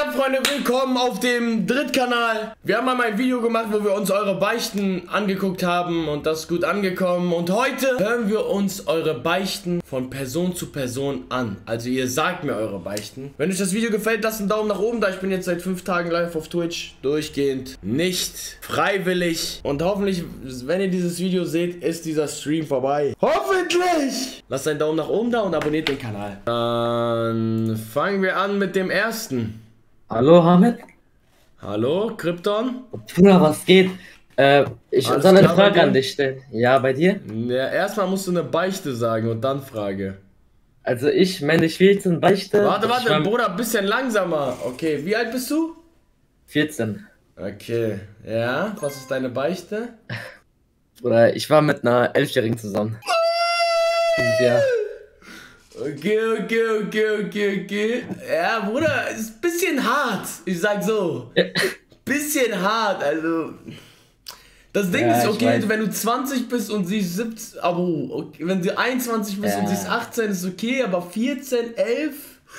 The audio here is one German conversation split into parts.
dann, Freunde, willkommen auf dem Drittkanal. Wir haben mal ein Video gemacht, wo wir uns eure Beichten angeguckt haben und das ist gut angekommen. Und heute hören wir uns eure Beichten von Person zu Person an. Also ihr sagt mir eure Beichten. Wenn euch das Video gefällt, lasst einen Daumen nach oben da. Ich bin jetzt seit 5 Tagen live auf Twitch. Durchgehend. Nicht freiwillig. Und hoffentlich, wenn ihr dieses Video seht, ist dieser Stream vorbei. Hoffentlich! Lasst einen Daumen nach oben da und abonniert den Kanal. Dann fangen wir an mit dem ersten. Hallo Hamid. Hallo, Krypton. Bruder, was geht? Ich Alles soll eine klar bei Frage dir? an dich stellen. Ja, bei dir? Ja, erstmal musst du eine Beichte sagen und dann Frage. Also ich meine 14 Beichte. Warte, Ich warte, war Bruder, bisschen langsamer. Okay, wie alt bist du? 14. Okay, ja, was ist deine Beichte? Bruder, ich war mit einer 11-Jährigen zusammen. Ja. Okay. Ja, Bruder, ist ein bisschen hart. Ich sag so. Bisschen hart, also. Das Ding Ja, ist, ich okay, weiß. wenn du 20 bist und sie ist 17, aber okay, wenn sie 21 bist Ja. und sie ist 18, ist okay, aber 14, 11.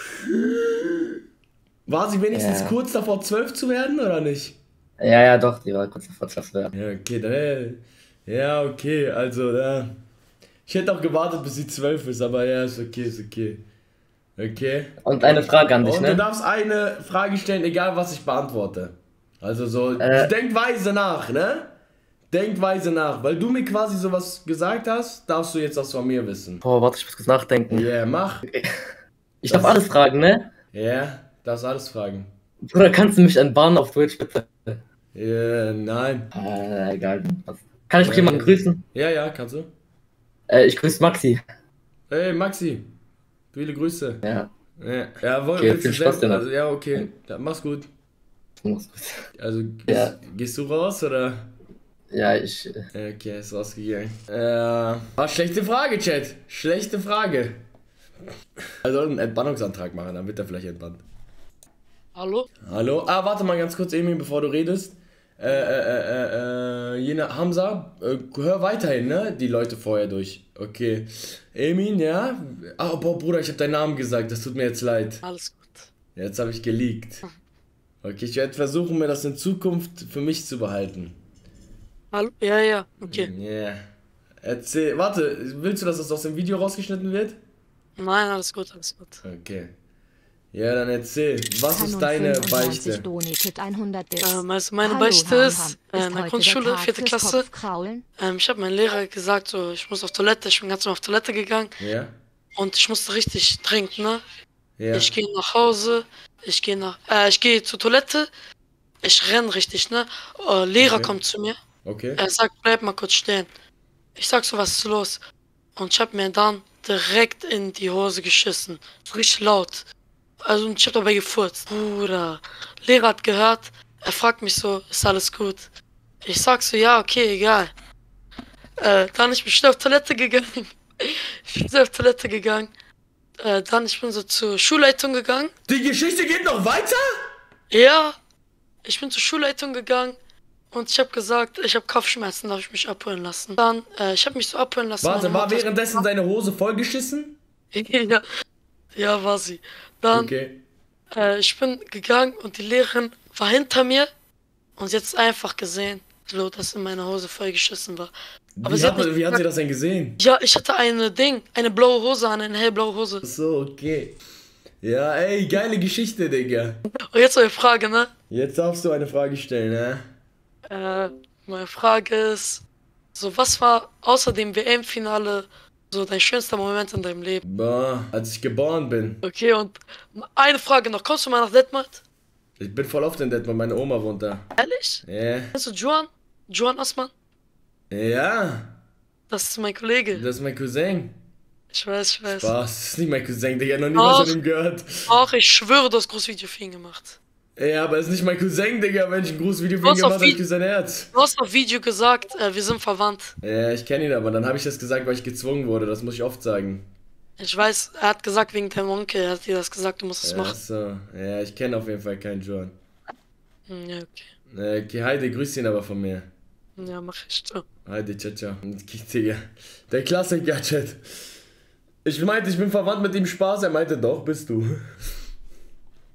War sie wenigstens Ja. kurz davor 12 zu werden oder nicht? Ja, doch, die war kurz davor zu werden. Ja, okay, dann, ja, okay, also, ja. Ich hätte auch gewartet, bis sie 12 ist, aber ja, ist okay. Okay. Und eine Frage an dich, Und du ne? darfst eine Frage stellen, egal was ich beantworte. Also so, denk weise nach, ne? Denk weise nach, weil du mir quasi sowas gesagt hast, darfst du jetzt das von mir wissen. Boah, warte, ich muss kurz nachdenken. Ja, yeah, mach. Ich darf alles fragen, ne? Ja, yeah, darfst alles fragen. Bruder, kannst du mich entbannen auf Twitch, bitte? Ja, yeah, nein. Egal. Kann ich auch jemanden grüßen? Ja, kannst du. Ich grüße Maxi. Hey, Maxi. Viele Grüße. Ja. Ja, Okay, viel Spaß dir noch. Also, ja, okay. Ja, mach's gut. Mach's gut. Also, Ja. gehst du raus, oder? Ja, ich. Okay, ist rausgegangen. Schlechte Frage, Chat. Schlechte Frage. Er soll einen Entbannungsantrag machen, dann wird er vielleicht entbannt. Hallo? Hallo? Warte mal ganz kurz, Emin, bevor du redest. Hamza, hör weiterhin, ne? Die Leute vorher durch. Okay. Emin, ja? Boah, Bruder, ich habe deinen Namen gesagt, das tut mir jetzt leid. Alles gut. Jetzt habe ich geleakt. Okay, ich werde versuchen, mir das in Zukunft für mich zu behalten. Hallo? Ja, okay. Ja. Erzähl, warte, willst du, dass das aus dem Video rausgeschnitten wird? Nein, alles gut. Okay. Ja, dann erzähl, was ist deine Beichte? Also meine Beichte ist, in der Grundschule, 4. Klasse, ich habe meinem Lehrer gesagt, so, ich muss auf Toilette, ich bin ganz normal auf Toilette gegangen. Ja? Und ich musste richtig trinken, ne? Ja. Ich gehe nach Hause, ich gehe zur Toilette, ich renn richtig, ne? Lehrer Okay. kommt zu mir, Okay. er sagt, bleib mal kurz stehen. Ich sag so, was ist los? Und ich hab mir dann direkt in die Hose geschissen, so richtig laut. Also und ich hab dabei gefurzt. Bruder, Lehrer hat gehört, er fragt mich so, ist alles gut? Ich sag so, ja, okay, egal. Dann ich bin schnell auf Toilette gegangen. Dann ich bin so zur Schulleitung gegangen. Die Geschichte geht noch weiter? Ja, ich bin zur Schulleitung gegangen und ich habe gesagt, ich habe Kopfschmerzen, darf ich mich abholen lassen. Dann, ich habe mich so abholen lassen. Warte, meine war Mutter- währenddessen deine Hose vollgeschissen? Ja, war sie. Dann, Okay. ich bin gegangen und die Lehrerin war hinter mir und sie hat es einfach gesehen, so, dass in meiner Hose vollgeschissen war. Aber sie hat nicht Wie hat sie gesagt- das denn gesehen? Ja, ich hatte eine blaue Hose an, eine hellblaue Hose. So, okay. Ja, ey, geile Geschichte, Digga. Und jetzt eure Frage, ne? Jetzt darfst du eine Frage stellen, ne? Meine Frage ist, so, was war außer dem WM-Finale so dein schönster Moment in deinem Leben? Boah, als ich geboren bin. Okay, und eine Frage noch. Kommst du mal nach Detmold? Ich bin voll oft in Detmold, meine Oma wohnt da. Ehrlich? Ja. Kennst du Juan? Juan Osman? Ja, Das ist mein Kollege. das ist mein Cousin. Ich weiß. Was? Das ist nicht mein Cousin, Digga, noch nie Ach. was von ihm gehört. Ach, ich schwöre, du hast Großvideo für ihn gemacht. Ja, aber es ist nicht mein Cousin, Digga, wenn ich ein großes Video für Du ihn hast gemacht auf habe, ich Vi- küsse sein Herz. Du hast auf Video gesagt, wir sind verwandt. Ja, ich kenne ihn aber, dann habe ich das gesagt, weil ich gezwungen wurde, das muss ich oft sagen. Ich weiß, er hat gesagt wegen deinem Onkel, er hat dir das gesagt, du musst es Ja, machen. so. Ja, ich kenne auf jeden Fall keinen John. Ja, okay. Okay, Heide, grüß ihn aber von mir. Ja, mach ich so. Heide, ciao. Digga. Der Klassiker, Chat. Ich meinte, ich bin verwandt mit ihm Spaß, er meinte, doch, bist du.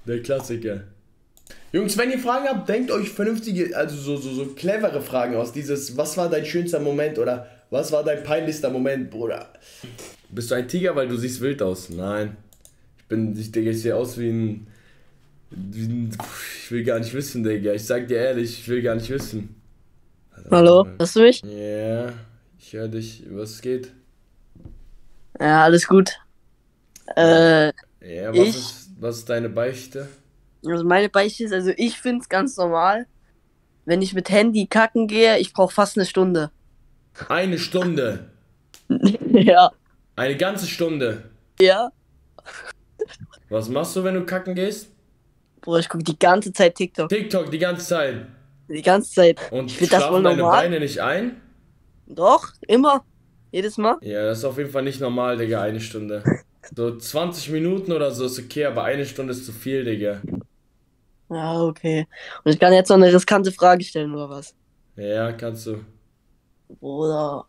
Der Klassiker. Jungs, wenn ihr Fragen habt, denkt euch vernünftige, also so clevere Fragen aus. Dieses, was war dein schönster Moment oder was war dein peinlichster Moment, Bruder? Bist du ein Tiger, weil du siehst wild aus? Nein. Ich sehe aus wie ein, ich will gar nicht wissen, Digga. Ich sag dir ehrlich, ich will gar nicht wissen. Hallo, hörst du mich? Ja, ich höre dich. Was geht? Ja, alles gut. Ja, Ich, was ist deine Beichte? also meine Beichte ist, also ich finde es ganz normal, wenn ich mit Handy kacken gehe, ich brauche fast eine Stunde. Eine Stunde. Ja. Eine ganze Stunde. Ja. Was machst du, wenn du kacken gehst? Bruder, ich gucke die ganze Zeit TikTok. TikTok die ganze Zeit. Die ganze Zeit. Und Ich finde das wohl schlafen deine normal. Beine nicht ein? Doch, immer. Jedes Mal. Ja, das ist auf jeden Fall nicht normal, Digga, eine Stunde. So 20 Minuten oder so ist okay, aber eine Stunde ist zu viel, Digga. Ja, okay. Und ich kann jetzt noch eine riskante Frage stellen, oder was? Ja, kannst du. Bruder.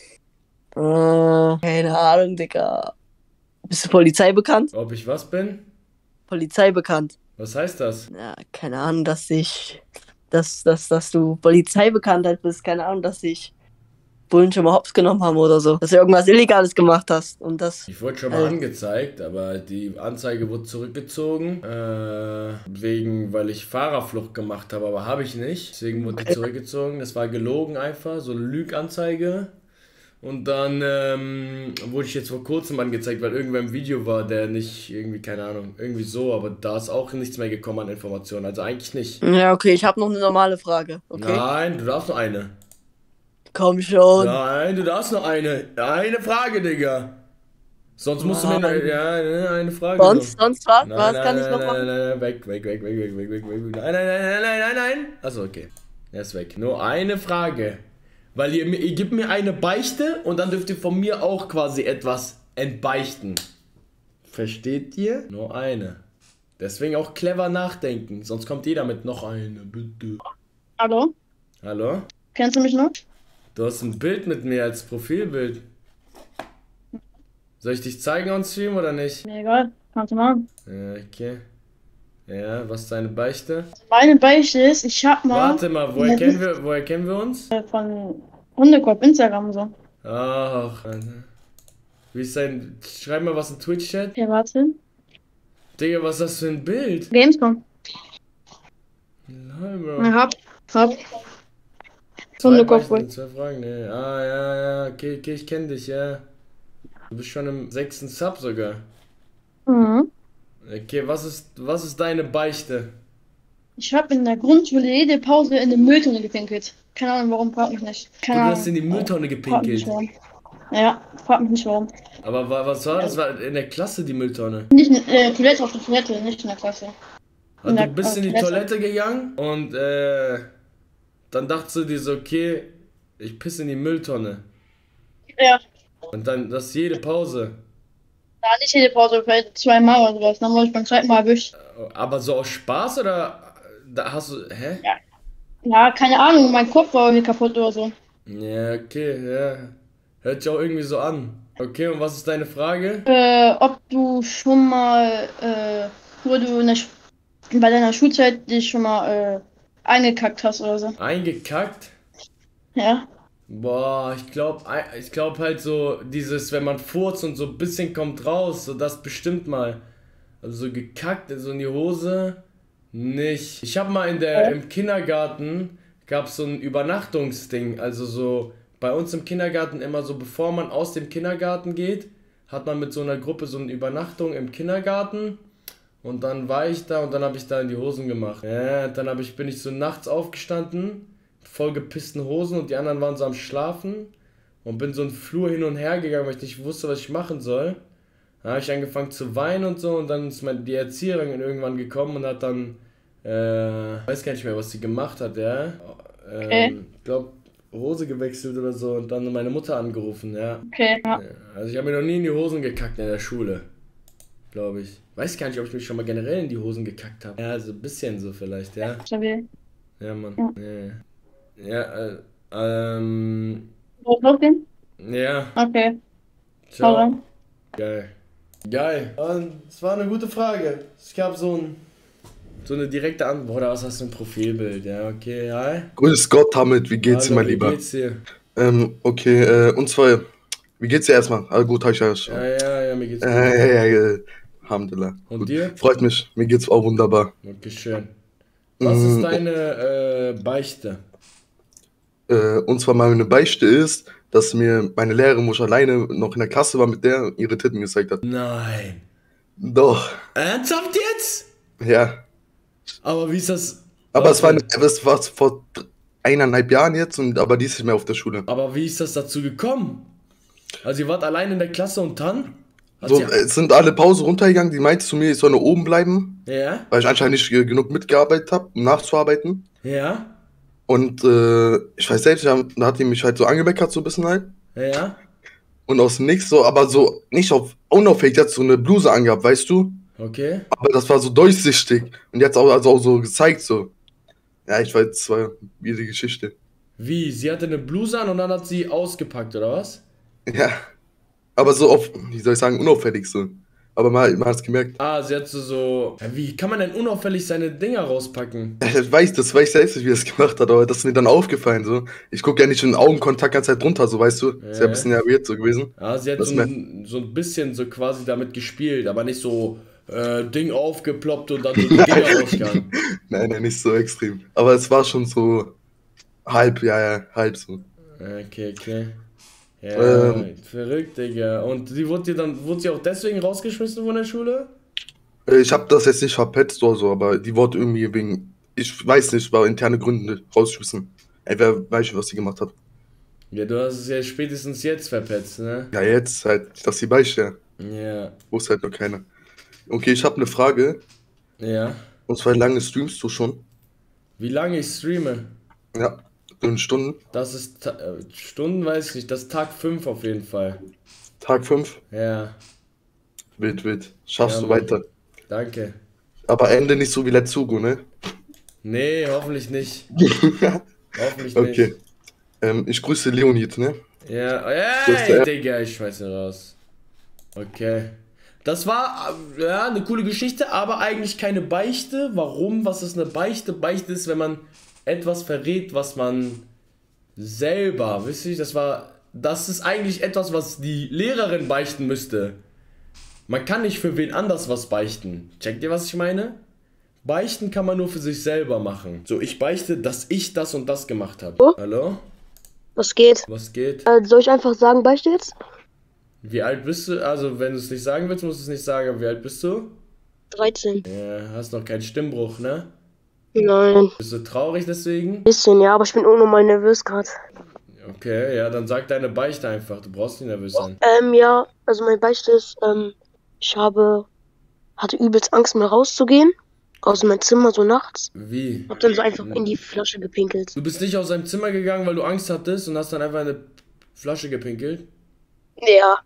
Keine Ahnung, Digga. Bist du Polizei bekannt? Ob ich was bin? Polizei bekannt. Was heißt das? Ja, keine Ahnung, dass du Polizeibekanntheit bist. Keine Ahnung, dass dich Bullen schon mal hops genommen haben oder so. Dass du irgendwas Illegales gemacht hast. Und das. Ich wurde schon mal angezeigt, aber die Anzeige wurde zurückgezogen. Weil ich Fahrerflucht gemacht habe, aber habe ich nicht. Deswegen wurde die zurückgezogen. Das war gelogen einfach, so eine Lüganzeige. Und dann wurde ich jetzt vor kurzem angezeigt, weil irgendwer im Video war, der nicht irgendwie, keine Ahnung, irgendwie so, aber da ist auch nichts mehr gekommen an Informationen. Also eigentlich nicht. Ja, okay, ich habe noch eine normale Frage. Okay. Nein, du darfst noch eine. Komm schon. Nein, du darfst noch eine. Eine Frage, Digga. Sonst musst du mir eine Frage. Sonst was? Nein, Was nein, kann ich nein, noch nein, machen? nein, weg. Nein, nein. Achso, okay. Er ist weg. Nur eine Frage. Weil ihr gebt mir eine Beichte und dann dürft ihr von mir auch quasi etwas entbeichten. Versteht ihr? Nur eine. Deswegen auch clever nachdenken. Sonst kommt jeder mit noch eine, bitte. Hallo? Hallo? Kennst du mich noch? Du hast ein Bild mit mir als Profilbild. Soll ich dich zeigen on Stream oder nicht? Mir egal, kannst du machen. Ja, okay. Ja, was ist deine Beichte? Meine Beichte ist, ich hab mal Warte mal, woher kennen wir uns? von Hundekorb, Instagram und so. Ach, Alter. Wie ist dein... Schreib mal was in Twitch-Chat. Ja, warte. Digga, was ist das für ein Bild? Gamescom. Lol, Bro. Ja, hab. Zwei Hundekorb. Beichten, zwei Fragen, ne. Ja, okay, ich kenn dich, ja. Du bist schon im 6. Sub sogar. Mhm. Okay, was ist deine Beichte? Ich hab in der Grundschule jede Pause in eine Mülltonne gepinkelt. Keine Ahnung warum, frag mich nicht. Keine Du Ahnung. hast in die Mülltonne Frag mich gepinkelt. nicht warum. Ja, frag mich nicht warum. Aber was war das? War in der Klasse die Mülltonne? Nicht in Toilette, auf der Toilette, nicht in der Klasse. Und du bist in die Toilette gegangen und dann dachtest du dir so, okay, ich pisse in die Mülltonne. Ja. Und dann, das ist jede Pause. Ja, nicht jede Pause, vielleicht zweimal oder sowas. Dann wurde ich beim zweiten Mal erwischt. Aber so aus Spaß oder da hast du, hä? Ja, keine Ahnung, mein Kopf war irgendwie kaputt oder so. Ja, okay, ja. Hört sich auch irgendwie so an. Okay, und was ist deine Frage? Ob du schon mal, wo du bei deiner Schulzeit dich schon mal eingekackt hast oder so. Eingekackt? Ja. Boah, ich glaub halt so, dieses, wenn man furzt und so ein bisschen kommt raus, so das bestimmt mal. Also so gekackt, so in die Hose, nicht. Ich hab mal im Kindergarten, gab's so ein Übernachtungsding, also so bei uns im Kindergarten immer so, bevor man aus dem Kindergarten geht, hat man mit so einer Gruppe so eine Übernachtung im Kindergarten. Und dann war ich da und dann habe ich da in die Hosen gemacht. Ja, dann bin ich so nachts aufgestanden, voll gepissten Hosen und die anderen waren so am Schlafen und bin so einen Flur hin und her gegangen, weil ich nicht wusste, was ich machen soll. Dann habe ich angefangen zu weinen und so und dann ist die Erzieherin irgendwann gekommen und hat dann, weiß gar nicht mehr, was sie gemacht hat, ja. Ich glaube, Hose gewechselt oder so und dann meine Mutter angerufen, ja. Okay, ja. Also ich habe mir noch nie in die Hosen gekackt in der Schule, glaube ich. Weiß gar nicht, ob ich mich schon mal generell in die Hosen gekackt habe. Ja, also ein bisschen so vielleicht, ja. Stabil. Ja, Mann. Ja. Ja, Soll ich losgehen? ja. Okay. Ciao. Ciao. Geil. Und es war eine gute Frage. Es gab so ein So eine direkte Antwort. Oder was hast du ein Profilbild? Ja, okay, hi. Grüß Gott, Hamid, wie geht's dir, Hallo, mein Lieber? Wie geht's dir? Okay, und zwar, wie geht's dir erstmal? Ah, gut, hab ich ja schon. Ja, mir geht's gut. Alhamdulillah. Und Gut. dir? Freut mich, mir geht's auch wunderbar. Okay, schön. Was ist Mm, deine Beichte? Und zwar meine Beichte ist, dass mir meine Lehrerin, wo ich alleine noch in der Klasse war, mit der ihre Titten gezeigt hat. Nein. Doch, Ernsthaft jetzt? ja. Aber wie ist das? Aber es war Warte. vor 1,5 Jahren jetzt, aber die ist nicht mehr auf der Schule. Aber wie ist das dazu gekommen? Also ihr wart allein in der Klasse und dann? Hat So, sie- es sind alle Pause runtergegangen, die meinte zu mir, ich soll nur oben bleiben, Ja? weil ich anscheinend nicht genug mitgearbeitet habe, um nachzuarbeiten. Ja? Und ich weiß selbst, da hat die mich halt so angemeckert, so ein bisschen halt. Ja? Und aus dem Nix so, aber so nicht auf unauffällig, die hat so eine Bluse angehabt, weißt du? Okay. Aber das war so durchsichtig. Und die hat auch, also auch so gezeigt, so. Ja, ich weiß, das war wie die Geschichte. Wie? Sie hatte eine Bluse an und dann hat sie ausgepackt, oder was? Ja. Aber so auf, wie soll ich sagen, unauffällig so. Aber man hat es gemerkt. Ah, sie hat so. Ja, wie kann man denn unauffällig seine Dinger rauspacken? Das weiß ich selbst nicht, wie das gemacht hat, aber das ist mir dann aufgefallen, so. Ich gucke ja nicht in den Augenkontakt ganz Zeit drunter, so, weißt du? Ist ja ein bisschen ja weird so gewesen. Ah, sie hat Das so ein bisschen so quasi damit gespielt, aber nicht so Ding aufgeploppt und dann so die Dinger rausgegangen. Nein, nicht so extrem. Aber es war schon so halb, ja, halb so. Okay. Ja, Ähm. verrückt, Digga. Und sie wurde sie auch deswegen rausgeschmissen von der Schule? Ich habe das jetzt nicht verpetzt oder so, aber die wurde irgendwie wegen, ich weiß nicht, war interne Gründe rausgeschmissen. Ey, wer weiß schon, was sie gemacht hat. Ja, du hast es ja spätestens jetzt verpetzt, ne? Ja, jetzt halt, dass sie beichte. Ja. Wusste halt noch keiner. Okay, ich habe eine Frage. Ja. Und zwar, wie lange streamst du schon? Wie lange ich streame? Ja, in Stunden. Das ist Stunden, weiß ich nicht. Das ist Tag 5 auf jeden Fall. Tag 5. Ja, Wild. Schaffst Ja, du Mann. weiter. danke. Aber Ende nicht so wie Let's Hugo, ne? Nee, hoffentlich nicht. Hoffentlich Okay. nicht. Ich grüße Leonid, ne? Ja, Grüße, ey, ja. Digga, ich schmeiß ihn raus. Okay. Das war, ja, eine coole Geschichte, aber eigentlich keine Beichte. Warum? Was ist eine Beichte? Beichte ist, wenn man etwas verrät, was man selber, wisst ihr, das ist eigentlich etwas, was die Lehrerin beichten müsste. Man kann nicht für wen anders was beichten. Checkt ihr, was ich meine? Beichten kann man nur für sich selber machen. So, ich beichte, dass ich das und das gemacht habe. Oh. Hallo? Was geht? Was geht? Soll ich einfach sagen, beichte jetzt? Wie alt bist du? Also, wenn du es nicht sagen willst, musst du es nicht sagen. Aber wie alt bist du? 13. Ja, hast noch keinen Stimmbruch, ne? Nein. Bist du traurig deswegen? Bisschen, ja, aber ich bin unnormal nervös gerade. Okay, ja, dann sag deine Beichte einfach. Du brauchst nicht nervös sein. Ja, also mein Beichte ist, ich hatte übelst Angst, mal rauszugehen. Aus meinem Zimmer so nachts. Wie? Hab dann so einfach in die Flasche gepinkelt. Du bist nicht aus deinem Zimmer gegangen, weil du Angst hattest und hast dann einfach in eine Flasche gepinkelt? Ja.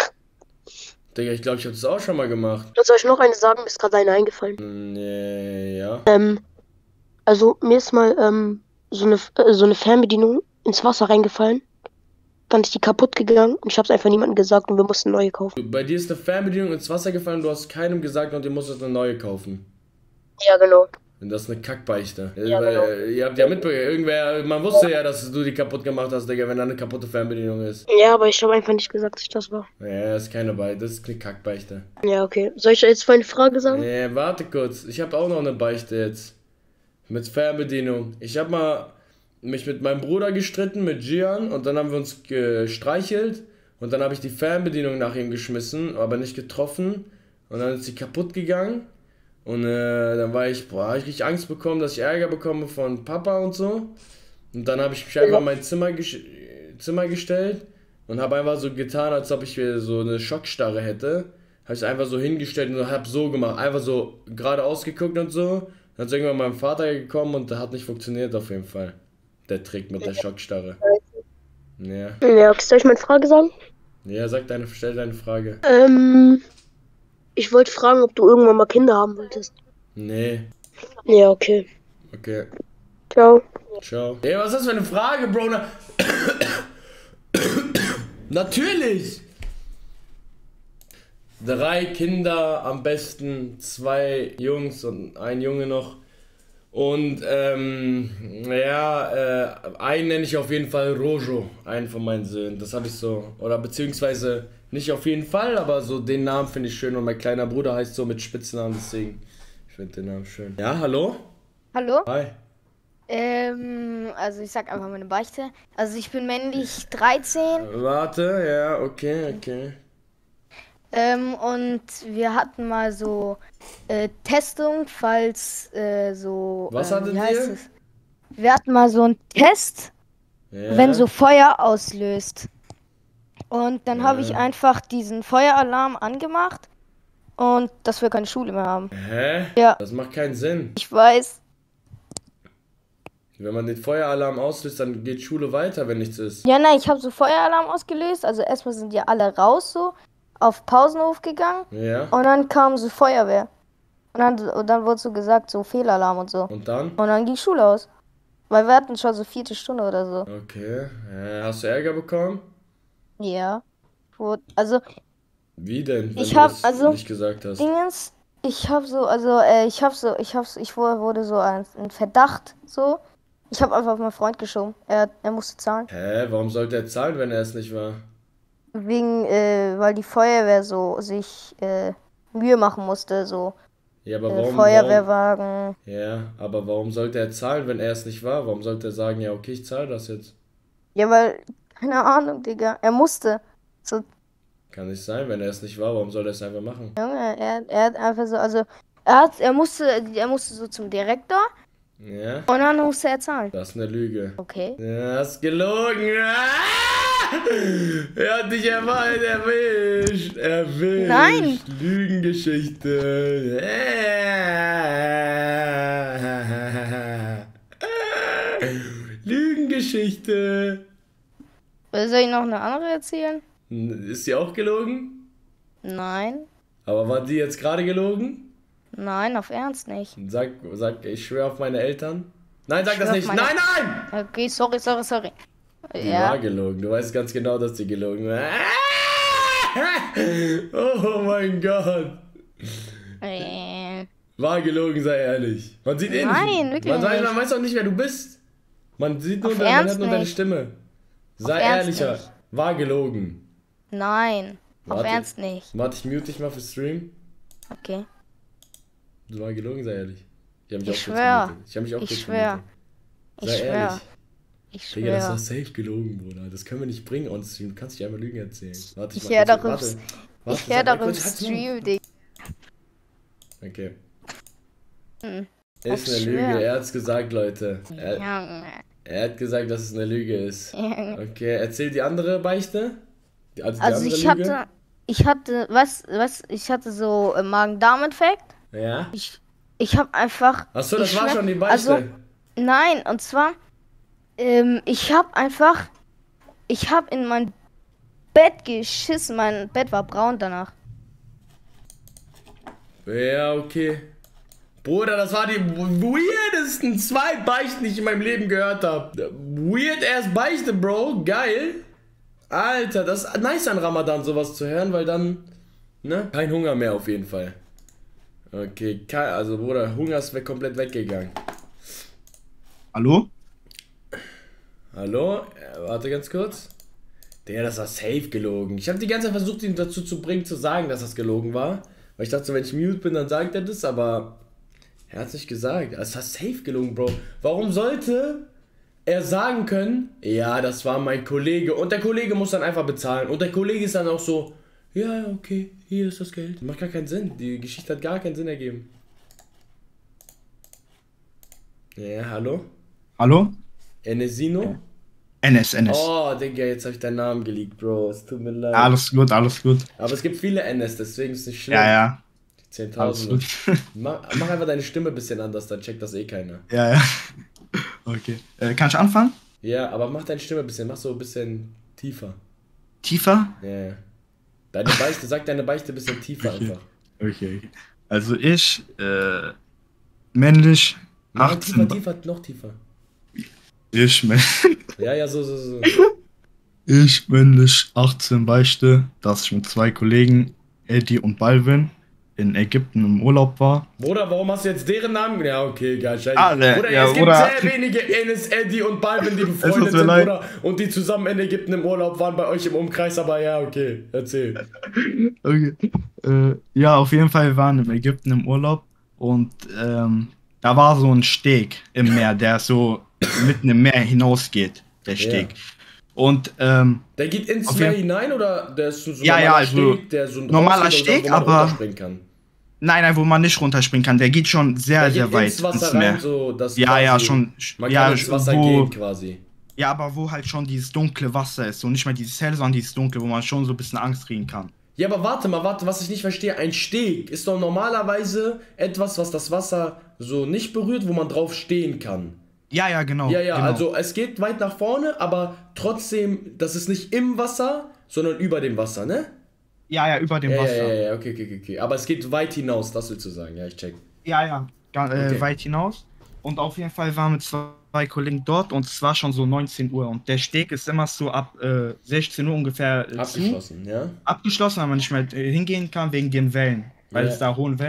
Digga, ich glaube, ich habe das auch schon mal gemacht. Und soll ich noch eine sagen? Mir ist gerade eine eingefallen. Nee, ja. Also mir ist mal, so eine Fernbedienung ins Wasser reingefallen. Dann ist die kaputt gegangen und ich hab's einfach niemandem gesagt und wir mussten neue kaufen. Bei dir ist eine Fernbedienung ins Wasser gefallen, du hast keinem gesagt und ihr musstet eine neue kaufen. Ja, genau. Und das ist eine Kackbeichte. Ja, Weil, genau. ihr habt ja mitbekommen, man wusste ja, dass du die kaputt gemacht hast, Digga, wenn da eine kaputte Fernbedienung ist. Ja, aber ich habe einfach nicht gesagt, dass ich das war. Ja, das ist keine Beichte, das ist eine Kackbeichte. Ja, okay. Soll ich jetzt meine Frage sagen? Warte kurz, ich habe auch noch eine Beichte jetzt. Mit Fernbedienung. Ich habe mal mich mit meinem Bruder gestritten, mit Gian, und dann haben wir uns gestreichelt. Und dann habe ich die Fernbedienung nach ihm geschmissen, aber nicht getroffen. Und dann ist sie kaputt gegangen. Und dann hab ich richtig Angst bekommen, dass ich Ärger bekomme von Papa und so. Und dann habe ich mich einfach in mein Zimmer gestellt und habe einfach so getan, als ob ich so eine Schockstarre hätte. Habe ich einfach so hingestellt und habe so gemacht, einfach so geradeaus geguckt und so. Dann ist irgendwann mein Vater gekommen und der hat nicht funktioniert auf jeden Fall. Der Trick mit der Schockstarre. Ja. Ja, okay. Soll ich meine Frage sagen? Ja, stell deine Frage. Ich wollte fragen, ob du irgendwann mal Kinder haben wolltest. Nee. Ja, okay. Okay. Ciao. Ciao. Ey, was ist das für eine Frage, Bro? Natürlich! 3 Kinder, am besten 2 Jungs und ein Junge noch. Und ja, einen nenne ich auf jeden Fall Rojo, einen von meinen Söhnen. Das habe ich so, oder beziehungsweise nicht auf jeden Fall, aber so den Namen finde ich schön. Und mein kleiner Bruder heißt so mit Spitznamen, deswegen, ich finde den Namen schön. Ja, hallo? Hallo? Hi. Also ich sag einfach meine Beichte. Also ich bin männlich 13 Warte, ja, okay. und wir hatten mal so Testung, falls so. Was hattet wie heißt ihr? es? Wir hatten mal so einen Test, Ja. wenn so Feuer auslöst. Und dann habe ich Ja. einfach diesen Feueralarm angemacht und dass wir keine Schule mehr haben. Hä? Ja. Das macht keinen Sinn. Ich weiß. Wenn man den Feueralarm auslöst, dann geht Schule weiter, wenn nichts ist. Ja, nein, ich habe so Feueralarm ausgelöst. Also erstmal sind die alle raus so auf Pausenhof gegangen. Ja. Und dann kam so Feuerwehr. Und dann wurde so gesagt, so Fehlalarm und so. Und dann? Und dann ging Schule aus. Weil wir hatten schon so 4. Stunde oder so. Okay. Hast du Ärger bekommen? Ja. Also, Wie denn, wenn Ich du hab- das also, nicht gesagt hast? Dingens, ich wurde so ein Verdacht, so. Ich habe einfach auf meinen Freund geschoben. Er musste zahlen. Hä? Warum sollte er zahlen, wenn er es nicht war? Weil die Feuerwehr so sich Mühe machen musste, so. Ja, aber warum? Feuerwehrwagen. Ja, aber warum sollte er zahlen, wenn er es nicht war? Warum sollte er sagen, ja, okay, ich zahle das jetzt? Ja, weil, keine Ahnung, Digga. Er musste. So, Kann nicht sein, wenn er es nicht war, warum soll er es einfach machen? Junge, er hat einfach so, also, er musste so zum Direktor Ja, und dann musste er zahlen. das ist eine Lüge. Okay. Ja, hast gelogen. Ah! Er hat dich erwischt. Erwischt. Nein. Lügengeschichte. Lügengeschichte. Soll ich noch eine andere erzählen? Ist sie auch gelogen? Nein. Aber war die jetzt gerade gelogen? Nein, auf Ernst nicht. Sag, ich schwöre auf meine Eltern. Nein, sag Ich das schwör nicht. auf meine- Nein, nein! Okay, sorry. Die Ja. war gelogen. Du weißt ganz genau, dass die gelogen war. Oh mein Gott. War gelogen, sei ehrlich. Man sieht eh Nein, nicht. wirklich nicht. Man weiß auch nicht, wer du bist. Man sieht nur, Auf man Ernst hört nur deine nicht. Stimme. Sei Ernst ehrlicher. nicht. War gelogen. Nein. Auf Warte. Ernst nicht. Warte, ich mute dich mal für Stream. Okay. Du war gelogen, sei ehrlich. Ich hab mich Ich auch kurz schwör. gemutet. Ich hab mich auch Ich kurz schwör. gemutet. Ich Sei schwör. ehrlich. Ich Digga, das war schwör. safe gelogen, Bruder. Das können wir nicht bringen on Stream. Du kannst nicht einmal Lügen erzählen. Warte, Ich mach höre kurz- doch im warte. Warte, Ich höre sag mal doch im kurz, halt's Maul. Stream, Digga. Okay. Hm. Ist Ich eine schwör. Lüge, er hat's gesagt, Leute. Junge. Er hat gesagt, dass es eine Lüge ist. Junge. Okay, erzähl die andere Beichte. Die Also andere ich Lüge. ich hatte so Magen-Darm-Infekt. Ja? Ich habe einfach. Achso, das ich war schwör- schon die Beichte. Also, nein, und zwar, ich habe in mein Bett geschissen. Mein Bett war braun danach. Ja, okay. Bruder, das war die weirdesten 2 Beichten, die ich in meinem Leben gehört habe. Weird ass Beichte, Bro. Geil. Alter, das ist nice an Ramadan, sowas zu hören, weil dann, ne? Kein Hunger mehr auf jeden Fall. Okay, also Bruder, Hunger ist komplett weggegangen. Hallo? Hallo? Warte ganz kurz. Der, das war safe gelogen. Ich habe die ganze Zeit versucht, ihn dazu zu bringen, zu sagen, dass das gelogen war. Weil ich dachte, wenn ich mute bin, dann sagt er das, aber er hat es nicht gesagt. Es war safe gelogen, Bro. Warum sollte er sagen können, ja, das war mein Kollege und der Kollege muss dann einfach bezahlen und der Kollege ist dann auch so, ja, okay, hier ist das Geld. Macht gar keinen Sinn. Die Geschichte hat gar keinen Sinn ergeben. Ja, hallo? Hallo? Enesino? NS. Oh, Digga, jetzt habe ich deinen Namen geleakt, Bro. Es tut mir leid. Alles gut. Aber es gibt viele NS, deswegen ist es nicht schlimm. Ja. Die Alles 10.000. gut. Mach einfach deine Stimme ein bisschen anders, dann checkt das eh keiner. Ja. Okay. Kann ich anfangen? Ja, aber mach deine Stimme ein bisschen, mach so ein bisschen tiefer. Tiefer? Ja. Deine Beichte, sag deine Beichte ein bisschen tiefer einfach. Okay. Also ich, männlich, Mach 18. tiefer, noch tiefer. Ich Ja, so. männlich, 18 Beichte, dass ich mit 2 Kollegen Eddie und Balvin in Ägypten im Urlaub war. Bruder, warum hast du jetzt deren Namen? Ja, okay, geil. Scheiße. Bruder, ja, es gibt Bruder. sehr wenige Enes, Eddie und Balvin, die befreundet tut mir sind, leid. Bruder. Und die zusammen in Ägypten im Urlaub waren bei euch im Umkreis, aber ja, okay, erzähl. Okay. Ja, auf jeden Fall, wir waren in Ägypten im Urlaub und da war so ein Steg im Meer, der so mitten im Meer hinausgeht, der Steg. Und Der geht ins auf Meer jeden- hinein oder der ist so ein Ja, ja, normaler also Steg, der so normaler rausgeht oder Steg, wo man aber- runterspringen kann? nein, wo man nicht runterspringen kann, der geht schon sehr, Der sehr geht weit ins Wasser ins Meer. rein, so dass Ja, ja, quasi schon. man Ja, kann ins Wasser wo, gehen quasi. ja, aber wo halt schon dieses dunkle Wasser ist und nicht mehr dieses helle, sondern dieses dunkle, wo man schon so ein bisschen Angst kriegen kann. Ja, aber warte, was ich nicht verstehe, ein Steg ist doch normalerweise etwas, was das Wasser so nicht berührt, wo man drauf stehen kann. Ja, ja, genau. Ja, ja, genau. also es geht weit nach vorne, aber trotzdem, das ist nicht im Wasser, sondern über dem Wasser, ne? Ja, ja, über dem Ja, Wasser. ja, okay. Aber es geht weit hinaus, das willst du sagen, ja, ich check. Ja, Okay. weit hinaus. Und auf jeden Fall waren wir zwei Kollegen dort und es war schon so 19 Uhr. Und der Steg ist immer so ab 16 Uhr ungefähr Abgeschlossen, ja? abgeschlossen, weil man nicht mehr hingehen kann wegen den Wellen. Weil Ja. es da hohe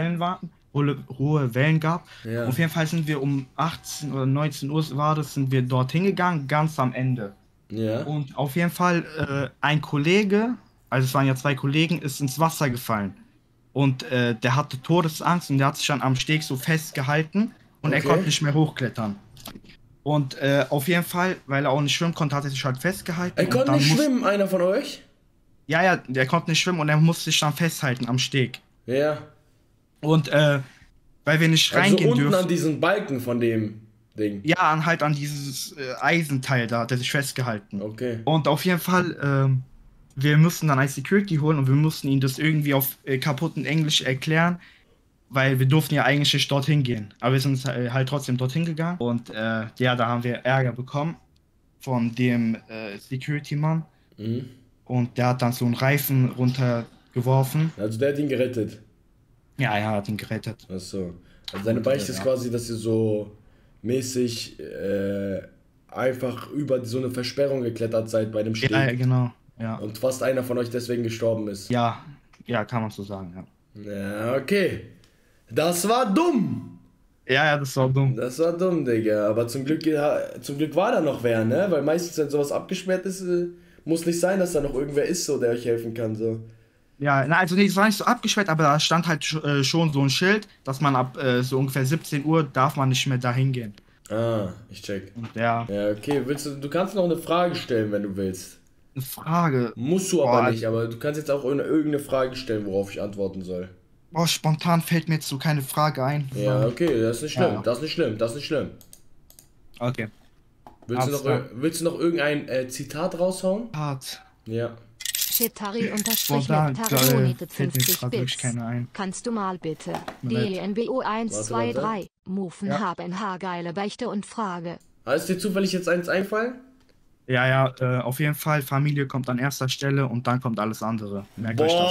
Wellen gab. Ja. Auf jeden Fall sind wir um 18 oder 19 Uhr war das, sind wir dort hingegangen, ganz am Ende. Ja. Und auf jeden Fall ein Kollege, also es waren ja zwei Kollegen, ist ins Wasser gefallen. Und der hatte Todesangst und der hat sich dann am Steg so festgehalten und er Okay. konnte nicht mehr hochklettern. Und auf jeden Fall, weil er auch nicht schwimmen konnte, hat er sich halt festgehalten. Er und konnte dann nicht schwimmen, einer von euch? Ja, der konnte nicht schwimmen und er musste sich dann festhalten am Steg. Ja. Und weil wir nicht Also reingehen unten dürfen. an diesen Balken von dem Ding. Ja, an dieses Eisenteil da hat er sich festgehalten. Okay. Und auf jeden Fall, wir mussten dann ein Security holen und wir mussten ihm das irgendwie auf kaputten Englisch erklären, weil wir durften ja eigentlich nicht dorthin gehen. Aber wir sind halt trotzdem dorthin gegangen und ja, da haben wir Ärger bekommen von dem Security-Mann Mhm. und der hat dann so einen Reifen runtergeworfen. Also der hat ihn gerettet. Ja, er hat ihn gerettet. Achso. Also deine Beichte ist quasi, dass ihr so mäßig einfach über so eine Versperrung geklettert seid bei dem Steg. Ja, genau. Ja. Und fast einer von euch deswegen gestorben ist. Ja, kann man so sagen, ja. Ja, okay. Das war dumm. Ja, das war dumm. Das war dumm, Digga. Aber zum Glück war da noch wer, ne? Weil meistens, wenn sowas abgesperrt ist, muss nicht sein, dass da noch irgendwer ist, so, der euch helfen kann, so. Ja, na, also nee, es war nicht so abgesperrt, aber da stand halt schon so ein Schild, dass man ab so ungefähr 17 Uhr darf man nicht mehr da hingehen. Ah, ich check. Und ja, Ja, okay. Du kannst noch eine Frage stellen, wenn du willst. eine Frage. Musst du aber Boah, nicht, aber du kannst jetzt auch irgendeine Frage stellen, worauf ich antworten soll. Boah, spontan fällt mir jetzt so keine Frage ein. Ja, okay, das ist nicht schlimm. Ja. Das ist nicht schlimm, das ist nicht schlimm. Okay. Willst du noch irgendein Zitat raushauen? Hart. Ja. Shetari unterstrich Spontan Nektari donated fällt mir 50 gerade wirklich Bits. keine ein. Kannst du mal bitte? Moment. DNBO 1, Warte, 2, warte. 3. Mufen Ja. haben haargeile Beichte und Frage. Ist dir zufällig jetzt eins einfallen? Ja, auf jeden Fall, Familie kommt an erster Stelle und dann kommt alles andere. Merkt euch das.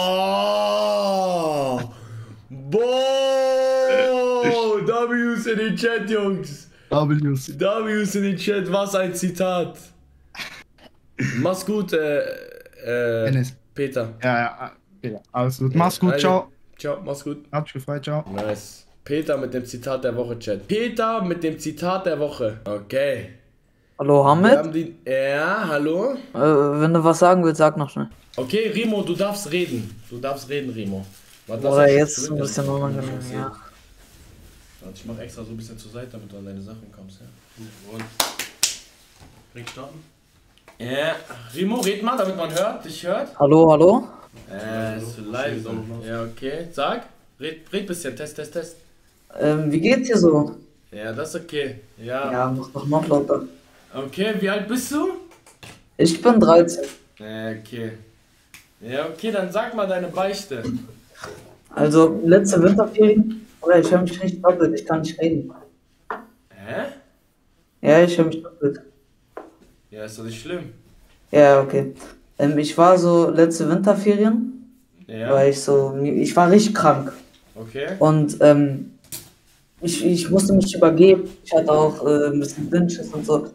Boah! W's in den Chat, Jungs! W's. W's in den Chat, was ein Zitat! Mach's gut, Enes. Peter. Ja, alles gut. Mach's gut, Also, ciao. Ciao, mach's gut. Hat mich gefreut, ciao. Nice. Peter mit dem Zitat der Woche, Chat. Peter mit dem Zitat der Woche. Okay. Hallo Wir Hamid? haben die. Ja, hallo? Wenn du was sagen willst, sag noch schnell. Okay, Remo, du darfst reden. Du darfst reden, Remo. Warte, lass Oder mich jetzt ist zurück, ein dass bisschen ich- unangenehm, ja. Warte, ich mach extra so ein bisschen zur Seite, damit du an deine Sachen kommst, ja. Und. Direkt starten. Ja, Remo, red mal, damit man dich hört. Hallo? Ist zu leise. Ja, okay. Sag. Red bisschen. Test. Wie geht's dir so? Ja, das ist okay. Ja. Ja, mach doch noch lauter. Okay, wie alt bist du? Ich bin 13. Okay. Ja, okay, dann sag mal deine Beichte. Also, letzte Winterferien. Oder ich höre mich nicht doppelt, ich kann nicht reden. Hä? Ja, ich höre mich doppelt. Ja, ist doch nicht schlimm. Ja, okay. Ich war so letzte Winterferien, Ja. weil ich war richtig krank. Okay. Und ich musste mich übergeben. Ich hatte auch ein bisschen Windschiss und so.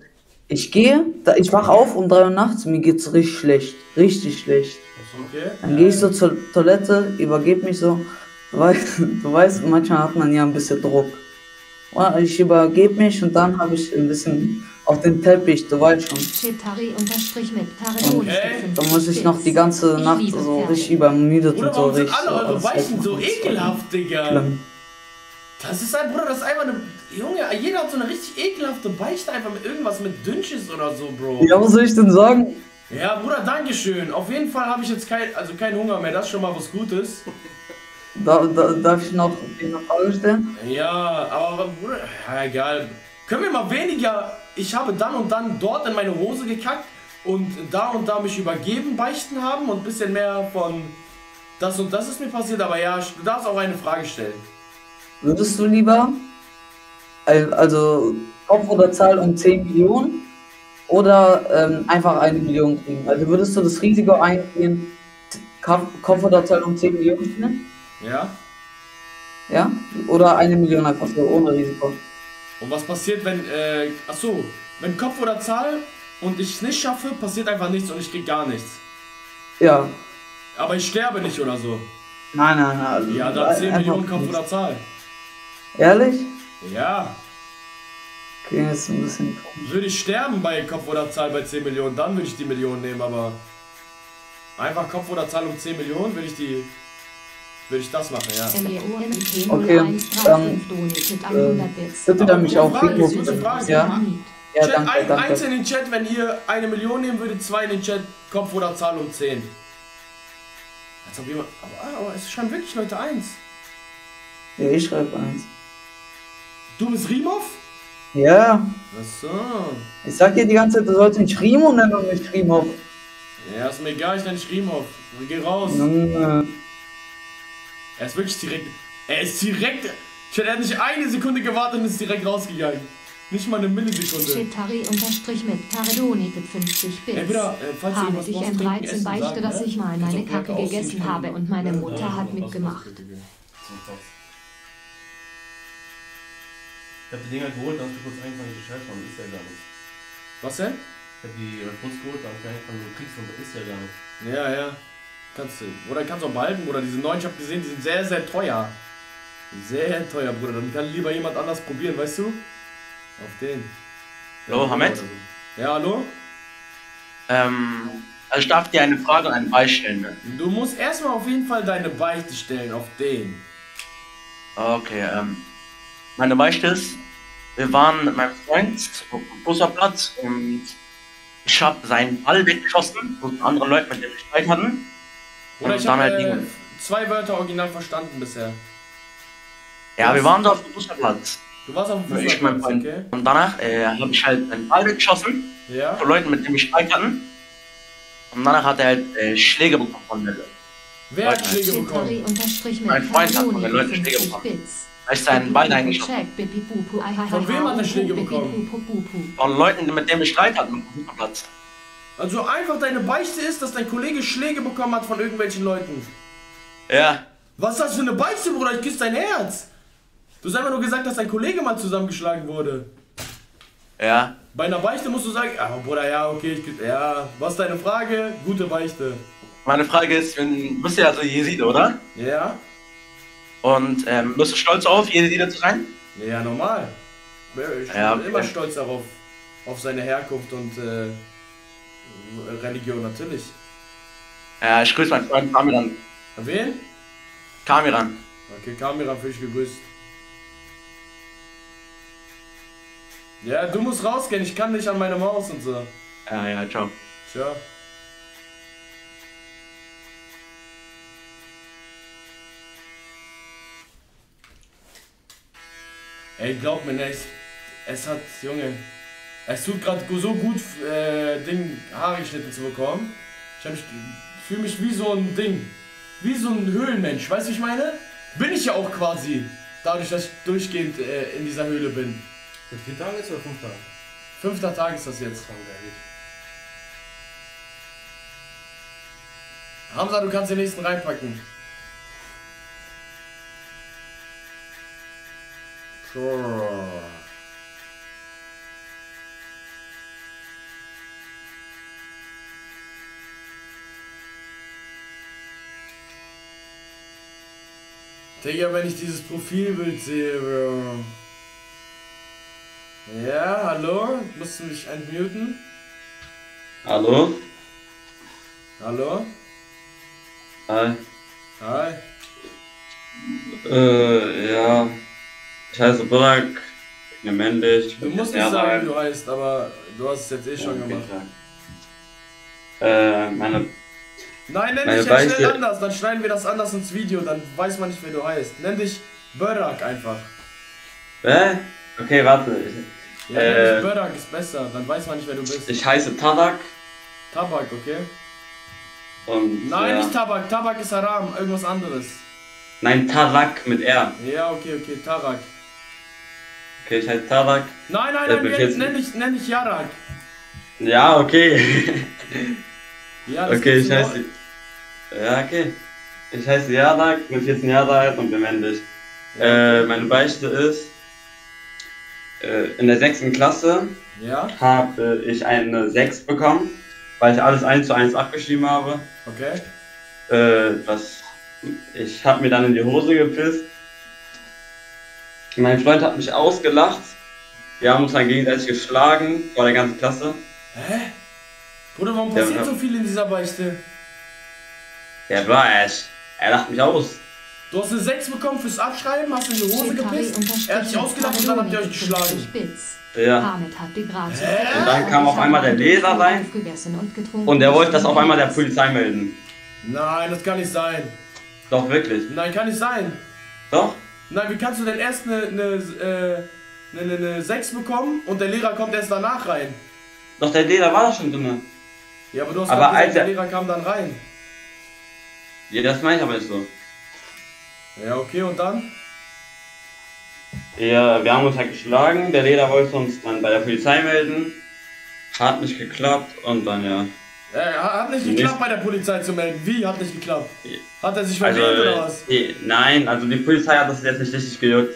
Ich wach auf um 3 Uhr nachts, mir geht's richtig schlecht. Richtig schlecht. Okay. Dann gehe ich so zur Toilette, übergebe mich so. Du weißt, manchmal hat man ja ein bisschen Druck. Und ich übergebe mich und dann habe ich ein bisschen auf den Teppich, du weißt schon. Chitari unterstrich mit Taredon. Da muss ich noch die ganze Nacht so richtig übermüdet Bruder, und so warum sind richtig. alle eure alles Weichen so aufmachen. ekelhaft, Digga? Schlimm. Das ist ein Bruder, das ist einfach eine. Junge, jeder hat so eine richtig ekelhafte Beichte, einfach mit irgendwas mit Dünnschiss oder so, Bro. Ja, was soll ich denn sagen? Ja, Bruder, dankeschön. Auf jeden Fall habe ich jetzt keinen Hunger mehr, das ist schon mal was Gutes. Darf ich noch eine Frage stellen? Ja, aber Bruder, ja, egal. Können wir mal weniger, ich habe dann und dann dort in meine Hose gekackt und da mich übergeben, Beichten haben und ein bisschen mehr von das und das ist mir passiert, aber ja, du darfst auch eine Frage stellen. Würdest du lieber, also Kopf oder Zahl um 10 Millionen oder einfach 1 Million kriegen? Also würdest du das Risiko eingehen, Kopf oder Zahl um 10 Millionen kriegen? Ja? Ja? Oder 1 Million einfach so, ohne Risiko? Und was passiert, wenn, achso, wenn Kopf oder Zahl und ich es nicht schaffe, passiert einfach nichts und ich krieg gar nichts. Ja. Aber ich sterbe nicht oder so. Nein. Also Ja, dann 10 Millionen einfach Kopf nichts. oder Zahl. Ehrlich? Ja. Okay, das ist ein bisschen komisch. Würde ich sterben bei Kopf oder Zahl bei 10 Millionen, dann würde ich die Millionen nehmen, aber einfach Kopf oder Zahl um 10 Millionen würde ich das machen, ja. Okay, dann bitte dann mich auch Frage, Rico. gute Frage. Ja, ja, Chat, danke. eins in den Chat, wenn ihr 1 Million nehmen würdet, 2 in den Chat, Kopf oder Zahl um 10. Als ob jemand, aber es schreiben wirklich Leute 1. Ja, ich schreibe 1. Du bist Rimov? Ja. Achso. Ich sag dir die ganze Zeit, du sollst nicht Rimo nennen und nicht Rimov. Ja, ist mir egal, ich nenne dich Rimov. Geh raus. Er ist wirklich direkt. Er ist direkt. Er hat nicht eine Sekunde gewartet und ist direkt rausgegangen. Nicht mal eine Millisekunde. Chitari unterstrich mit Taredoni mit 50 Bits. Ey, wieder, falls du Habe irgendwas dich brauchst, ein trinken, 13 essen, beichte, sagen, dass ne? ich mal Kannst meine auch Kacke Blöcke gegessen ausziehen, habe und meine Mutter hat mitgemacht. Ich hab die Dinger geholt, dann hast du kurz eingefangen, die Scheiße, das ist ja gar nichts. Was denn? Ich hab die Kunst geholt, dann hast du eingefangen, du kriegst und das ist ja gar nichts. Ja, ja. Kannst du. Oder kannst du auch behalten, Bruder. Diese neuen, ich hab gesehen, die sind sehr, sehr teuer. Sehr teuer, Bruder. Dann kann lieber jemand anders probieren, weißt du? Auf den. Hallo, Hamed? Ja, hallo? Also ich darf dir eine Frage und einen Ball stellen. Ne? Du musst erstmal auf jeden Fall deine Beichte stellen, auf den. Okay, meine Beichte ist, wir waren mit meinem Freund auf dem Busserplatz und ich habe seinen Ball weggeschossen und andere Leute, mit denen wir Streit hatten. Oder Und ich dann habe halt 2 Wörter original verstanden bisher. Ja, wir waren so auf dem Busserplatz. Du warst auf dem Ich mein Fußballplatz, Freund. okay? Und danach habe ich halt einen Ball weggeschossen. Ja. Von Leuten, mit denen wir Streit hatten. Und danach hat er halt Schläge bekommen von mir. Wer hat Schläge bekommen? Mein Freund hat von den Leuten Schläge bekommen. Weil ich seinen Ball eingeschossen. Von wem hat er Schläge bekommen? Von Leuten, mit denen wir Streit hatten auf dem Fußballplatz. Also einfach deine Beichte ist, dass dein Kollege Schläge bekommen hat von irgendwelchen Leuten. Ja. Was ist das für eine Beichte, Bruder? Ich küsse dein Herz. Du hast einfach nur gesagt, dass dein Kollege mal zusammengeschlagen wurde. Ja. Bei einer Beichte musst du sagen, ah, Bruder, ja, okay, ja. Was ist deine Frage? Gute Beichte. Meine Frage ist, du bist ja also Jeside, oder? Ja. Und bist du stolz auf, Jeside zu sein? Ja, normal. Ich bin Ja, okay. immer stolz darauf, auf seine Herkunft und Religion, natürlich. Ja, ich grüße meinen Freund Kamiran. Wen? Kamiran. Okay, Kamera für dich gegrüßt. Ja, du musst rausgehen, ich kann nicht an meine Maus und so. Ja, ciao. Ciao. Ey, glaub mir nicht, es hat, Junge, es tut gerade so gut, Haare geschnitten zu bekommen. Ich fühle mich wie so ein Ding, wie so ein Höhlenmensch, weißt du, wie ich meine? Bin ich ja auch quasi, dadurch, dass ich durchgehend in dieser Höhle bin. Seit 4 Tagen ist oder 5 Tage? 5. Tag ist das jetzt. Hamza, du kannst den nächsten reinpacken. So. Digga, wenn ich dieses Profilbild sehe, Bro. Ja, hallo? Musst du mich entmuten? Hallo? Hallo? Hi. Hi. Ja. Ich heiße Burak. Ich bin männlich. Du musst nicht sagen, wie du heißt, aber du hast es jetzt eh schon gemacht. Meine Nein, nenn meine dich jetzt schnell Beichte- anders, dann schneiden wir das anders ins Video, dann weiß man nicht, wer du heißt. Nenn dich Burak einfach. Okay, warte. Ja, nenn dich Burak ist besser, dann weiß man nicht, wer du bist. Ich heiße Tadak. Tabak, okay? Und, Nein, nicht Tabak, Tabak ist haram, irgendwas anderes. Nein, Tarak mit R. Ja, okay, Tarak. Okay, ich heiße Tarak. Nein, nenn dich Yarak. Ja, okay. Ja, das okay, gibt's ich noch. heiße. Ja, okay. Ich heiße Yadak, bin 14 Jahre alt und bin männlich. Meine Beichte ist, in der 6. Klasse habe ich eine 6 bekommen, weil ich alles 1:1 abgeschrieben habe. Okay. Ich habe mir dann in die Hose gepisst. Mein Freund hat mich ausgelacht. Wir haben uns dann gegenseitig geschlagen vor der ganzen Klasse. Hä? Bruder, warum passiert so viel in dieser Beichte? Ja, er lacht mich aus. Du hast eine 6 bekommen fürs Abschreiben, hast in die Hose gepisst, er hat dich ausgelacht und dann habt ihr euch geschlagen. Ja. Und dann kam auf einmal der Lehrer rein und der wollte das auf einmal der Polizei melden. Nein, das kann nicht sein. Doch, wirklich. Nein, kann nicht sein. Doch? Nein, wie kannst du denn erst eine 6 bekommen und der Lehrer kommt erst danach rein? Doch, der Lehrer war doch schon drin. Ja, aber du hast aber gerade gesagt, der Lehrer kam dann rein. Ja, das meine ich aber nicht so. Ja, okay, und dann? Ja, wir haben uns halt geschlagen, der Lehrer wollte uns dann bei der Polizei melden. Hat nicht geklappt und dann ja. Hat nicht geklappt bei der Polizei zu melden. Wie hat nicht geklappt? Hat er sich verwehrt oder was? Nein, also die Polizei hat das jetzt nicht richtig gejuckt.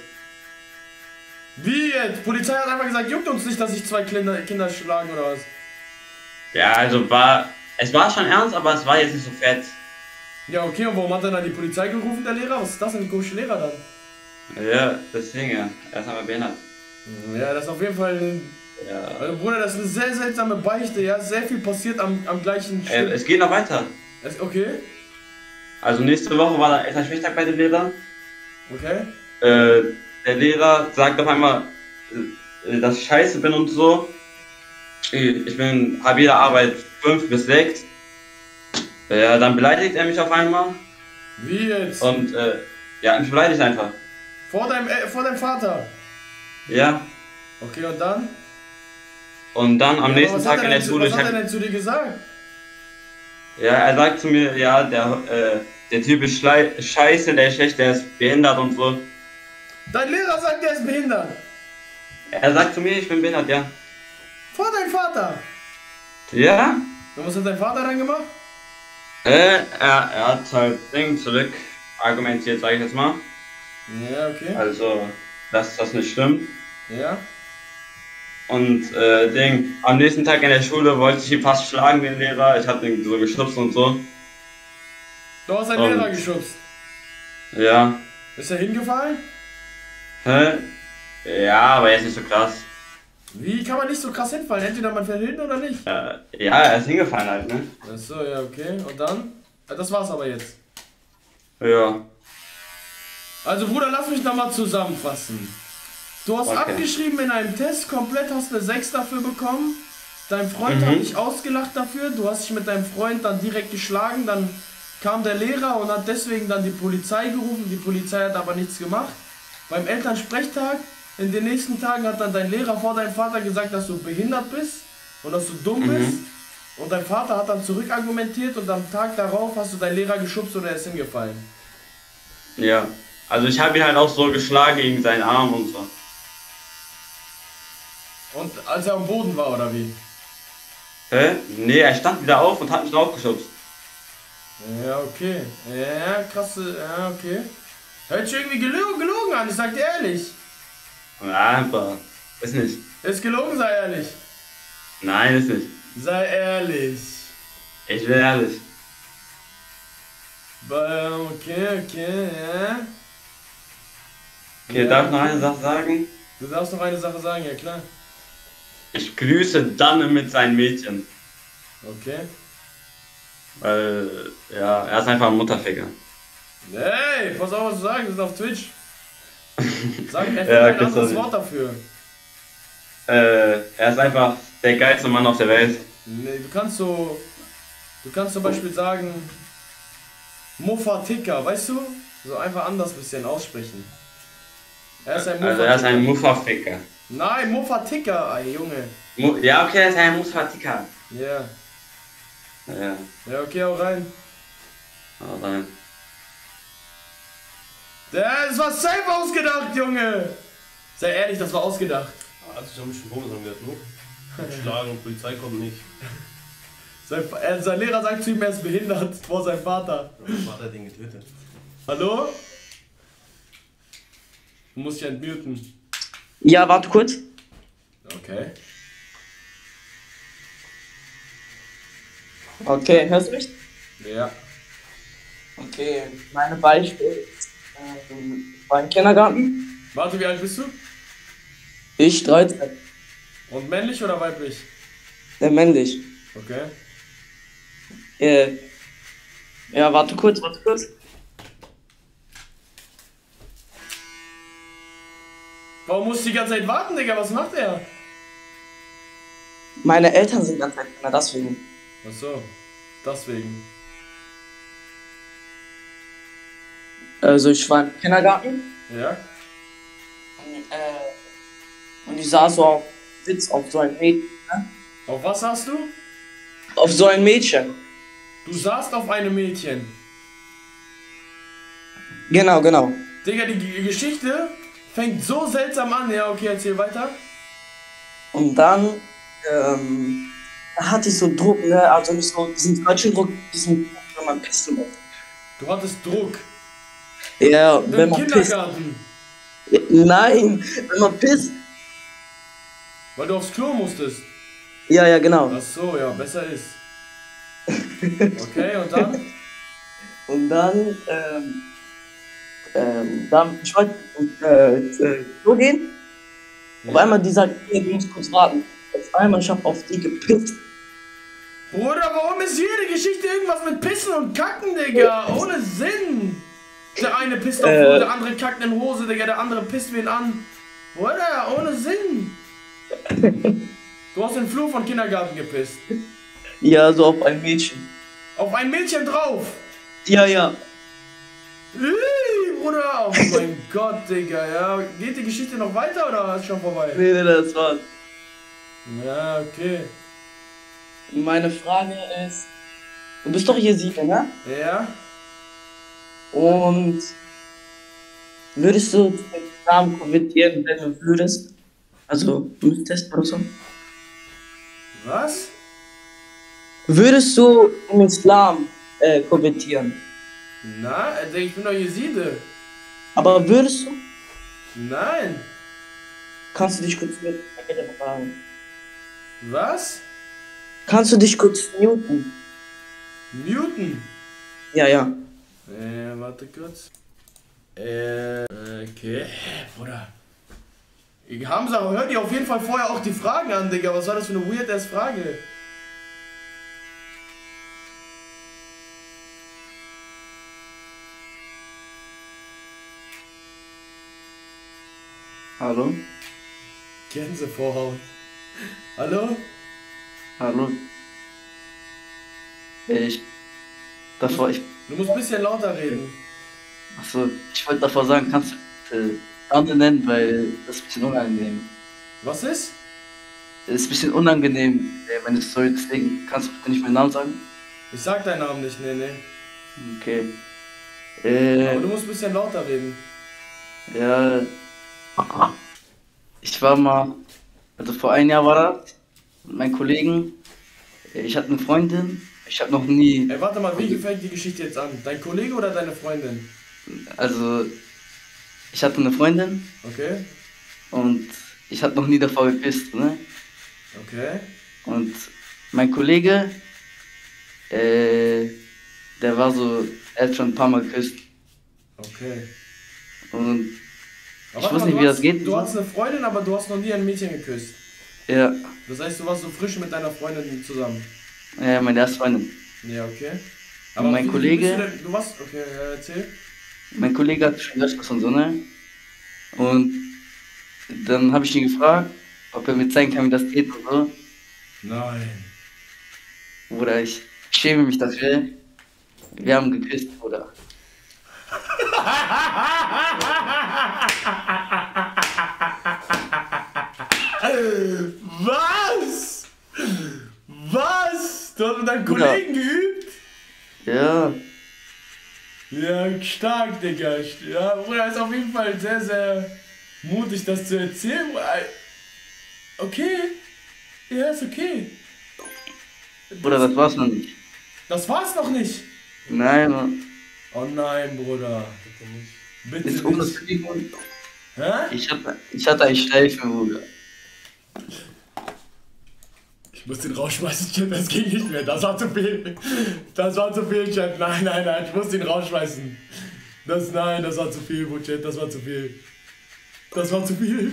Wie jetzt? Die Polizei hat einfach gesagt, juckt uns nicht, dass sich 2 Kinder schlagen oder was? Ja, also es war schon ernst, aber es war jetzt nicht so fett. Ja, okay, und warum hat er dann die Polizei gerufen, der Lehrer? Was ist das denn, ein komischer Lehrer dann? Ja, deswegen ja. Er ist aber behindert. Ja, das ist auf jeden Fall... Ja. Also Bruder, das ist eine sehr seltsame Beichte, ja. Sehr viel passiert am gleichen Stück. Es geht noch weiter. Okay. Also nächste Woche war der Elternschwächtag bei den Lehrern. Okay. Der Lehrer sagt auf einmal, dass ich scheiße bin und so. Ich habe jede Arbeit 5 bis 6. Ja, dann beleidigt er mich auf einmal. Wie jetzt? Und ja, mich beleidigt einfach. Vor deinem Vater? Ja. Okay, und dann? Und dann am nächsten Tag in der Schule... Was hat er denn zu dir gesagt? Ja, er sagt zu mir, ja, der Typ ist scheiße, der ist schlecht, der ist behindert und so. Dein Lehrer sagt, der ist behindert? Er sagt zu mir, ich bin behindert, ja. Vor deinem Vater? Ja? Und was hat dein Vater dann gemacht? Er hat halt Ding zurück argumentiert, sag ich jetzt mal. Ja, okay. Also, dass das nicht stimmt. Ja. Und am nächsten Tag in der Schule wollte ich ihn fast schlagen, den Lehrer. Ich hab ihn so geschubst und so. Du hast deinen Lehrer geschubst? Ja. Ist er hingefallen? Hä? Ja, aber jetzt nicht so krass. Wie kann man nicht so krass hinfallen? Entweder man fällt hin oder nicht? Ja, er ist hingefallen halt, ne? Achso, ja, okay. Und dann? Das war's aber jetzt. Ja. Also Bruder, lass mich nochmal zusammenfassen. Du hast abgeschrieben in einem Test, komplett hast eine 6 dafür bekommen. Dein Freund hat dich ausgelacht dafür, du hast dich mit deinem Freund dann direkt geschlagen, dann kam der Lehrer und hat deswegen dann die Polizei gerufen, die Polizei hat aber nichts gemacht. Beim Elternsprechtag, in den nächsten Tagen hat dann dein Lehrer vor deinem Vater gesagt, dass du behindert bist und dass du dumm bist. Und dein Vater hat dann zurückargumentiert und am Tag darauf hast du deinen Lehrer geschubst und er ist hingefallen. Ja, also ich habe ihn halt auch so geschlagen gegen seinen Arm und so. Und als er am Boden war, oder wie? Hä? Nee, er stand wieder auf und hat mich draufgeschubst. Ja, okay. Ja, krasse, ja, okay. Hört sich irgendwie gelogen an, ich sag dir ehrlich. Ja, einfach. Ist nicht. Ist gelogen, sei ehrlich. Nein, ist nicht. Sei ehrlich. Ich bin ehrlich. Okay, ja. Okay, Ja. darf ich noch eine Sache sagen? Du darfst noch eine Sache sagen, ja klar. Ich grüße Danne mit seinem Mädchen. Okay. Weil, ja, er ist einfach ein Mutterficker. Hey, pass auf, was du sagst, das ist auf Twitch. Sag einfach Ja, ein okay, anderes sorry. Wort dafür. Er ist einfach der geilste Mann auf der Welt. Nee, du kannst zum Beispiel sagen, Muffatika, weißt du? So einfach anders ein bisschen aussprechen. Er ist ein Also er ist ein Muffaficker. Nein, Muffatika, ey, Junge. Ja, okay, er ist ein Muffaficker. Ja. Ja, Ja, okay, hau rein. hau rein. Das war safe ausgedacht, Junge. Sei ehrlich, das war ausgedacht. Also ich habe mich schon vorgesagt, ne? Schlagen und Polizei kommt nicht. Sein Lehrer sagt zu ihm, er ist behindert vor seinem Vater. Mein Vater hat ihn getötet. Hallo? Du musst dich entmuten. Ja, warte kurz. Okay. Okay, hörst du mich? Ja. Okay, meine Beispiele ist, ich war im Kindergarten. Warte, wie alt bist du? Ich 13. Und männlich oder weiblich? Männlich. Okay. Ja, warte kurz. Warum musst du die ganze Zeit warten, Digga? Was macht er? Meine Eltern sind ganz alt, deswegen. Ach so, deswegen. Also ich war im Kindergarten Ja? und ich saß so auf Sitz auf so ein Mädchen. Ne? Auf was hast du? Auf so ein Mädchen. Du saßt auf einem Mädchen. Genau. Digga, die Geschichte fängt so seltsam an. Ja, okay, erzähl weiter. Und dann da hatte ich so Druck, ne? Also nicht so diesen falschen Druck, diesen Druck, wenn man pissen muss. Du hattest Druck. Ja, wenn Im man pisst. Kindergarten. Nein, wenn man pisst. Weil du aufs Klo musstest. Ja, genau. Ach so, ja, besser ist. Okay, und dann? Und dann ich wollte Klo gehen. Ja. Auf einmal die sagt, hey, du musst kurz warten. Auf einmal, ich hab auf die gepisst. Bruder, warum ist jede Geschichte irgendwas mit Pissen und Kacken, Digga? Ohne Sinn. Der eine pisst auf Klo, der andere kackt in Hose, Digga, der andere pisst wen an. Bruder, ohne Sinn. Du hast den Flur von Kindergarten gepisst. Ja, so auf ein Mädchen. Auf ein Mädchen drauf. Ja. Bruder, oh mein Gott, Digga, ja. Geht die Geschichte noch weiter oder ist schon vorbei? Nee, das war's. Ja, okay. Meine Frage ist, du bist doch Jeside, ne? Ja? Und würdest du den Islam konvertieren, wenn du würdest? Also, müsstest oder so? Was? Würdest du im Islam konvertieren? Na, ich bin doch Jeside. Aber würdest du? Nein. Kannst du dich kurz fragen? Was? Kannst du dich kurz muten? Muten? Ja. Warte kurz. Okay. Bruder. Hamza, hör dir auf jeden Fall vorher auch die Fragen an, Digga. Was war das für eine weird-ass Frage? Hallo? Gänsevorhaut. Hallo? Hallo? Du musst ein bisschen lauter reden. Achso, ich wollte davor sagen, kannst du Name nennen, weil das ist ein bisschen unangenehm. Was ist? Das ist ein bisschen unangenehm, wenn es so ist, deswegen kannst du bitte nicht meinen Namen sagen? Ich sag deinen Namen nicht, nee. Okay. Aber du musst ein bisschen lauter reden. Ja. Ich war mal, also vor einem Jahr war das, mit meinen Kollegen. Ich hatte eine Freundin, ich habe noch nie. Ey, warte mal, wie fängt die Geschichte jetzt an? Dein Kollege oder deine Freundin? Also, ich hatte eine Freundin. Okay. Und ich hatte noch nie davor gepisst, ne? Okay. Und mein Kollege, der war so, er hat schon ein paar Mal geküsst. Okay. Und Aber Ich weiß nicht, wie das geht. Du hast eine Freundin, aber du hast noch nie ein Mädchen geküsst. Ja. Das heißt, du warst so frisch mit deiner Freundin zusammen. Ja, meine erste Freundin. Ja, okay. Aber mein Kollege. Du warst. Okay, erzähl. Mein Kollege hat schon Löschpass und so, ne? Und dann habe ich ihn gefragt, ob er mir zeigen kann, wie das geht und so. Nein. Bruder, ich schäme mich dafür. Wir haben geküsst, Bruder. Was? Was? Du hast mit deinem Kollegen geübt? Ja. Ja, stark, Digga. Ja, Bruder, ist auf jeden Fall sehr, sehr mutig, das zu erzählen. Okay. Ja, ist okay. Bruder, das war's noch nicht. Das war's noch nicht? Nein, Mann. Oh nein, Bruder. Bitte Ist nicht. Hä? Ich hatte einen Streifen, Bruder. Ich muss den rausschmeißen, Chat, das ging nicht mehr. Das war zu viel. Das war zu viel, Chat. Nein, nein, nein, ich muss den rausschmeißen. Nein, das war zu viel, Chat, das war zu viel. Das war zu viel.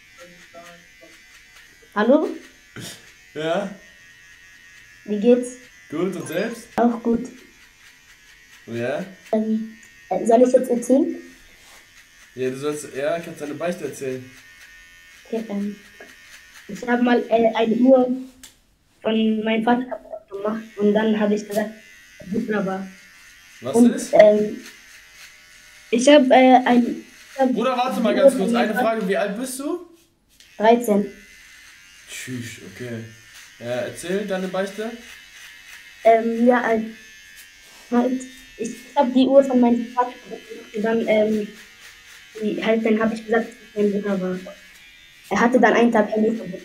Hallo? Ja? Wie geht's? Gut, und selbst? Auch gut. Ja? Soll ich jetzt erzählen? Ja, kannst deine Beichte erzählen. Okay, ich habe mal eine Uhr von meinem Vater kaputt gemacht und dann habe ich gesagt, wunderbar. Was und, ist? Ich habe ein... Bruder, warte mal ganz kurz. Eine Frage, wie alt bist du? 13. Tschüss, okay. Ja, erzähl deine Beichte. Ich habe die Uhr von meinem Vater kaputt gemacht und dann habe ich gesagt, dass es mein Bruder war. Er hatte dann einen Tag Handy verbunden.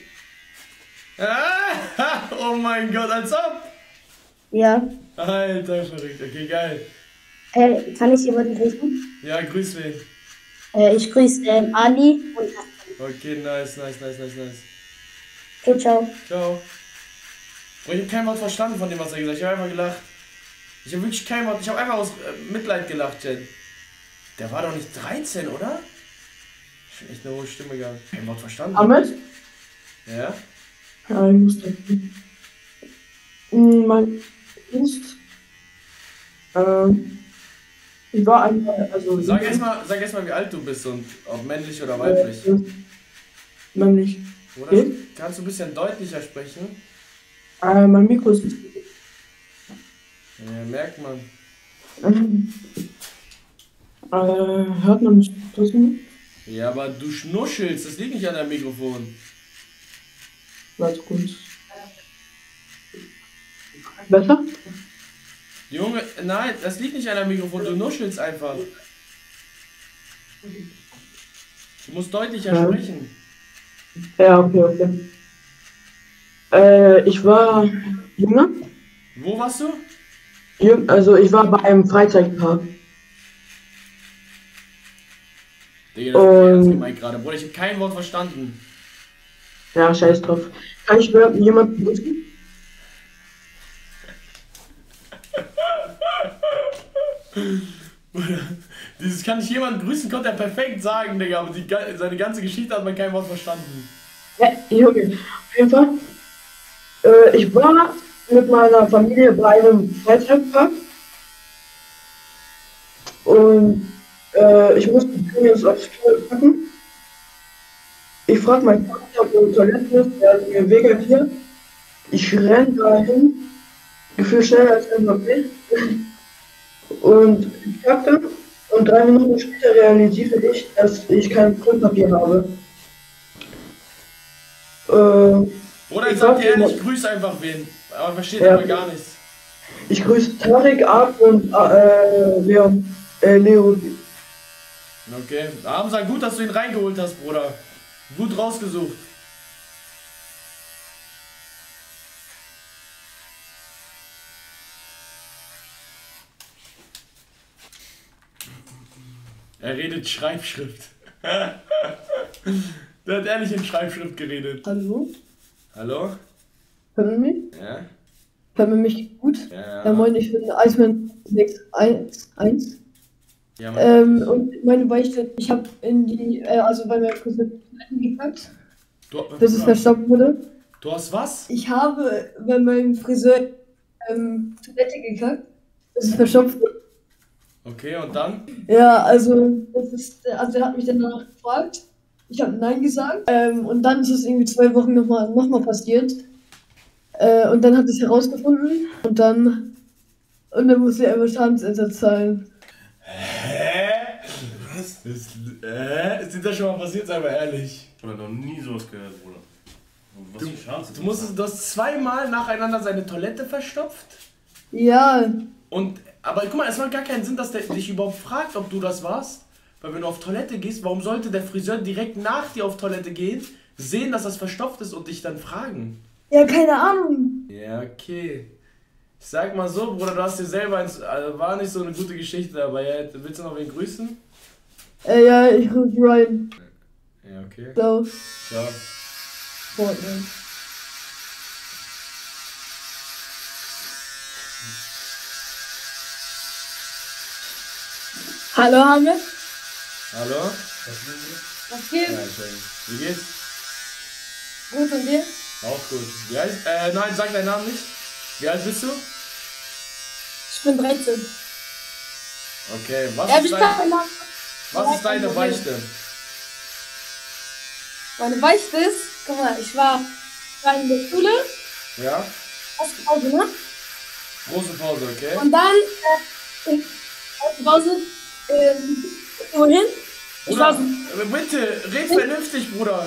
Oh mein Gott, als ob! Ja. Alter, verrückt. Okay, geil. Kann ich jemanden grüßen? Ja, grüß wen. Ich grüße Ali und Hassan. Okay, nice. Okay, ciao. Ciao. Boah, ich hab kein Wort verstanden von dem, was er gesagt hat. Ich hab einfach gelacht. Ich hab wirklich kein Wort. Ich hab einfach aus Mitleid gelacht, Jen. Der war doch nicht 13, oder? Schon echt eine hohe Stimme gehabt. Kein Wort verstanden. Ahmed? Ja? Ja, ich muss denken. Mein ist. Ich war einmal, also. Sag erst mal, wie alt du bist und ob männlich oder weiblich. Männlich. Oder kannst du ein bisschen deutlicher sprechen? Mein Mikro ist nicht. Ja, merkt man. Hört man mich draußen? Ja, aber du schnuschelst, das liegt nicht an deinem Mikrofon. Warte kurz. Besser? Junge, nein, das liegt nicht an deinem Mikrofon, du nuschelst einfach. Du musst deutlicher sprechen. Ja, okay. Ich war jünger. Wo warst du? Also ich war bei einem Freizeitpark. Digga, das ist ernst gemeint gerade. Bruder, ich hab kein Wort verstanden. Ja, scheiß drauf. Kann ich jemanden grüßen? Dieses kann ich jemanden grüßen, konnte er perfekt sagen, Digga, aber seine ganze Geschichte hat man kein Wort verstanden. Ja, Junge, auf jeden Fall. Ich war mit meiner Familie bei einem Freizeitpark und ich musste Julius aufs Klo packen. Ich frage meinen Vater, wo die Toilette ist, der hat mir Weg erklärt. Ich renn dahin, gefühlt schneller als ein Vampir. Und ich packte und 3 Minuten später realisierte ich, dass ich kein Klopapier habe. Oder ich sag dir ehrlich, ich grüße einfach wen. Aber versteht aber gar nichts. Ich grüße Tarek, Arp und Leo. Okay. Hamza, gut, dass du ihn reingeholt hast, Bruder. Gut rausgesucht. Er redet Schreibschrift. Der hat ehrlich in Schreibschrift geredet. Hallo? Hallo? Hört man mich? Ja? Hört man mich gut? Ja. Ja, moin, ich bin Iceman 611. Ja, Mann. Und meine Beichte, ich habe in die, also bei meinem Friseur gekackt, bis es Ja. verstopft wurde. Du hast was? Ich habe bei meinem Friseur Toilette gekackt, bis es verstopft wurde. Okay, und dann? Ja, also also er hat mich dann danach gefragt. Ich habe Nein gesagt. Und dann ist es irgendwie 2 Wochen noch mal passiert. Und dann hat es herausgefunden und dann musste er einfach Schadensersatz zahlen. Hä? Was? Ist dir das schon mal passiert, sei mal ehrlich? Ich habe noch nie sowas gehört, Bruder. Was für Chance? Du hast zweimal nacheinander seine Toilette verstopft? Ja. Aber guck mal, es macht gar keinen Sinn, dass der dich überhaupt fragt, ob du das warst. Weil wenn du auf Toilette gehst, warum sollte der Friseur direkt nach dir auf Toilette gehen, sehen, dass das verstopft ist und dich dann fragen? Ja, keine Ahnung. Ja, okay. Ich sag mal so, Bruder, du hast dir selber war nicht so eine gute Geschichte dabei. Ja, willst du noch wen grüßen? Ja, ich rufe Ryan. Ja, okay. Ciao. Ciao. Fortnite. Hallo, Hamid. Hallo? Was geht? Ja, schön. Wie geht's? Gut und dir? Auch gut. Wie alt? Nein, sag deinen Namen nicht. Wie alt bist du? Ich bin 13. Okay, was Ja, ist deine deine Beichte? Meine Beichte ist, guck mal, ich war in der Schule, Ja? erste Pause, ne? Große Pause, okay? Und dann, erste Pause, wohin? Ich war Bruder, bitte, red vernünftig, Bruder.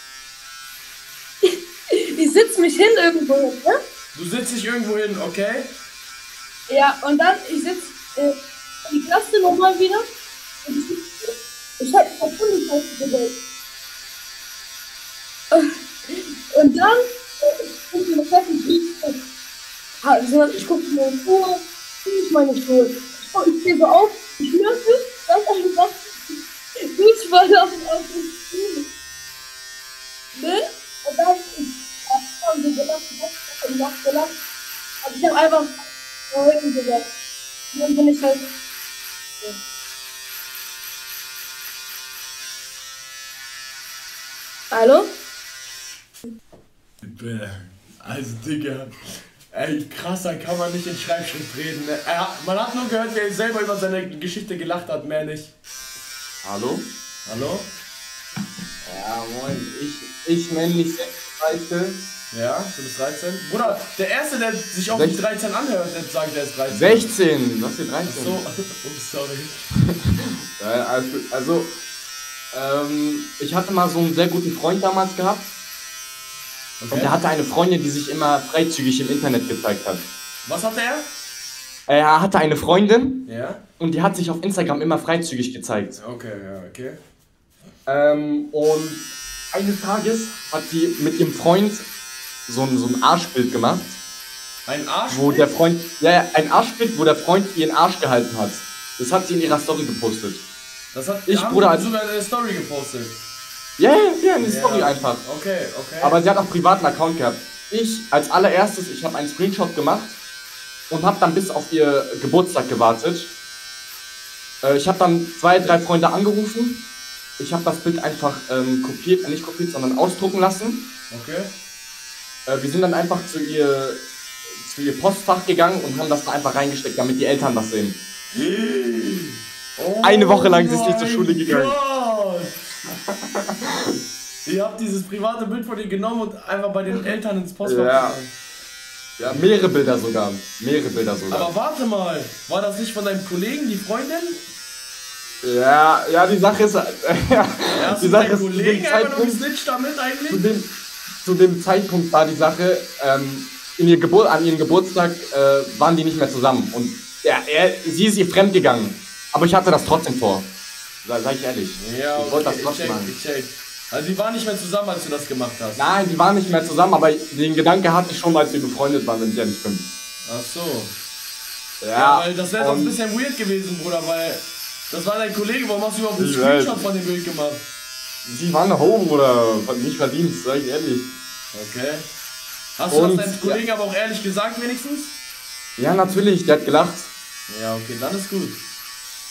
ich sitz mich hin irgendwo, ne? Du sitzt dich irgendwo hin, okay? Ja, und dann, ich sitz in die Klasse nochmal wieder. Und ich hab Bundesmeister gewählt. Und dann, ich bin ich gucke mir meine Schuhe, ich meine Schuhe. Ich stehe so auf, ich schlürfe, ganz einfach, Fußball auf den Schuhen. Ne? Und dann, ich hab so gelacht. Also ich hab einfach Leuten gesagt. Und dann bin ich halt. Hallo? Also, Digga. Ey, krasser kann man nicht in Schreibschrift reden. Ne? Man hat nur gehört, wie er selber über seine Geschichte gelacht hat, mehr nicht. Hallo? Hallo? Ja, moin. Ich männlich 36. Ja, du bist 13. Bruder, der Erste, der sich auch nicht 13 anhört, der sagt, er ist 13. 16! Was für 13? So, oh, sorry. Also, ich hatte mal so einen sehr guten Freund damals gehabt. Okay. Und der hatte eine Freundin, die sich immer freizügig im Internet gezeigt hat. Was hatte er? Er hatte eine Freundin. Ja. Und die hat sich auf Instagram immer freizügig gezeigt. Okay, ja, okay. Und eines Tages hat die mit ihrem Freund so ein Arschbild gemacht. Ein Arschbild? Wo der Freund, ja, ein Arschbild, wo der Freund ihren Arsch gehalten hat. Das hat sie in ihrer Story gepostet. Das hat Bruder, sogar eine Story gepostet. Ja, eine Story einfach. Okay. Aber sie hat auch einen privaten Account gehabt. Ich als allererstes, ich habe einen Screenshot gemacht und habe dann bis auf ihr Geburtstag gewartet. Ich habe dann 2, 3 Freunde angerufen. Ich habe das Bild einfach nicht kopiert, sondern ausdrucken lassen. Okay. Wir sind dann einfach zu ihr Postfach gegangen und haben das da einfach reingesteckt, damit die Eltern das sehen. Oh, eine Woche lang sind sie nicht zur Schule gegangen. Ihr habt dieses private Bild von ihr genommen und einfach bei den Eltern ins Postfach Ja. gegangen. Ja, mehrere Bilder sogar. Aber warte mal, war das nicht von deinem Kollegen, die Freundin? Ja, die Sache ist. Hast Die du Sache deinen ist, Kollegen einfach nur gesnitcht damit eigentlich? zu dem Zeitpunkt war die Sache, an ihrem Geburtstag waren die nicht mehr zusammen. Und sie ist ihr fremd gegangen. Aber ich hatte das trotzdem vor. Sag ich ehrlich. Ja, ich wollte das trotzdem machen. Ich check. Also die waren nicht mehr zusammen, als du das gemacht hast? Nein, die waren nicht mehr zusammen, aber den Gedanke hatte ich schon, als wir befreundet waren, wenn ich ehrlich bin. Ach so. Ja, weil das wäre doch ein bisschen weird gewesen, Bruder, weil das war dein Kollege, warum hast du überhaupt einen Ich Screenshot weiß. von dem Bild gemacht? Sie waren eine Home oder nicht verdient, sag ich ehrlich. Okay. Hast du das deinem Kollegen aber auch ehrlich gesagt wenigstens? Ja, natürlich, der hat gelacht. Ja, okay, dann ist gut.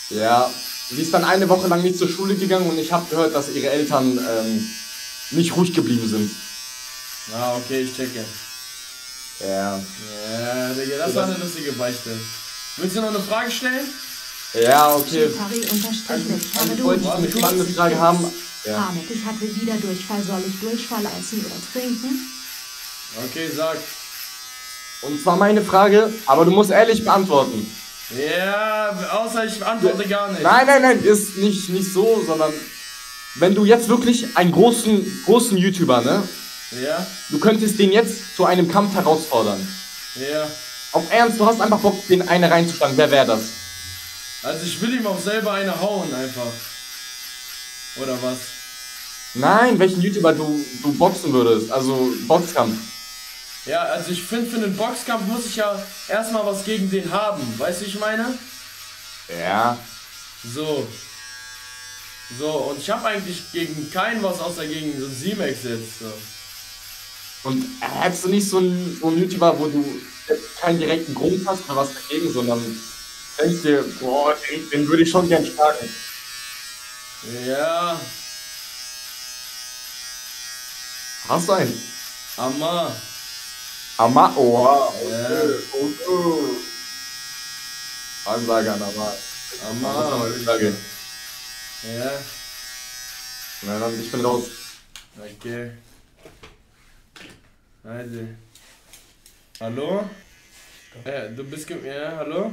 Ja, sie ist dann eine Woche lang nicht zur Schule gegangen und ich habe gehört, dass ihre Eltern nicht ruhig geblieben sind. Ah, okay, ich checke. Ja. Ja, Digga, das war eine lustige Beichte. Willst du noch eine Frage stellen? Ja, okay. Ich wollte ich eine spannende Frage haben. Ja. Ahmed, ich hatte wieder Durchfall. Soll ich Durchfall essen oder trinken? Okay, sag. Und zwar meine Frage, aber du musst ehrlich beantworten. Ja, außer ich antworte gar nicht. Nein, ist nicht so, sondern wenn du jetzt wirklich einen großen YouTuber, ne? Ja. Du könntest den jetzt zu einem Kampf herausfordern. Ja. Auf Ernst, du hast einfach Bock, den eine reinzuschlagen. Wer wäre das? Also ich will ihm auch selber eine hauen einfach. Oder was? Nein, welchen YouTuber du boxen würdest. Also Boxkampf. Ja, also ich finde, für einen Boxkampf muss ich ja erstmal was gegen den haben. Weißt du, wie ich meine? Ja. So, und ich habe eigentlich gegen keinen was, außer gegen so Simex jetzt. So. Und hättest du nicht so einen YouTuber, wo du keinen direkten Grund hast oder was dagegen, sondern denkst dir, boah, den würde ich schon gern schlagen. Ja. Hast du einen? Amma. Oha. Ja. Okay. Ansage an Amma. Ansage. Ja. Na dann, ich bin raus. Okay. Also. Hallo? Du bist ja, hallo?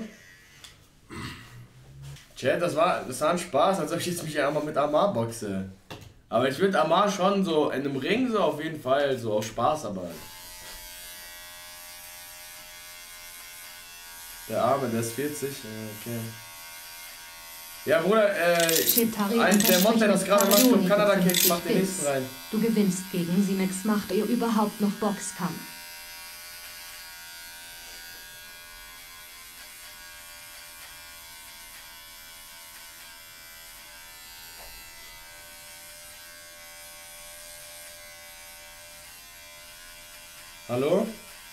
Chat, das war ein Spaß, als ob ich jetzt mich ja einmal mit Amar boxe. Aber ich würde Amar schon so in einem Ring so auf jeden Fall so auf Spaß, aber. Der Arme, der ist 40, okay. Ja, Bruder, der Mod, der das gerade macht, vom Kanada-Keks, macht den nächsten rein. Du gewinnst gegen Simex. Macht ihr überhaupt noch Boxkampf? Hallo?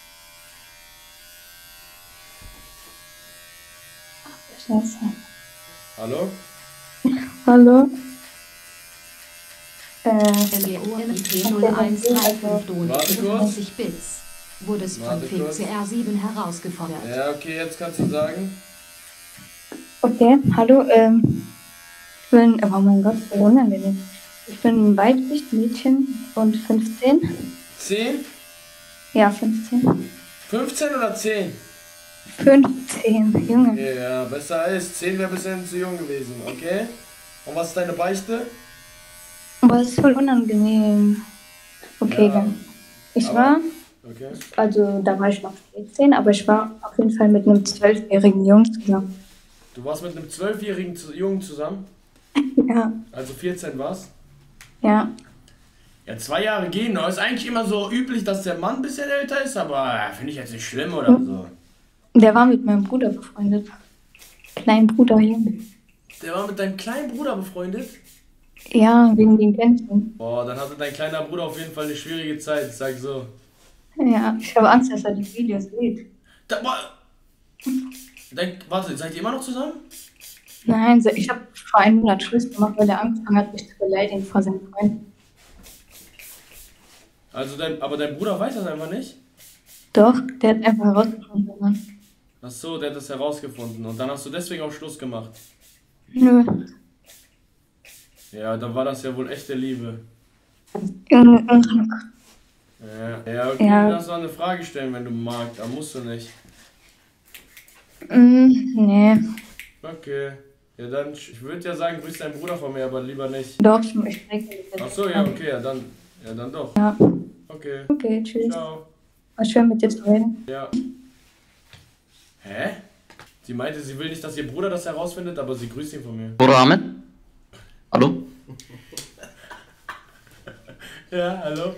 Scheiße. Hallo? Hallo? Warte kurz. Bits. Wurde es von PCR7 herausgefordert. Ja, okay, jetzt kannst du sagen. Okay, hallo, ich bin, oh mein Gott, so unangenehm. Ich bin ein weibliches Mädchen und 15. 10? Ja, 15. 15 oder 10? 15, Junge. Okay, ja, besser als 10 wäre ein bisschen zu jung gewesen, okay? Und was ist deine Beichte? Aber es ist voll unangenehm. Okay, Ja, dann. Okay. Also da war ich noch 14, aber ich war auf jeden Fall mit einem 12-jährigen Jungen zusammen. Du warst mit einem 12-jährigen Jungen zusammen? Ja, Also 14 warst? ja. Ja, 2 Jahre gehen noch. Ist eigentlich immer so üblich, dass der Mann ein bisschen älter ist, aber finde ich jetzt nicht schlimm oder so. Der war mit meinem Bruder befreundet. Kleinen Bruder, Junge. Der war mit deinem kleinen Bruder befreundet? Ja, wegen den Grenzen. Boah, dann hatte dein kleiner Bruder auf jeden Fall eine schwierige Zeit, ich sag so. Ja, ich habe Angst, dass er die Videos sieht. Warte, seid ihr immer noch zusammen? Nein, ich habe vor einem Monat Schluss gemacht, weil er angefangen hat, mich zu beleidigen vor seinen Freunden. Also aber dein Bruder weiß das einfach nicht? Doch, der hat einfach herausgefunden, Mann. Ach so, der hat das herausgefunden und dann hast du deswegen auch Schluss gemacht. Nö. Ja, dann war das ja wohl echte Liebe. Junge. Ja, okay, Ja. du darfst noch eine Frage stellen, wenn du magst, aber musst du nicht. Nee. Okay. Ja, dann, ich würde ja sagen, grüß deinen Bruder von mir, aber lieber nicht. Doch, ich spreche mit dir. Ach so, ja, okay, ja dann doch. Ja. Okay. Okay, tschüss. Ciao. War schön mit dir zu reden. Ja. Hä? Sie meinte, sie will nicht, dass ihr Bruder das herausfindet, aber sie grüßt ihn von mir. Bruder Ahmed? Hallo? Ja, hallo?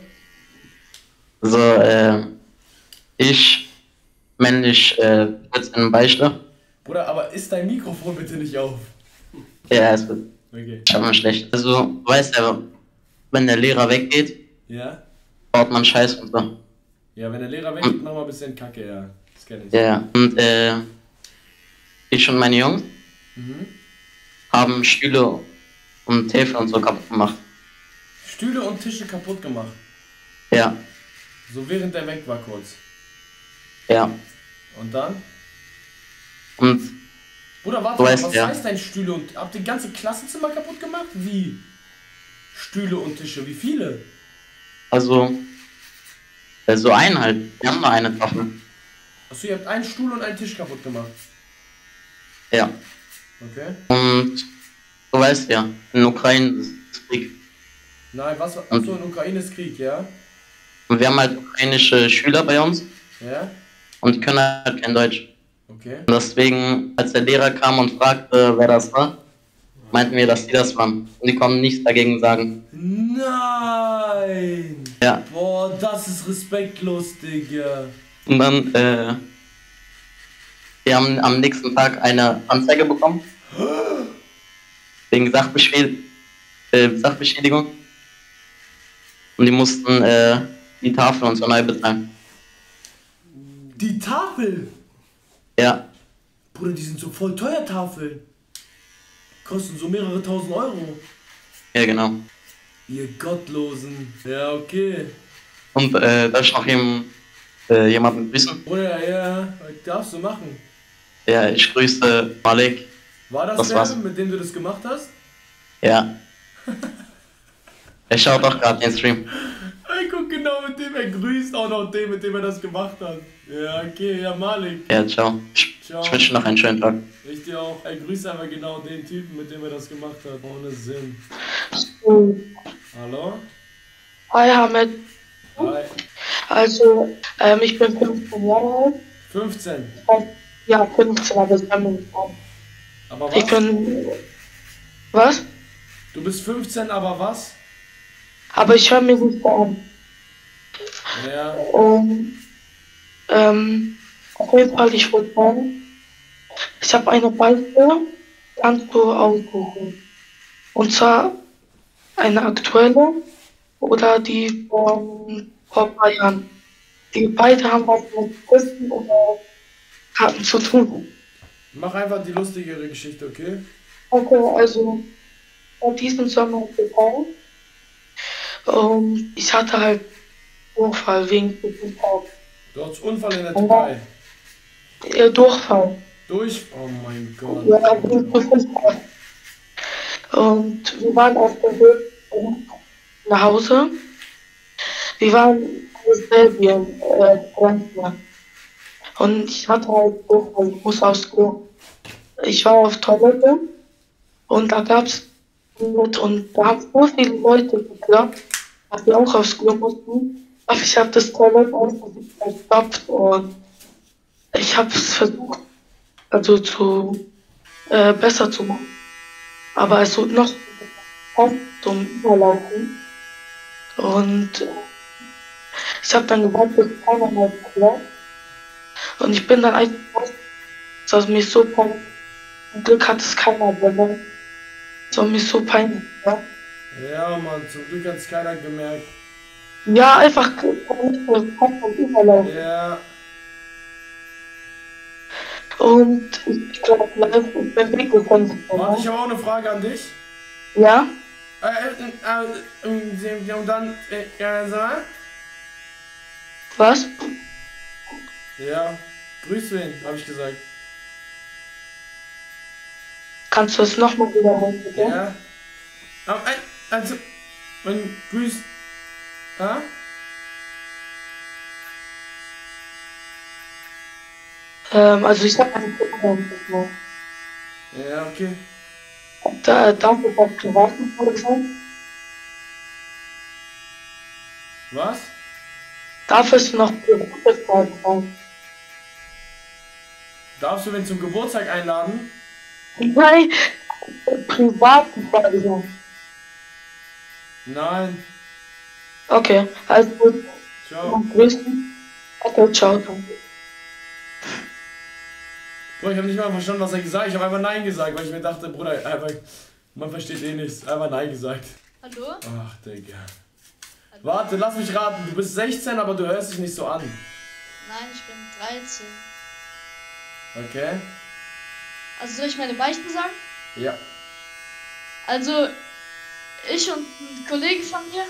So, ich, männlich, jetzt in Beichte. Bruder, aber ist dein Mikrofon bitte nicht auf? Ja, es wird. Okay. Ich hab mal schlecht. Also, weißt du, wenn der Lehrer weggeht, Ja? baut man Scheiß runter. Ja, wenn der Lehrer weggeht, machen wir ein bisschen Kacke, ja. Das kenn ich. Ja, und ich und meine Jungs, Mhm. haben Stühle und Tische und so kaputt gemacht. Stühle und Tische kaputt gemacht? Ja, So während der weg war kurz. ja. Und dann? Und Bruder, warte du mal, weißt was ja. heißt dein Stühle und... Habt ihr die ganze Klassenzimmer kaputt gemacht? Wie? Stühle und Tische, wie viele? Also so einen halt. Wir haben nur eine Tafel. Achso, ihr habt einen Stuhl und einen Tisch kaputt gemacht. Ja. Okay. Und du weißt ja, in Ukraine ist Krieg. Nein, was? Achso, in Ukraine ist Krieg, ja? Und wir haben halt ukrainische Schüler bei uns Ja? und die können halt kein Deutsch. Okay. Und deswegen, als der Lehrer kam und fragte, wer das war, meinten wir, dass die das waren. Und die konnten nichts dagegen sagen. Nein! Ja. Boah, das ist respektlos, Digga. Und dann, wir haben am nächsten Tag eine Anzeige bekommen. Wegen Sachbeschädigung. Und die mussten die Tafel und so neu bezahlen. Die Tafel? Ja. Bruder, die sind so voll teuer, Tafeln. Kosten so mehrere tausend Euro. Ja, genau. Ihr Gottlosen. Ja, okay. Und darf ich noch jemanden grüßen? Bruder, ja, was darfst du machen? Ja, ich grüße Malik. War das war's. der, mit dem du das gemacht hast? Ja. Er schaut auch gerade den Stream. Ich guck genau mit dem, er grüßt auch noch den, mit dem er das gemacht hat. Ja, okay, ja, Malik. Ja, ciao. Ciao. Ich wünsche dir noch einen schönen Tag. Ich dir auch. Er grüßt einfach genau den Typen, mit dem er das gemacht hat. Ohne Sinn. Hallo? Hi, Hamed. Hi. Also, ich bin 15 Jahre alt. 15? Ja, 15, aber ich kann mich nicht an. Aber was? Ich bin... Was? Du bist 15, aber was? Aber ich höre mich nicht an. Ja. Und, auf jeden Fall, ich wollte sagen, ich habe eine Beichte, kannst du aussuchen. Und zwar eine aktuelle oder die von vor ein paar Jahren. Die beide haben was mit Küsten oder Karten zu tun. Mach einfach die lustigere Geschichte, okay? Okay, also vor diesem Sommer gefallen. Ich hatte halt Durchfall wegen diesem Tag. Du hattest Unfall in der Türkei. Durchfall. Oh mein Gott. Ja, Durchfall. Und wir waren auf dem Weg nach Hause. Wir waren in Serbien, Grenzen. Und ich hatte halt Durchfall, ich muss aufs Klo. Ich war auf Toilette und da gab's und da haben so viele Leute geklappt, dass wir auch aufs Klo mussten. Aber ich habe das Toilette verstopft und ich habe es versucht, also besser zu machen. Aber es wird noch zum Überlaufen. Und ich habe dann gewartet, bis keiner mehr klappt. Und ich bin dann einfach raus. Das war mir so peinlich. Zum Glück hat es keiner bemerkt. Das war mir so peinlich. Ja, Ja, Mann, zum Glück hat es keiner gemerkt. ja einfach überlaufen. Ja. Und ich glaube, ich bin weggekommen. Warte, ich habe auch eine Frage an dich. Ja? Und dann, so? Was? Ja, grüß wen, habe ich gesagt. Kannst du es nochmal wiederholen, bitte? Ja. Also, man grüßt. Ha? Also ich habe einen Programm. Ja, okay. Darf ich auf privaten sein? Was? Darf es noch privates sein? Darfst du wen zum Geburtstag einladen? Nein, private Frage. Nein. Okay, also gut. Ciao. Grüßen. Okay, ciao. Boah, ich habe nicht mal verstanden, was er gesagt hat. Ich habe einfach Nein gesagt, weil ich mir dachte, Bruder, einfach, man versteht eh nichts. Einfach Nein gesagt. Hallo? Ach, Digga. Hallo? Warte, lass mich raten. Du bist 16, aber du hörst dich nicht so an. Nein, ich bin 13. Okay? Also soll ich meine Beichten sagen? Ja. Also, ich und ein Kollege von mir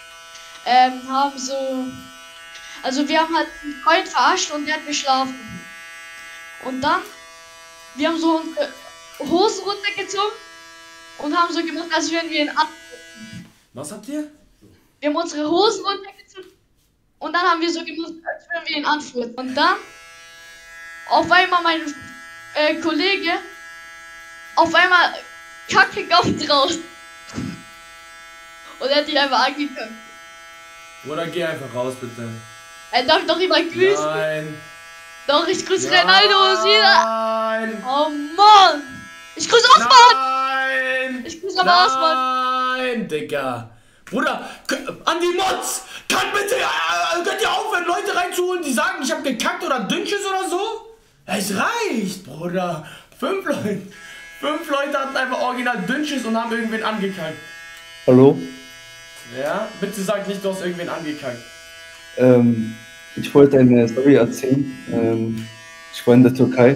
haben so. Also, wir haben halt einen Freund verarscht und der hat geschlafen. Und dann, wir haben so unsere Hosen runtergezogen und haben so gemacht, als würden wir ihn anfurzen. Was habt ihr? Wir haben unsere Hosen runtergezogen und dann haben wir so gemacht, als würden wir ihn anfurzen. Und dann, auf einmal mein Kollege, auf einmal Kacke kommt raus. Und er hat ihn einfach angekackt. Oder geh einfach raus, bitte. Er darf doch immer grüßen. Nein. Doch, ich grüße Nein. Ronaldo Nein. Oh Mann. Ich grüße Osman. Nein. Ich grüße aber Osman. Nein, Digga. Bruder, an die Mods. Kann bitte, könnt ihr aufhören, Leute reinzuholen, die sagen, ich hab gekackt oder Dünnsches oder so? Es reicht, Bruder. 5 Leute hatten einfach original Dünnsches und haben irgendwen angekackt. Hallo? Ja, bitte sag nicht, du hast irgendwen angekackt. Ich wollte eine Story erzählen. Ich war in der Türkei.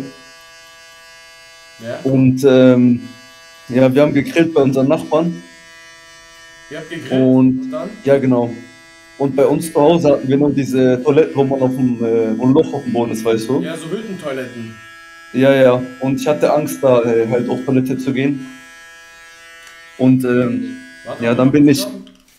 Ja? Und ja, wir haben gegrillt bei unseren Nachbarn. Ihr habt gegrillt? Und dann? ja, genau. Und bei uns zu Hause hatten wir noch diese Toiletten, wo man wo ein Loch auf dem Boden ist, weißt du? Ja, so Hüttentoiletten. Ja, ja. Und ich hatte Angst, da halt auf Toilette zu gehen. Und ja, dann bin ich.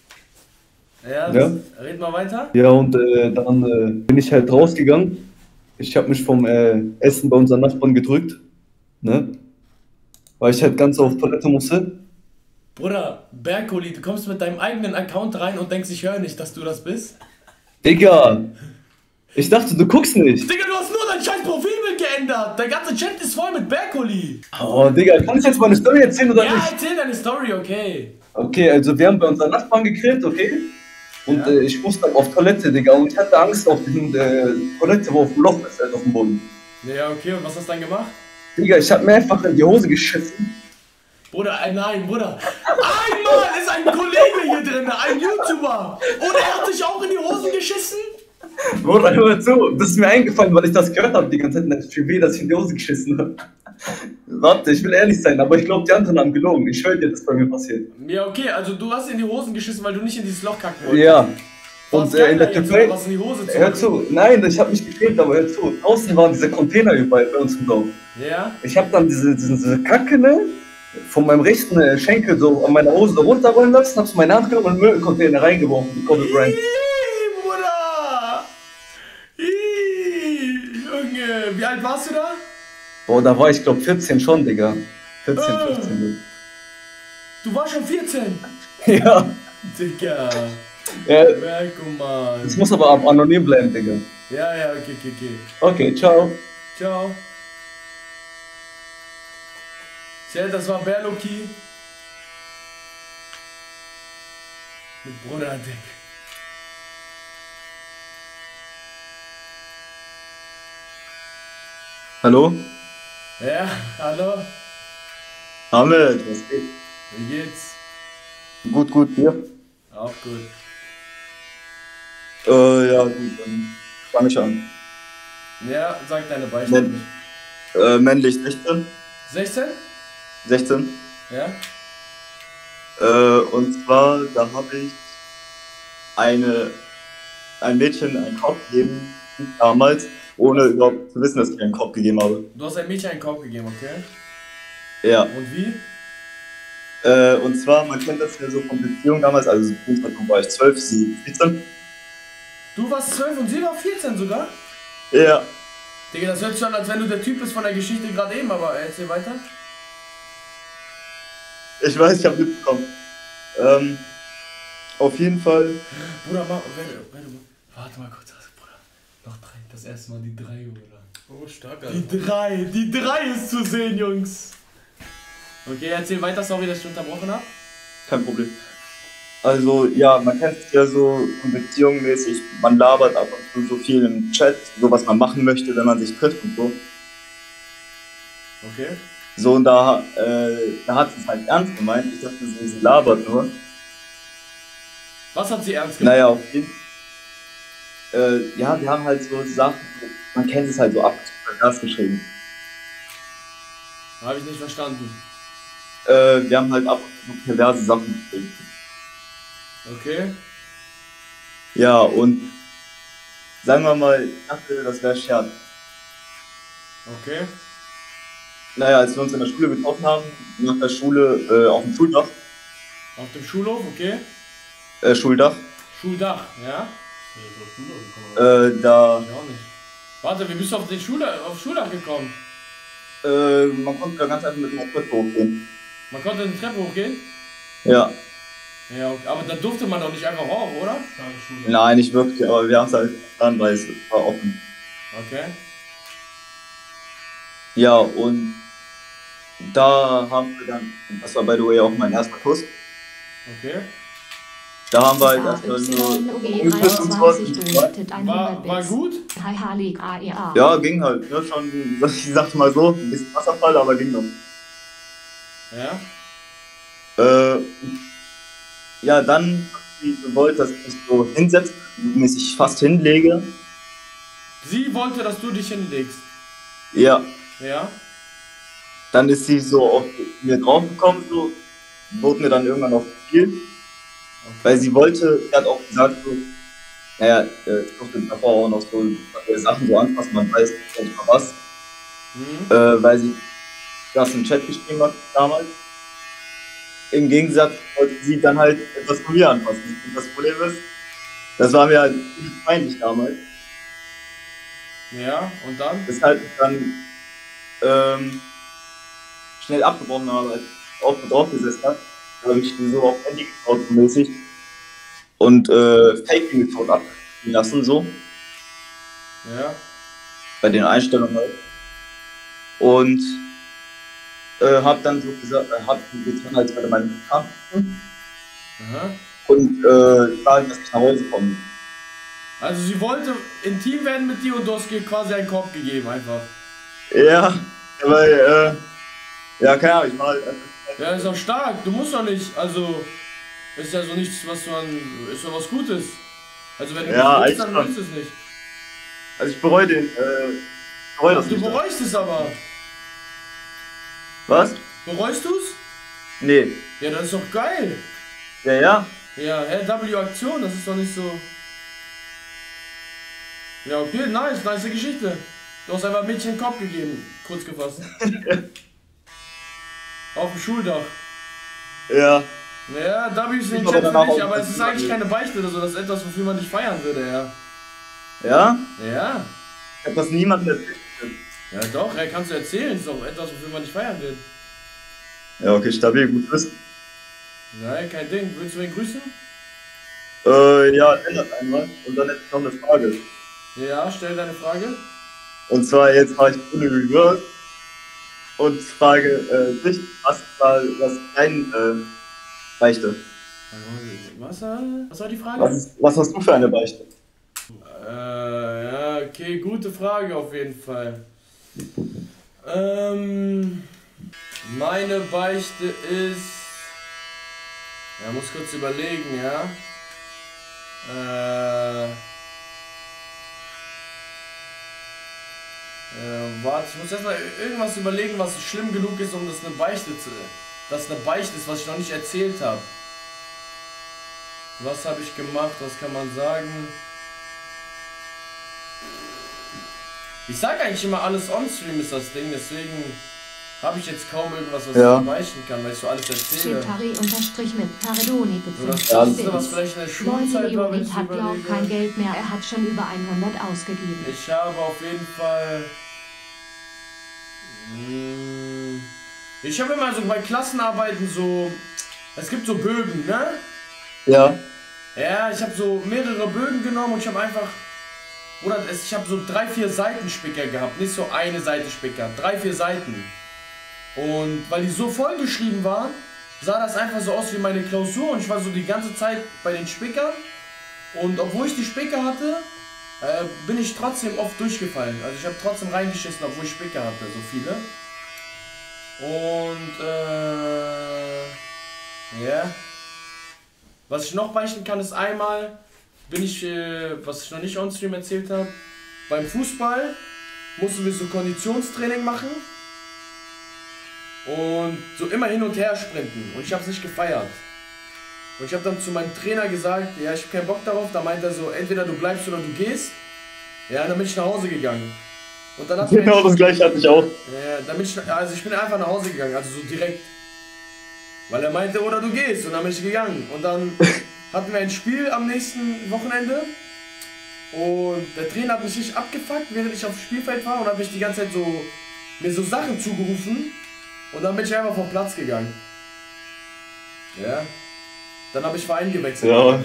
Ja, Ja. Red mal weiter. Ja, und dann bin ich halt rausgegangen. Ich habe mich vom Essen bei unseren Nachbarn gedrückt. Ne? Weil ich halt ganz auf Toilette musste. Bruder, Berkoli, du kommst mit deinem eigenen Account rein und denkst, ich höre nicht, dass du das bist? Digga! Ich dachte, du guckst nicht. Digga, du hast nur dein scheiß Profilbild geändert. Dein ganzer Chat ist voll mit Berkoli. Oh, Digga, kann ich jetzt meine Story erzählen oder ja, nicht? erzähl deine Story, okay. Okay, also wir haben bei unseren Nachbarn gegrillt, okay? Und ich musste dann auf Toilette, Digga. Und ich hatte Angst auf diesen Toilette, wo auf dem Loch ist, halt auf dem Boden. Ja, okay, und was hast du dann gemacht? Digga, ich hab mir einfach in die Hose geschissen. Bruder, nein, Bruder. Einmal ist ein Kollege hier drin, ein YouTuber. Und er hat sich auch in die Hosen geschissen? Bruder, hör zu, das ist mir eingefallen, weil ich das gehört habe die ganze Zeit. Es tut weh, dass ich in die Hose geschissen habe. Warte, ich will ehrlich sein, aber ich glaube, die anderen haben gelogen. Ich schwöre dir, das ist bei mir passiert. Ja, okay, also du hast in die Hosen geschissen, weil du nicht in dieses Loch kacken wolltest. Ja. Und in der jetzt, Türkei. was in die Hose zu Hör zu, nein, ich habe mich gefehlt, aber hör zu. Draußen waren diese Container überall bei uns im Dorf. Ja? Ich habe dann diese Kacke, ne, von meinem rechten Schenkel so an meiner Hose runterrollen lassen, hab's in meine Hand genommen und in den Müllcontainer reingeworfen, die Kobe Bryant. Bruder! Junge, wie alt warst du da? Boah, da war ich glaub 14 schon, Digga. 14, 15. Du warst schon 14? Ja. Digga. Ja. Berkumann. Das muss aber anonym bleiben, Digga. Ja, ja, okay. Okay, ciao. Ciao. Tja, das war Berloki. Mit Bruderdick. Hallo? Ja, hallo? Ahmed, was geht? Wie geht's? Gut, hier. Auch gut. Ja, gut, dann fang ich an. Ja, sag deine Beispiele. Männlich 16. 16? 16. Ja? Und zwar, da habe ich ein Mädchen einen Kopf gegeben, damals, ohne überhaupt zu wissen, dass ich einen Kopf gegeben habe. Du hast ein Mädchen einen Korb gegeben, okay? Ja. Und wie? Und zwar, man kennt das ja so von Beziehungen damals, also du war ich 12, sie 14. Du warst 12 und sie war 14 sogar? Ja. Digga, das hört sich an, als wenn du der Typ bist von der Geschichte gerade eben, aber erzähl weiter. Ich weiß, ich habe mitbekommen. Auf jeden Fall. Bruder, warte mal kurz, Bruder. Noch 3, das erste Mal die 3, Bruder. Oh, stark, Alter. Die 3 ist zu sehen, Jungs. Okay, erzähl weiter, sorry, dass ich unterbrochen habe. Kein Problem. Also, ja, man kennt es ja so beziehungsmäßig, man labert ab und zu so viel im Chat, so was man machen möchte, wenn man sich trifft und so. Okay. So, und da hat sie es halt ernst gemeint. Ich dachte, sie labert nur. Was hat sie ernst gemeint? Naja, auf jeden Fall. Ja, wir haben halt so Sachen, man kennt es halt so ab, das geschrieben. Habe ich nicht verstanden. Wir haben halt ab und zu perverse Sachen gespielt. Okay. Ja, und sagen wir mal, ich dachte, das wäre Scherz. Okay. Naja, als wir uns in der Schule getroffen haben, nach der Schule auf dem Schuldach. Auf dem Schulhof, okay. Schuldach. Schuldach, ja. Da. Ich auch nicht. Warte, wie bist du auf Schuldach gekommen? Man konnte da ganz einfach mit dem Treppe hochgehen. Man konnte die Treppe hochgehen? Ja. Ja, okay. Aber da durfte man doch nicht einfach hoch, oder? Nein, nicht wirklich, aber wir haben es halt getan, weil es war offen. Okay. Ja, und da haben wir dann, das war by the way auch mein erster Kuss. Okay. Da haben wir halt erstmal so geküsst und so. War gut? Ja, ging halt. Ne? Schon, ich sagte mal so, ein bisschen Wasserfall, aber ging noch. Ja? Ja, dann hat sie gewollt, dass ich mich so hinsetze, mäßig fast hinlege. Sie wollte, dass du dich hinlegst? Ja. Ja? Dann ist sie so auf mir draufgekommen, so, wurde mir dann irgendwann auch zu viel. Okay. Weil sie wollte, sie hat auch gesagt, so, naja, ich durfte davor auch noch so Sachen so anfassen, man weiß nicht mal was. Weil sie das im Chat geschrieben hat damals. Im Gegensatz wollte sie dann halt etwas von mir anfassen. Und das Problem ist, das war mir halt peinlich damals. Ja, und dann? Weshalb ich dann schnell abgebrochen habe, als ich auf und drauf gesessen habe. Da habe ich so auf Handy geschaut, so mäßig. Und Fake-Methode abspielen lassen, so. Ja. Bei den Einstellungen halt. Und hab dann so gesagt, hab getan, als würde meine Karte. Und sagen, dass ich nach Hause komme. Also sie wollte intim werden mit dir und du hast ihr quasi einen Korb gegeben, einfach. Ja, weil, ja, keine Ahnung, ich war halt einfach. Ja, ist auch stark, du musst doch nicht, also, ist ja so nichts, was du an, ist doch was Gutes. Also wenn du ja, nicht willst, dann willst du es nicht. Also ich bereue den, bereue das du nicht. Du bereust es aber. Was? Bereust du's? Nee. Ja, das ist doch geil. Ja, ja. Ja, W-Aktion, das ist doch nicht so... Ja, okay, nice Geschichte. Du hast einfach Mädchen den Kopf gegeben, kurz gefasst. Auf dem Schuldach. Ja. Ja, W ist in den Chat für dich, aber es ist eigentlich keine Beichte oder so, das ist etwas, wofür man dich feiern würde, ja. Ja? Ja. Ich hab das niemandem erzählt. Ja doch, kannst du erzählen, ist doch etwas, wofür man dich feiern will. Ja, okay, stabil, gut wissen. Nein, kein Ding. Willst du ihn grüßen? Ja, ändert einmal. Und dann hätte ich noch eine Frage. Ja, stell deine Frage. Und zwar, jetzt fahre ich ohne Reverse und frage dich, was dein Beichte? Was war die Frage? Was hast du für eine Beichte? Ja, okay, gute Frage auf jeden Fall. Meine Beichte ist... Ja, muss kurz überlegen, ja. Warte, ich muss erstmal irgendwas überlegen, was schlimm genug ist, um das eine Beichte zu... Das eine Beichte ist, was ich noch nicht erzählt habe. Was habe ich gemacht? Was kann man sagen? Ich sage eigentlich immer, alles on-stream ist das Ding, deswegen habe ich jetzt kaum irgendwas, was ich beichten kann, weil ich so alles erzähle. Mit Paredoni das Erste, was vielleicht in der Schulzeit war, wenn ich hat ja auch kein Geld mehr, er hat schon über 100 ausgegeben. Ich habe auf jeden Fall... Ich habe immer so bei Klassenarbeiten so... Es gibt so Bögen, ne? Ja. Ja, ich habe so mehrere Bögen genommen und ich habe einfach... Oder ich habe so 3-4 Seitenspicker gehabt, nicht so eine Seite Spicker, 3-4 Seiten. Und weil die so vollgeschrieben waren, sah das einfach so aus wie meine Klausur und ich war so die ganze Zeit bei den Spickern. Und obwohl ich die Spicker hatte, bin ich trotzdem oft durchgefallen. Also ich habe trotzdem reingeschissen, obwohl ich Spicker hatte, so viele. Und ja. Was ich noch beichten kann, ist einmal... bin ich, was ich noch nicht on-stream erzählt habe, beim Fußball mussten wir so Konditionstraining machen. und so immer hin und her sprinten. Und ich habe es nicht gefeiert. Und ich habe dann zu meinem Trainer gesagt, ja, ich habe keinen Bock darauf. Da meint er so, entweder du bleibst oder du gehst. Ja, dann bin ich nach Hause gegangen. Und dann hat Genau das gleiche hatte ich auch. Ja, dann bin ich bin einfach nach Hause gegangen, also so direkt. Weil er meinte, oder du gehst. Und dann bin ich gegangen. Und dann hatten wir ein Spiel am nächsten Wochenende. Und der Trainer hat mich nicht abgefuckt, während ich aufs Spielfeld war. Und hat mich die ganze Zeit mir so Sachen zugerufen. Und dann bin ich einfach vom Platz gegangen. Ja. Dann habe ich Verein gewechselt. Ja.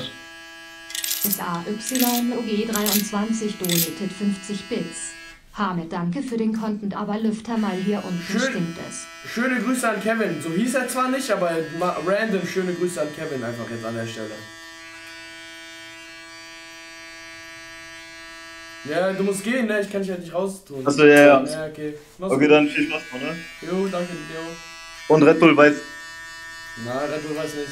SAYOG23 donated 50 Bits. Hamid, danke für den Content, aber Lüfter mal hier unten stinkt es. Schöne Grüße an Kevin. So hieß er zwar nicht, aber random schöne Grüße an Kevin einfach jetzt an der Stelle. Ja, du musst gehen, ne? Ich kann dich halt nicht raustun. Achso, ja. Ja, okay. Okay, dann viel Spaß noch, ne? Jo, danke dir. Und Red Bull weiß. Na, Red Bull weiß nicht.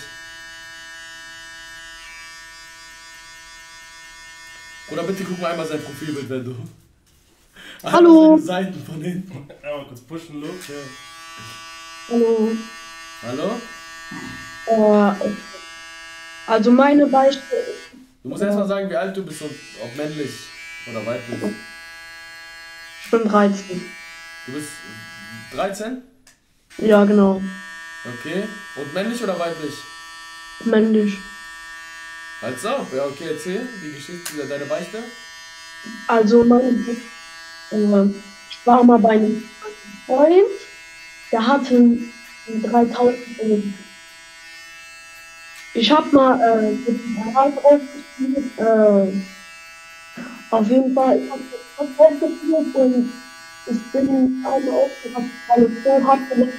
Oder bitte guck mal einmal sein Profilbild, wenn du. Hallo. Seiten von hinten. Einmal kurz pushen, Luft. Ja. Hallo. Hallo? Also meine Beispiele. Du musst erstmal sagen, wie alt du bist und ob männlich oder weiblich. Ich bin 13. Du bist 13? Ja, genau. Okay. Und männlich oder weiblich? Männlich. Als auch? Ja, okay, erzähl die Geschichte, deine Beichte. Also ich war mal bei einem Freund, der hatte 3000 Euro. Ich hab mal mit dem Rad aufgespielt, auf jeden Fall, ich hab das aufgespielt und ich bin einmal aufgewacht, weil es so hart gemacht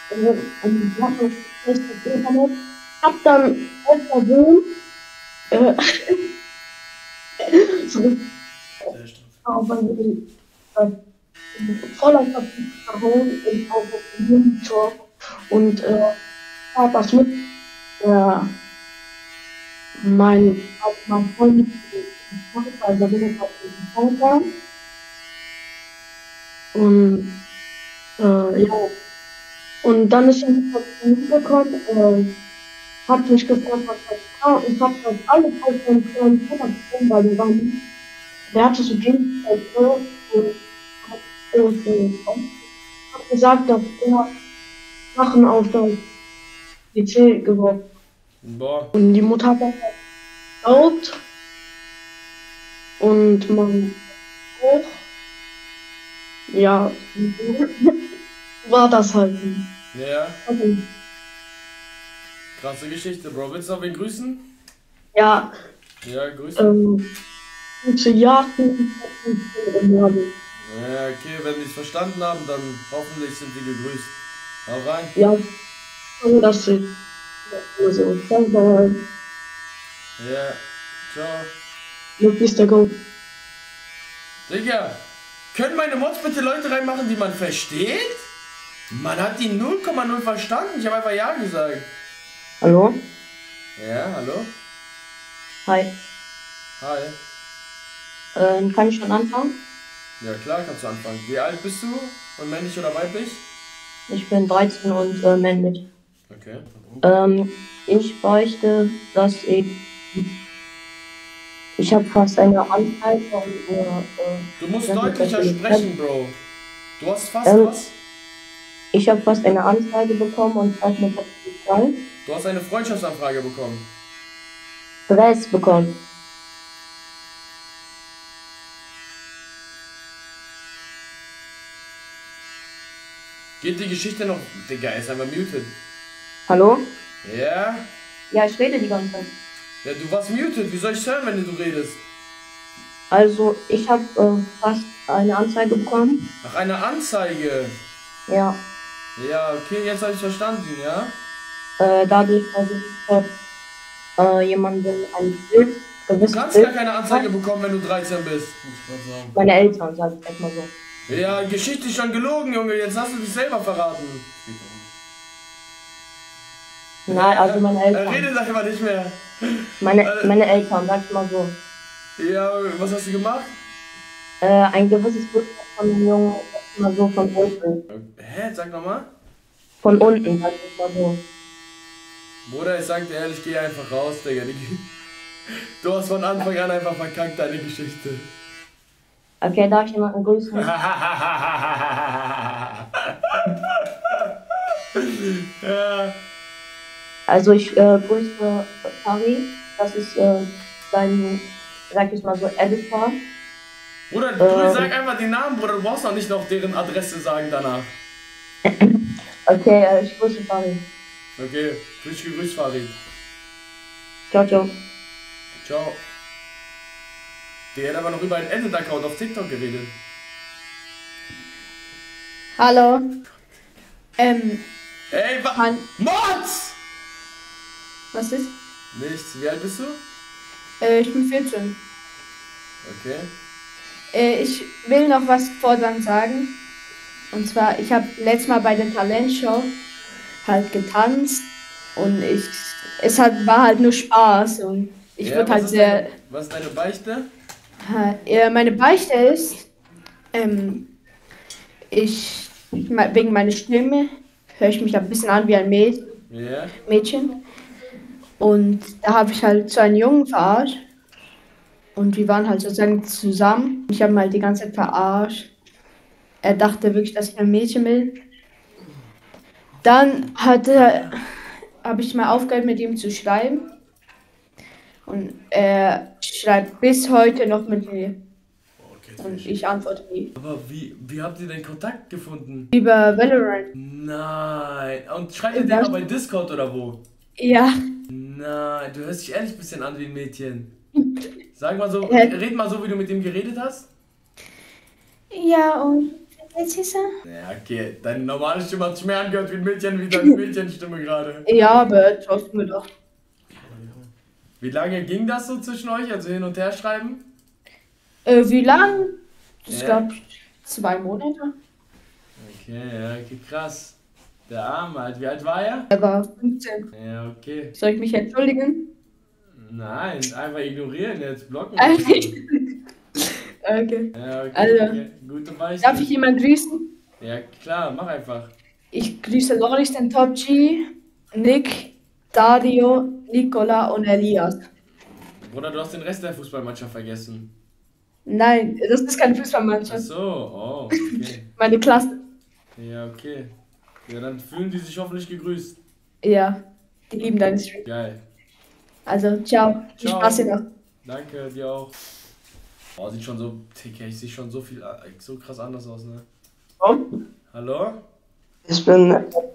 ist, hab dann aus Versehen zurück aber voller Verhauen und auch auf dem Monitor und hat das mit mein Freund also bin ich auf dem Vater und ja und dann ist er gekommen hat mich gefragt, was das war und hat dann alles aus seinem kleinen Vater bekommen, weil der hatte so Gegenstände und hat gesagt, dass er Sachen auf das PC geworfen hat. Boah. Und die Mutter hat das geglaubt und man auch. Ja, war das halt. Ja. Okay. Krasse Geschichte, Bro. Willst du noch wen grüßen? Ja. Ja, grüßen. Gute Jagden im Laden. Ja, okay, wenn die es verstanden haben, dann hoffentlich sind die gegrüßt. Hau rein. Ja, also das ist so. Bye. Ja, ciao. Look, Mr. Go. Digga, können meine Mods bitte Leute reinmachen, die man versteht? Man hat die 0,0 verstanden. Ich habe einfach Ja gesagt. Hallo? Ja, hallo? Hi. Hi. Kann ich schon anfangen? Ja, klar kannst du anfangen. Wie alt bist du? Und männlich oder weiblich? Ich bin 13 und männlich. Okay. Ich bräuchte, dass ich habe fast eine Anzeige und du musst deutlicher sprechen, Bro. Du hast fast was? Ich habe fast eine Anzeige bekommen und fast eine Polizei. Du hast eine Freundschaftsanfrage bekommen. Stress bekommen. Geht die Geschichte noch? Digga, ist einfach muted. Hallo? Ja? Ja, ich rede die ganze Zeit. Ja, du warst muted. Wie soll ich hören, wenn du redest? Also, ich habe fast eine Anzeige bekommen. Ach, eine Anzeige? Ja. Ja, okay, jetzt habe ich verstanden, ja? Dadurch, dass ich jemanden ein Bild Du kannst gar keine Anzeige bekommen, wenn du 13 bist. Meine Eltern, sag ich erstmal so. Ja, Geschichte ist schon gelogen, Junge. Jetzt hast du dich selber verraten. Nein, also meine Eltern. Redet einfach nicht mehr. Meine Eltern, sag ich mal so. Ja, was hast du gemacht? Ein gewisses Bild von dem Jungen, mal so von Open. Hä? Sag nochmal. Von unten, sag ich mal so. Bruder, ich sag dir ehrlich, geh einfach raus, Digga. Du hast von Anfang an einfach verkackt, deine Geschichte. Okay, darf ich jemanden grüßen? Ja. Also ich grüße Fari, das ist sein, sag ich mal so, Editor. Bruder, du sag einfach den Namen, Bruder, du brauchst doch nicht noch deren Adresse sagen danach. Okay, ich grüße Fari. Okay, frisch gegrüßt, Farid. Ciao, ciao. Ciao. Der hat aber noch über einen Edit-Account auf TikTok geredet. Hallo. Ey, Mods! Was ist? Nichts. Wie alt bist du? Ich bin 14. Okay. Ich will noch was fortan sagen. Und zwar, ich habe letztes Mal bei der Talentshow halt getanzt und war halt nur Spaß und ich wurde halt sehr... Was ist deine Beichte? Meine Beichte ist, wegen meiner Stimme höre ich mich ein bisschen an wie ein Mädchen. Und da habe ich halt so einen Jungen verarscht. Und wir waren halt sozusagen zusammen. Ich habe ihn halt die ganze Zeit verarscht. Er dachte wirklich, dass ich ein Mädchen bin. Dann habe ich mal aufgehört, mit ihm zu schreiben. Und er schreibt bis heute noch mit mir. Und ich antworte nie. Aber wie habt ihr denn Kontakt gefunden? Über Valorant. Nein. Und schreibt ihr den auch bei Discord oder wo? Ja. Nein, du hörst dich ehrlich ein bisschen an wie ein Mädchen. Sag mal so, red mal so, wie du mit ihm geredet hast. Ja, und jetzt ist er? Ja, okay. Deine normale Stimme hat sich mehr angehört wie ein Mädchen, wie deine Mädchenstimme gerade. Ja, aber trotzdem gedacht. Wie lange ging das so zwischen euch, also hin und her schreiben? Wie lang? Ich glaube 2 Monate. Okay, ja, okay, krass. Der Arme, halt. Wie alt war er? Er war 15. Ja, okay. Soll ich mich entschuldigen? Nein, einfach ignorieren jetzt, blocken. Okay. Ja, okay, Also, okay. Gute Beichte. darf ich jemanden grüßen? Ja, klar, mach einfach. Ich grüße Loris, den Top G, Nick, Dario, Nicola und Elias. Bruder, du hast den Rest der Fußballmannschaft vergessen. Nein, das ist keine Fußballmannschaft. Ach so, oh, okay. Meine Klasse. Ja, okay. Ja, dann fühlen die sich hoffentlich gegrüßt. Ja, die lieben deinen Stream. Geil. Also, ciao. Viel Ciao. Spaß hier noch. Danke, dir auch. Oh, sieht schon so, ich sehe schon so krass anders aus, ne? Hallo? Ich bin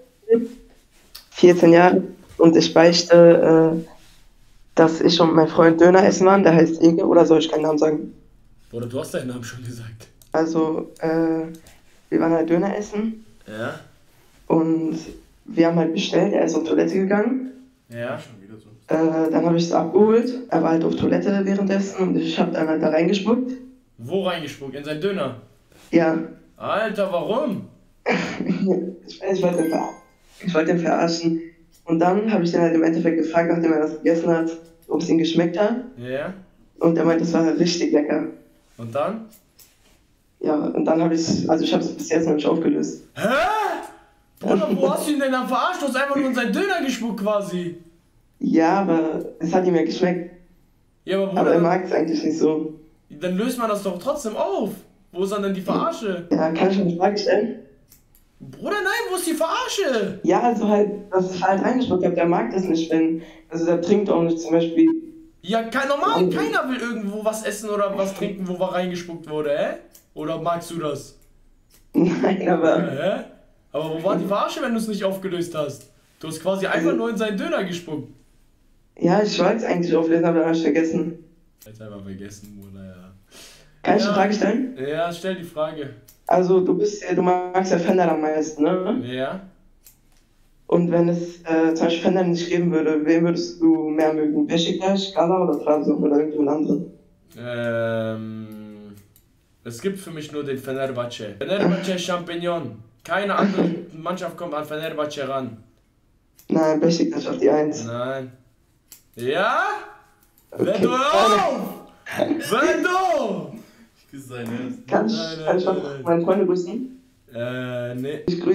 14 Jahre und ich beichte, dass ich und mein Freund Döner essen waren, der heißt Ege, oder soll ich keinen Namen sagen? Oder du hast deinen Namen schon gesagt. Also, wir waren halt Döner essen. Ja? Und wir haben halt bestellt, er ist auf Toilette gegangen. Ja? Dann habe ich es abgeholt, er war halt auf Toilette währenddessen und ich habe dann halt da reingespuckt. Wo reingespuckt? In seinen Döner? Ja. Alter, warum? Ich wollte ihn verarschen. Und dann habe ich den halt im Endeffekt gefragt, nachdem er das gegessen hat, ob es ihm geschmeckt hat. Ja? Und er meinte, es war richtig lecker. Und dann? Ja, und dann habe ich habe es bis jetzt noch nicht aufgelöst. Hä? Bruder, wo hast du ihn denn dann verarscht? Du hast einfach nur in seinen Döner gespuckt quasi. Ja, aber es hat ihm ja geschmeckt. Ja, aber Bruder, aber er mag es eigentlich nicht so. Dann löst man das doch trotzdem auf. Wo ist dann denn die Verarsche? Ja, kann ich eine Frage stellen? Bruder, nein, wo ist die Verarsche? Ja, also halt, dass ich halt reingespuckt habe, der mag das nicht, also der trinkt auch nicht zum Beispiel. Ja, normal, keiner will irgendwo was essen oder was trinken, wo reingespuckt wurde, hä? Oder magst du das? Nein, aber... Hä? Aber wo war die Verarsche, wenn du es nicht aufgelöst hast? Du hast quasi einfach nur in seinen Döner gespuckt. Ja, ich wollte es eigentlich auflösen, aber dann habe ich vergessen. Jetzt einfach vergessen, Bruder, ja. Kann ich eine Frage stellen? Ja, stell die Frage. Also, du magst ja Fender am meisten, ne? Ja. Und wenn es zum Beispiel Fender nicht geben würde, wen würdest du mehr mögen? Beşiktaş, Gala oder Trabzon oder irgendjemand anderen? Es gibt für mich nur den Fenerbahce. Fenerbahce Champignon. Keine andere Mannschaft kommt an Fenerbahce ran. Nein, Beşiktaş auf die 1. Nein. Ja? Okay. Wenn du auf! Wenn du! Kann ich meinen Freunde grüßen? Nee. Ich grüße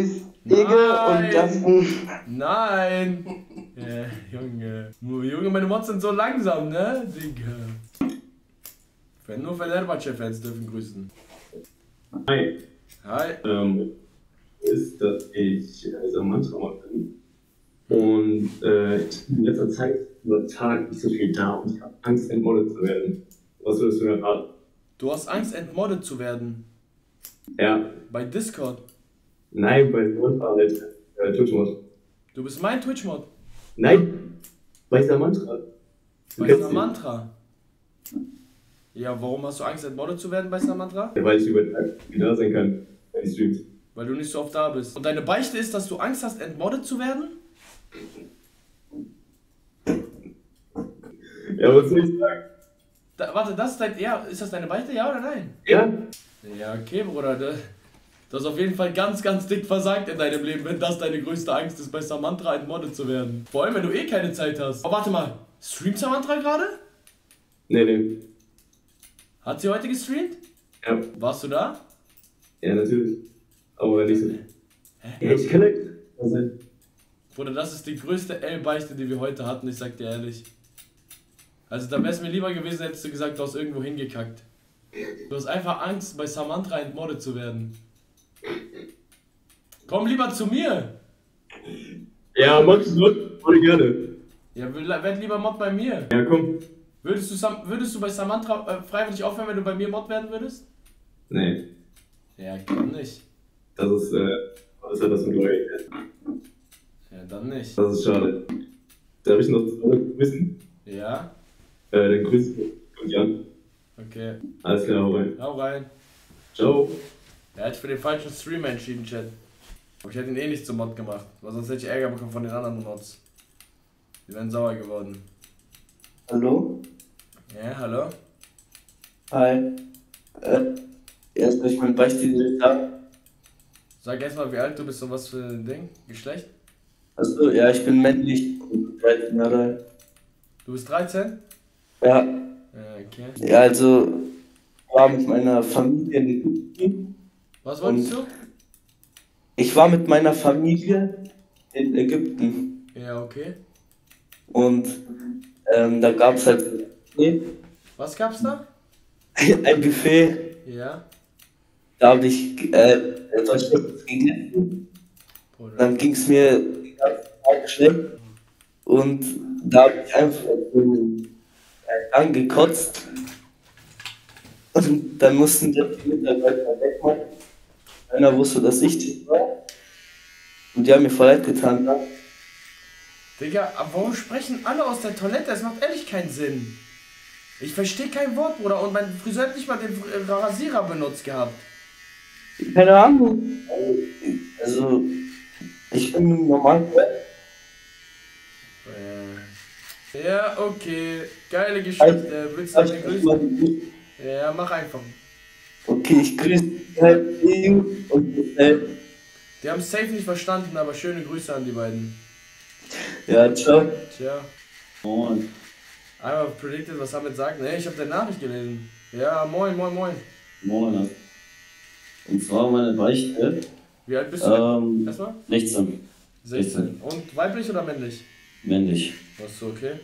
Digga, und dann. Nein! Junge. Junge, meine Mods sind so langsam, ne? Digga. Nur Fenerbahce-Fans dürfen grüßen. Hi. Hi. Ist, dass ich Mantra bin. Und ich bin in letzter Zeit über Tag nicht so viel da und ich habe Angst, entmordet zu werden. Was würdest du mir raten? Du hast Angst, entmordet zu werden? Ja. Bei Discord? Nein, bei Mantra, Twitch-Mod. Du bist mein Twitch-Mod? Nein, bei Samantha. Bei Samantha? Ja, warum hast du Angst, entmordet zu werden bei Samantha? Ja, weil ich über Tag nicht da sein kann, wenn ich streamt. Weil du nicht so oft da bist. Und deine Beichte ist, dass du Angst hast, entmordet zu werden? Ja, was soll ich sagen? Warte, das ist ist das deine Beichte, ja oder nein? Ja. Ja, okay, Bruder. Du hast auf jeden Fall ganz, ganz dick versagt in deinem Leben, wenn das deine größte Angst ist, bei Samantha entmordet zu werden. Vor allem, wenn du eh keine Zeit hast. Oh, warte mal. Streamt Samantha gerade? Nee. Hat sie heute gestreamt? Ja. Warst du da? Ja, natürlich. Aber nicht so. Ja, ich kann nicht sein. Bruder, das ist die größte L-Beichte, die wir heute hatten, ich sag dir ehrlich. Also da wär's mir lieber gewesen, hättest du gesagt, du hast irgendwo hingekackt. Du hast einfach Angst, bei Samantha entmordet zu werden. Komm lieber zu mir! Ja, machst du voll gerne. Ja, werd lieber Mod bei mir. Ja, komm. Würdest du bei Samantha freiwillig aufhören, wenn du bei mir Mod werden würdest? Nee. Ja, kann nicht. Das ist, was hat das mit Loyalität? Ja, dann nicht. Das ist schade. Darf ich noch grüßen? Ja? Dann grüß dich und Jan. Okay. Alles klar, hau rein. Hau rein. Ciao. Er hat sich für den falschen Streamer entschieden, Chat. Aber ich hätte ihn eh nicht zum Mod gemacht, weil sonst hätte ich Ärger bekommen von den anderen Mods. Die wären sauer geworden. Hallo? Ja, hallo? Hi. Erstmal, ich mein Beichte direkt ab. Sag erstmal, wie alt du bist und was für ein Ding? Geschlecht? Achso, ja, ich bin männlich und 13 Jahre alt. Du bist 13? Ja. Okay. Ja, also, ich war mit meiner Familie in Ägypten. Was wolltest du? Ich war mit meiner Familie in Ägypten. Ja, okay. Und da gab es halt Was gab's da? ein Buffet. Ja. Da habe ich etwas Schlechtes gegessen. Dann ging es mir die ganze Zeit schlecht. Und da habe ich einfach angekotzt. Und dann mussten die Mitarbeiter wegmachen. Keiner wusste, dass ich das war. Und die haben mir voll leid getan. Ne? Digga, aber warum sprechen alle aus der Toilette? Das macht ehrlich keinen Sinn. Ich verstehe kein Wort, Bruder. Und mein Friseur hat nicht mal den Rasierer benutzt gehabt. Keine Ahnung. Also, ich bin normal. Ja, okay. Geile Geschichte. Willst du mich grüßen? Ja, mach einfach. Okay, ich grüße halt und Die haben es safe nicht verstanden, aber schöne Grüße an die beiden. Ja, ciao. Tja. Moin. Einmal predicted, was Hamid sagt. Ne, ich habe deine Nachricht gelesen. Ja, moin, moin, moin. Moin. Und zwar meine Beichte. Wie alt bist du? Erstmal? 16. 16. Und weiblich oder männlich? Männlich. Was so, okay?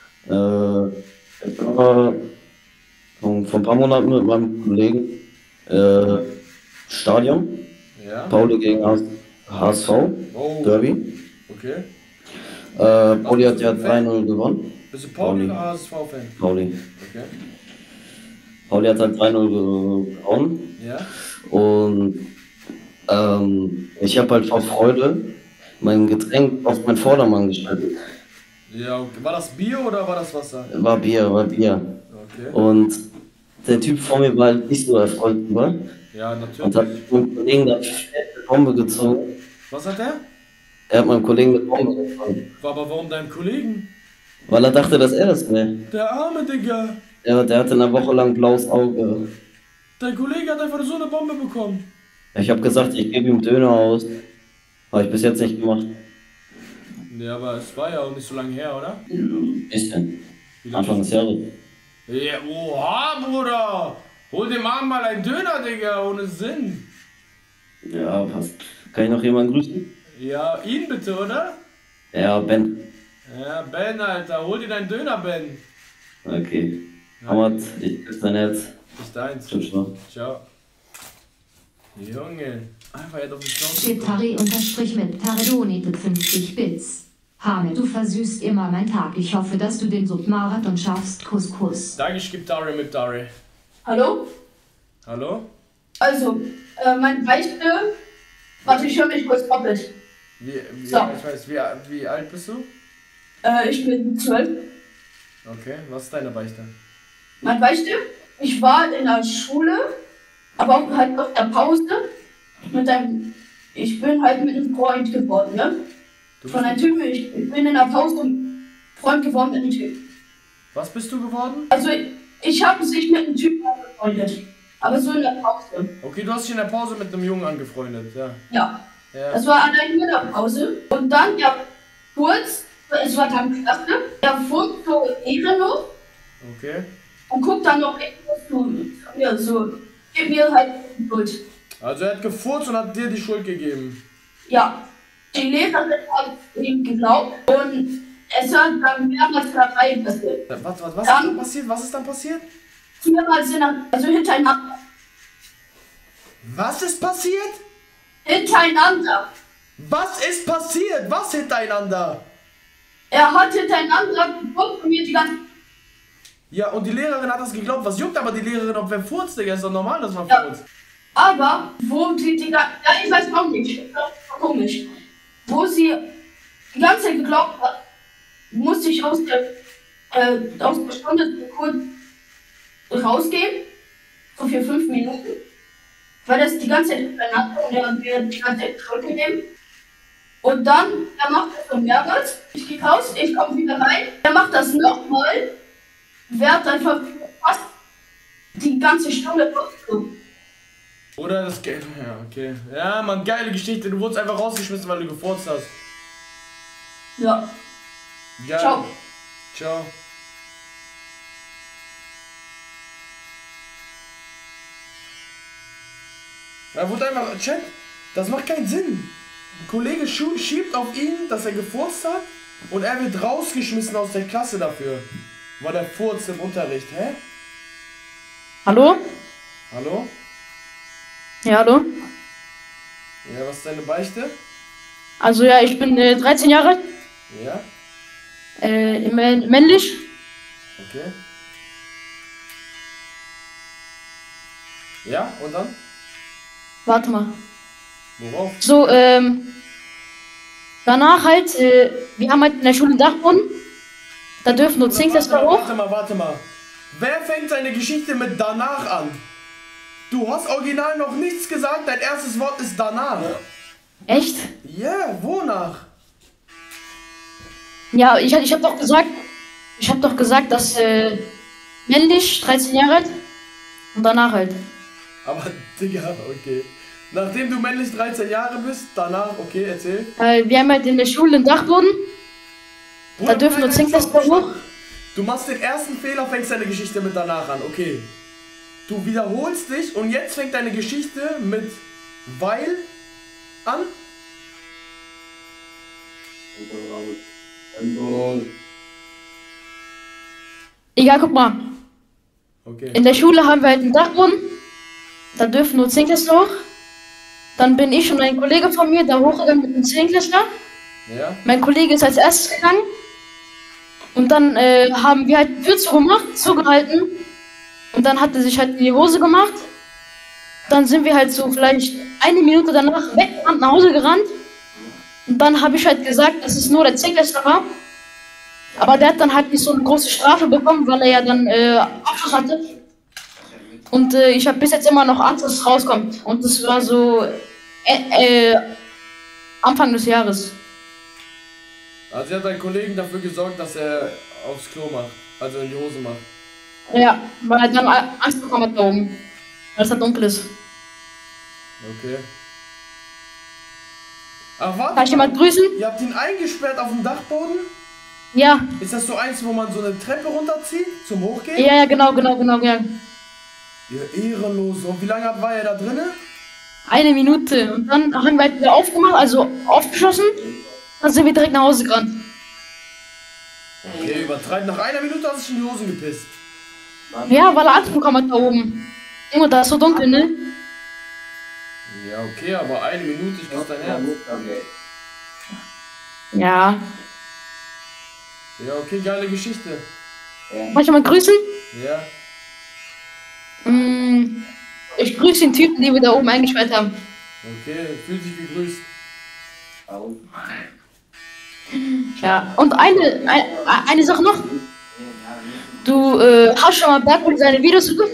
Ich war vor ein paar Monaten mit meinem Kollegen Stadion. Ja. Pauli gegen HSV. Oh. Derby. Okay. Pauli hat ja 3-0 gewonnen. Bist du Pauli oder HSV-Fan? Pauli. Okay. Pauli hat halt 3-0 gewonnen. Ja. Und ich habe halt vor Freude mein Getränk auf meinen Vordermann gestellt. Ja, okay. War das Bier oder war das Wasser? War Bier. Okay. Und der Typ vor mir war halt nicht so erfreut drüber. Ja, natürlich. Und hat meinem Kollegen da eine Bombe gezogen. Was hat der? Er hat meinem Kollegen eine Bombe gezogen. Aber warum deinem Kollegen? Weil er dachte, dass er das wäre. Der arme Digga. Ja, der hatte eine Woche lang blaues Auge. Dein Kollege hat einfach so eine Bombe bekommen. Ich habe gesagt, ich gebe ihm Döner aus. Habe ich bis jetzt nicht gemacht. Ja, aber es war ja auch nicht so lange her, oder? Bisschen. Anfang des Jahres. Ja, oha, Bruder! Hol dem Arm mal einen Döner, Digga, ohne Sinn. Ja, passt. Kann ich noch jemanden grüßen? Ja, ihn bitte, oder? Ja, Ben. Ja, Ben, Alter, hol dir deinen Döner, Ben. Okay. Hamad, ich küsse dein Herz. Bis deins. Ciao. Ciao. Junge, einfach jetzt auf die Schnauze. Chiptari unterstrich mit Taredoni mit 50 Bits. Hamid, du versüßt immer mein Tag. Ich hoffe, dass du den Submarathon schaffst. Kuss, Kuss. Danke, ich geb Dari mit Dari. Hallo? Hallo? Also, mein Beichte. Warte, ich höre mich kurz doppelt. So. Ich weiß, wie alt bist du? Ich bin 12. Okay, was ist deine Beichte? Mein Beichte? Ich war in der Schule, aber auch halt auf der Pause. Ich bin halt mit einem Freund geworden, ne? Von einem Typen. Ich bin in der Pause Freund geworden mit einem Typen. Was bist du geworden? Also, ich habe sich mit einem Typen angefreundet. Aber so in der Pause. Okay, du hast dich in der Pause mit einem Jungen angefreundet, ja. Ja. Ja. Das war allein in der Pause. Und dann, ja, kurz, es war dann Klasse, er fuhr so ehrenlos Okay. und guckt dann noch etwas zu. Ja, so, gib mir halt die Schuld. Also er hat gefurzt und hat dir die Schuld gegeben. Ja. Die Lehrerin hat ihm geglaubt und es hat dann mehrmals dabei passiert. Was ist dann passiert? Was ist dann passiert? Mehrmals also hintereinander. Was ist passiert? Hintereinander. Was ist passiert? Was hintereinander? Er hat hintereinander geguckt und mir die ganze... Ja, und die Lehrerin hat das geglaubt. Was juckt aber die Lehrerin, ob wer furzt, Digga? Ist doch normal, dass man furzt. Aber, wo die ja, ich weiß auch nicht, komisch. Wo sie die ganze Zeit geglaubt hat, musste ich aus der Stunde kurz rausgehen. So für 5 Minuten. Weil das die ganze Zeit hintereinander und er hat mir die ganze Zeit zurückgegeben. Und dann, er macht das so mehrmals. Ich gehe raus, ich komme wieder rein. Er macht das nochmal. Wird einfach fast die ganze Stunde durchgezogen. Oder das Geld. Ja, okay. Ja, Mann, geile Geschichte. Du wurdest einfach rausgeschmissen, weil du gefurzt hast. Ja. Geil. Ciao. Ciao. Er wurde einfach. Chat, das macht keinen Sinn. Ein Kollege schiebt auf ihn, dass er gefurzt hat und er wird rausgeschmissen aus der Klasse dafür. Weil er furzt im Unterricht. Hä? Hallo? Hallo? Ja, hallo? Ja, was ist deine Beichte? Also ja, ich bin 13 Jahre alt. Ja? Männlich. Okay. Ja, und dann? Warte mal. Worauf? So, danach halt, wir haben halt in der Schule einen Dachboden. Da dürfen nur 10 Klässler hoch. Warte mal. Wer fängt seine Geschichte mit danach an? Du hast original noch nichts gesagt, dein erstes Wort ist danach. Echt? Ja, yeah, wonach? Ja, ich hab doch gesagt, dass männlich, 13 Jahre alt und danach halt. Aber, Digga, okay. Nachdem du männlich 13 Jahre bist, danach, okay, erzähl. Wir haben halt in der Schule einen Dachboden. Da dürfen nur 10 Klässler hoch. Du machst den ersten Fehler, fängst deine Geschichte mit danach an, okay. Du wiederholst dich und jetzt fängt deine Geschichte mit weil an. Egal, guck mal. Okay. In der Schule haben wir halt einen Dachboden. Da dürfen nur 10 Klässler hoch. Dann bin ich und ein Kollege von mir da hochgegangen mit einem 10 Klässler. Ja. Mein Kollege ist als erstes gegangen. Und dann haben wir halt die Tür zugemacht, zugehalten. Und dann hat er sich halt in die Hose gemacht. Dann sind wir halt so vielleicht 1 Minute danach weggerannt, nach Hause gerannt. Und dann habe ich halt gesagt, dass es nur der 10-Klässler war. Aber der hat dann halt nicht so eine große Strafe bekommen, weil er ja dann Abschluss hatte. Und ich habe bis jetzt immer noch Angst, dass es rauskommt. Und das war so Anfang des Jahres. Also er hat deinen Kollegen dafür gesorgt, dass er aufs Klo macht, also in die Hose macht. Ja, weil er dann Angst bekommen hat da oben, weil es halt dunkel ist. Okay. Ach, warte. Kann ich jemand grüßen? Ihr habt ihn eingesperrt auf dem Dachboden? Ja. Ist das so eins, wo man so eine Treppe runterzieht, zum Hochgehen? Ja, genau, ja. Ja, ehrenlos. Und wie lange war er da drinnen? 1 Minute. Und dann haben wir halt wieder aufgemacht, also aufgeschlossen. Dann sind wir direkt nach Hause gerannt. Okay, übertreibt. Nach 1 Minute hast du in die Hosen gepisst. Ja, weil er Angst bekommen hat da oben. Junge, da ist so dunkel, ne? Ja, okay, aber 1 Minute, ich küsse dein Herz. Ja. Ja, okay, geile Geschichte. Soll ich mal grüßen? Ja. Ich grüße den Typen, den wir da oben eingesperrt haben. Okay, fühlt sich gegrüßt. Ja, und eine Sache noch. Du hast schon mal Bergpool seine Videos geguckt?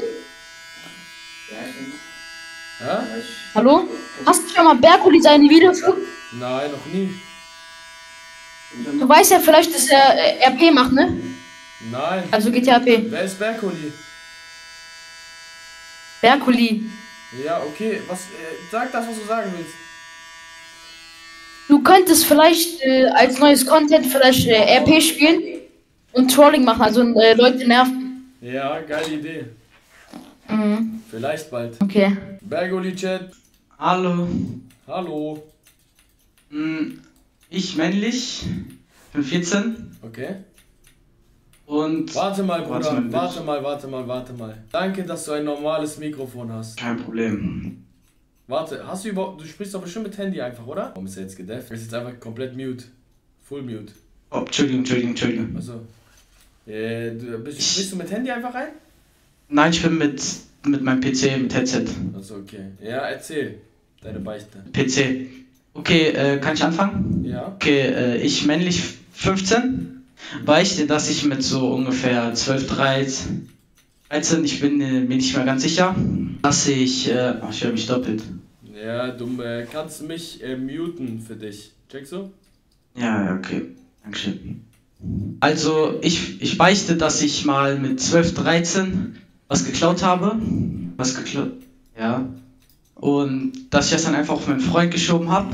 Hä? Hallo? Hast du schon mal Bergpool seine Videos geguckt? Nein, noch nie. Du weißt ja vielleicht, dass er RP macht, ne? Nein. Also GTA RP. Wer ist Berkoli? Berkoli. Ja, okay, sag das, was du sagen willst. Du könntest vielleicht als neues Content vielleicht RP spielen und Trolling machen, also Leute nerven. Ja, geile Idee. Mhm. Vielleicht bald. Okay. Bergoli Chat. Hallo. Hallo. Ich männlich, bin 14. Okay. Und. Warte mal, Bruder. Warte mal. Danke, dass du ein normales Mikrofon hast. Kein Problem. Warte, hast du überhaupt. Du sprichst doch bestimmt mit Handy einfach, oder? Warum ist er jetzt gedefft? Er ist jetzt einfach komplett mute. Full mute. Oh, Entschuldigung. Achso. Sprichst du mit Handy einfach rein? Nein, ich bin mit meinem PC, mit Headset. Achso, okay. Ja, erzähl. Deine Beichte. PC. Okay, kann ich anfangen? Ja. Okay, ich männlich 15. Beichte, dass ich mit so ungefähr 12, 13, ich bin mir nicht mehr ganz sicher, dass ich höre mich doppelt. Ja, du kannst mich muten für dich. Checkst du? Ja, okay. Dankeschön. Also, ich beichte, dass ich mal mit 12, 13 was geklaut habe. Ja. Und dass ich das dann einfach auf meinen Freund geschoben habe.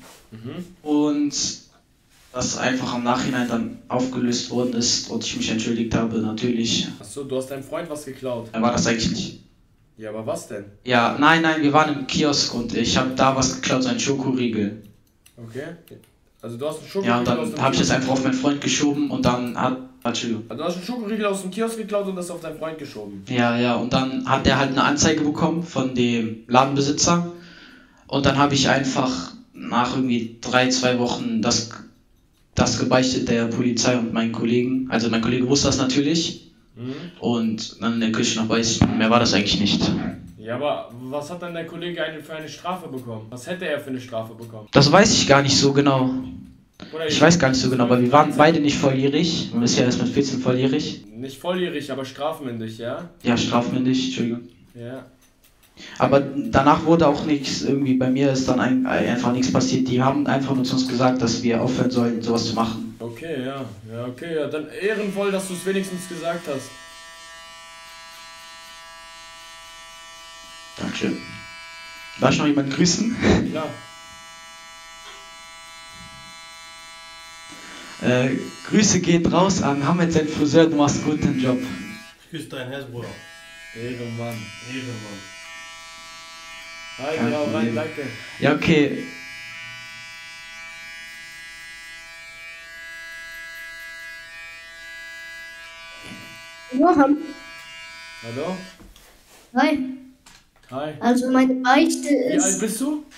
Und das einfach im Nachhinein dann aufgelöst worden ist und ich mich entschuldigt habe, natürlich. Achso, du hast deinem Freund was geklaut. Er war das eigentlich nicht. Ja, aber was denn? Ja, nein, wir waren im Kiosk und ich habe da was geklaut, so einen Schokoriegel. Okay. Also du hast einen Schokoriegel. Ja, und dann habe ich das einfach auf meinen Freund geschoben und dann Entschuldigung. Also du hast einen Schokoriegel aus dem Kiosk geklaut und das auf deinen Freund geschoben. Ja, und dann hat er halt eine Anzeige bekommen von dem Ladenbesitzer und dann habe ich einfach nach irgendwie 2 Wochen das gebeichtet der Polizei und meinen Kollegen. Also mein Kollege wusste das natürlich. Und dann in der Küche noch beichten. Mehr war das eigentlich nicht. Ja, aber was hat dann der Kollege für eine Strafe bekommen? Was hätte er für eine Strafe bekommen? Das weiß ich gar nicht so genau. Ich weiß gar nicht so genau, weil wir waren beide nicht volljährig. Man ist ja erst mit 14 volljährig. Nicht volljährig, aber strafmündig, ja? Ja, strafmündig, Entschuldigung. Ja. Aber danach wurde auch nichts, irgendwie bei mir ist dann einfach nichts passiert. Die haben einfach nur zu uns gesagt, dass wir aufhören sollen, sowas zu machen. Okay, ja. Ja, okay, ja. Dann ehrenvoll, dass du es wenigstens gesagt hast. Dankeschön. Darf ich noch jemanden grüßen? Klar. Grüße geht raus an Hamed, sein Friseur, du machst einen guten Job. Ich küsse dein Herz, Bruder. Ehrenmann. Kein Ja, rein, Problem. danke. Ja, okay. Johann. Hallo? Hi. Hi. Also meine Beichte Wie ist. alt bist du?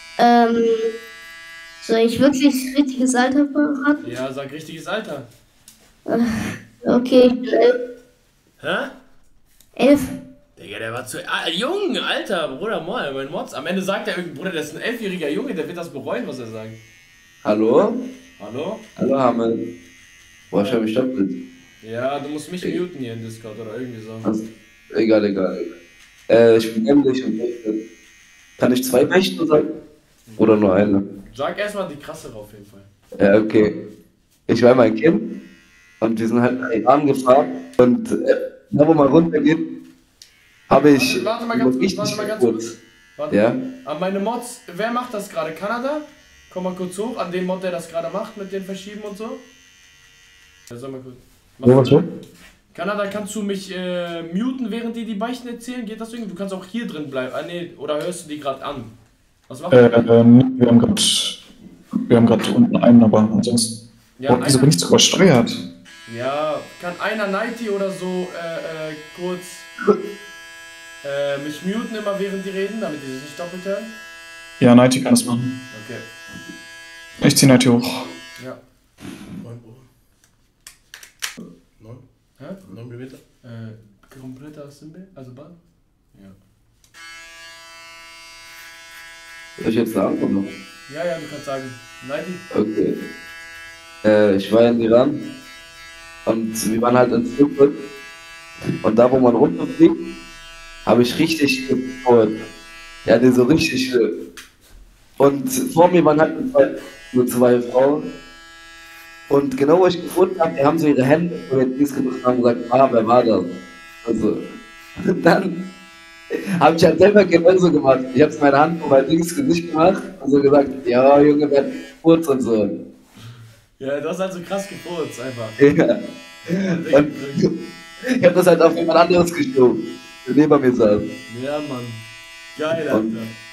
Soll ich wirklich richtiges Alter verraten? Ja, sag richtiges Alter. Okay, 11. Hä? 11. Digga, der war zu jung, Alter, Bruder, mein Mods. Am Ende sagt er irgendwie, Bruder, das ist ein 11-jähriger Junge, der wird das bereuen, was er sagt. Hallo? Hallo? Hallo, Hamel. Boah, ich hab mich doppelt. Ja, du musst mich muten hier in Discord oder irgendwie so. Also, egal. Ich bin nämlich und kann ich 2 Beichten sagen? Oder nur eine? Sag erstmal die krassere auf jeden Fall. Ja, okay. Ich war mein Kind und wir sind halt einen Arm gefahren und da wo man runtergeht, habe ich Warte mal ganz kurz. Warte. Ja? An meine Mods, wer macht das gerade? Kanada? Komm mal kurz hoch, an den Mod, der das gerade macht, mit den Verschieben und so. Ja, sag mal kurz. Was so? Kanada, kannst du mich muten, während die Beichten erzählen? Geht das irgendwie? Du kannst auch hier drin bleiben. Ah, nee, oder hörst du die gerade an? Was macht ihr? Wir haben gerade unten einen, aber ansonsten. Ja, Wieso bin ich so übersteuert? Ja, kann einer 90 oder so kurz mich muten immer während die reden, damit die sich nicht doppelt hören? Ja, Nighty kann das machen. Okay. Ich zieh Nighty hoch. Ja. 9 Uhr. 9? Hä? 9 Millimeter? Kompletter Symbol? Also Ball? Ja. Soll ich jetzt sagen oder noch? Ja, du kannst sagen. Nighty? Okay. Ich war in Iran und wir waren halt ins Flugzeug. Und da, wo man runterfliegt, habe ich richtig gefreut. Ja, nee, so richtig. Und vor mir waren halt nur zwei Frauen. Und genau wo ich gefunden habe, die haben so ihre Hände vor den Dings gedrückt und haben gesagt, wer war das? Also, dann habe ich halt selber genauso gemacht. Ich habe meine Hand vor mein Dings Gesicht gemacht und so gesagt, ja, Junge, wer hat gefurzt und so. Ja, du hast halt so krass gefurzt einfach. Ja. Und ich habe das halt auf jemand anderes geschoben, der neben mir saß. Ja, Mann. Geil, Alter.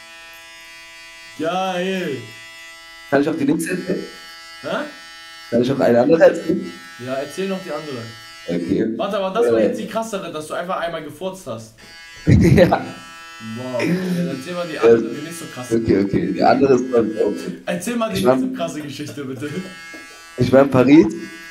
Geil. Kann ich auch die Links erzählen? Hä? Kann ich auch eine andere erzählen? Ja, erzähl noch die andere. Okay. Warte, aber das war jetzt die krassere, dass du einfach einmal gefurzt hast. Ja. Wow. Ja, erzähl mal die andere, die nicht so krasse. Okay. Die andere ist dann auch. Erzähl mal die nicht so krasse Geschichte, bitte. Ich war in Paris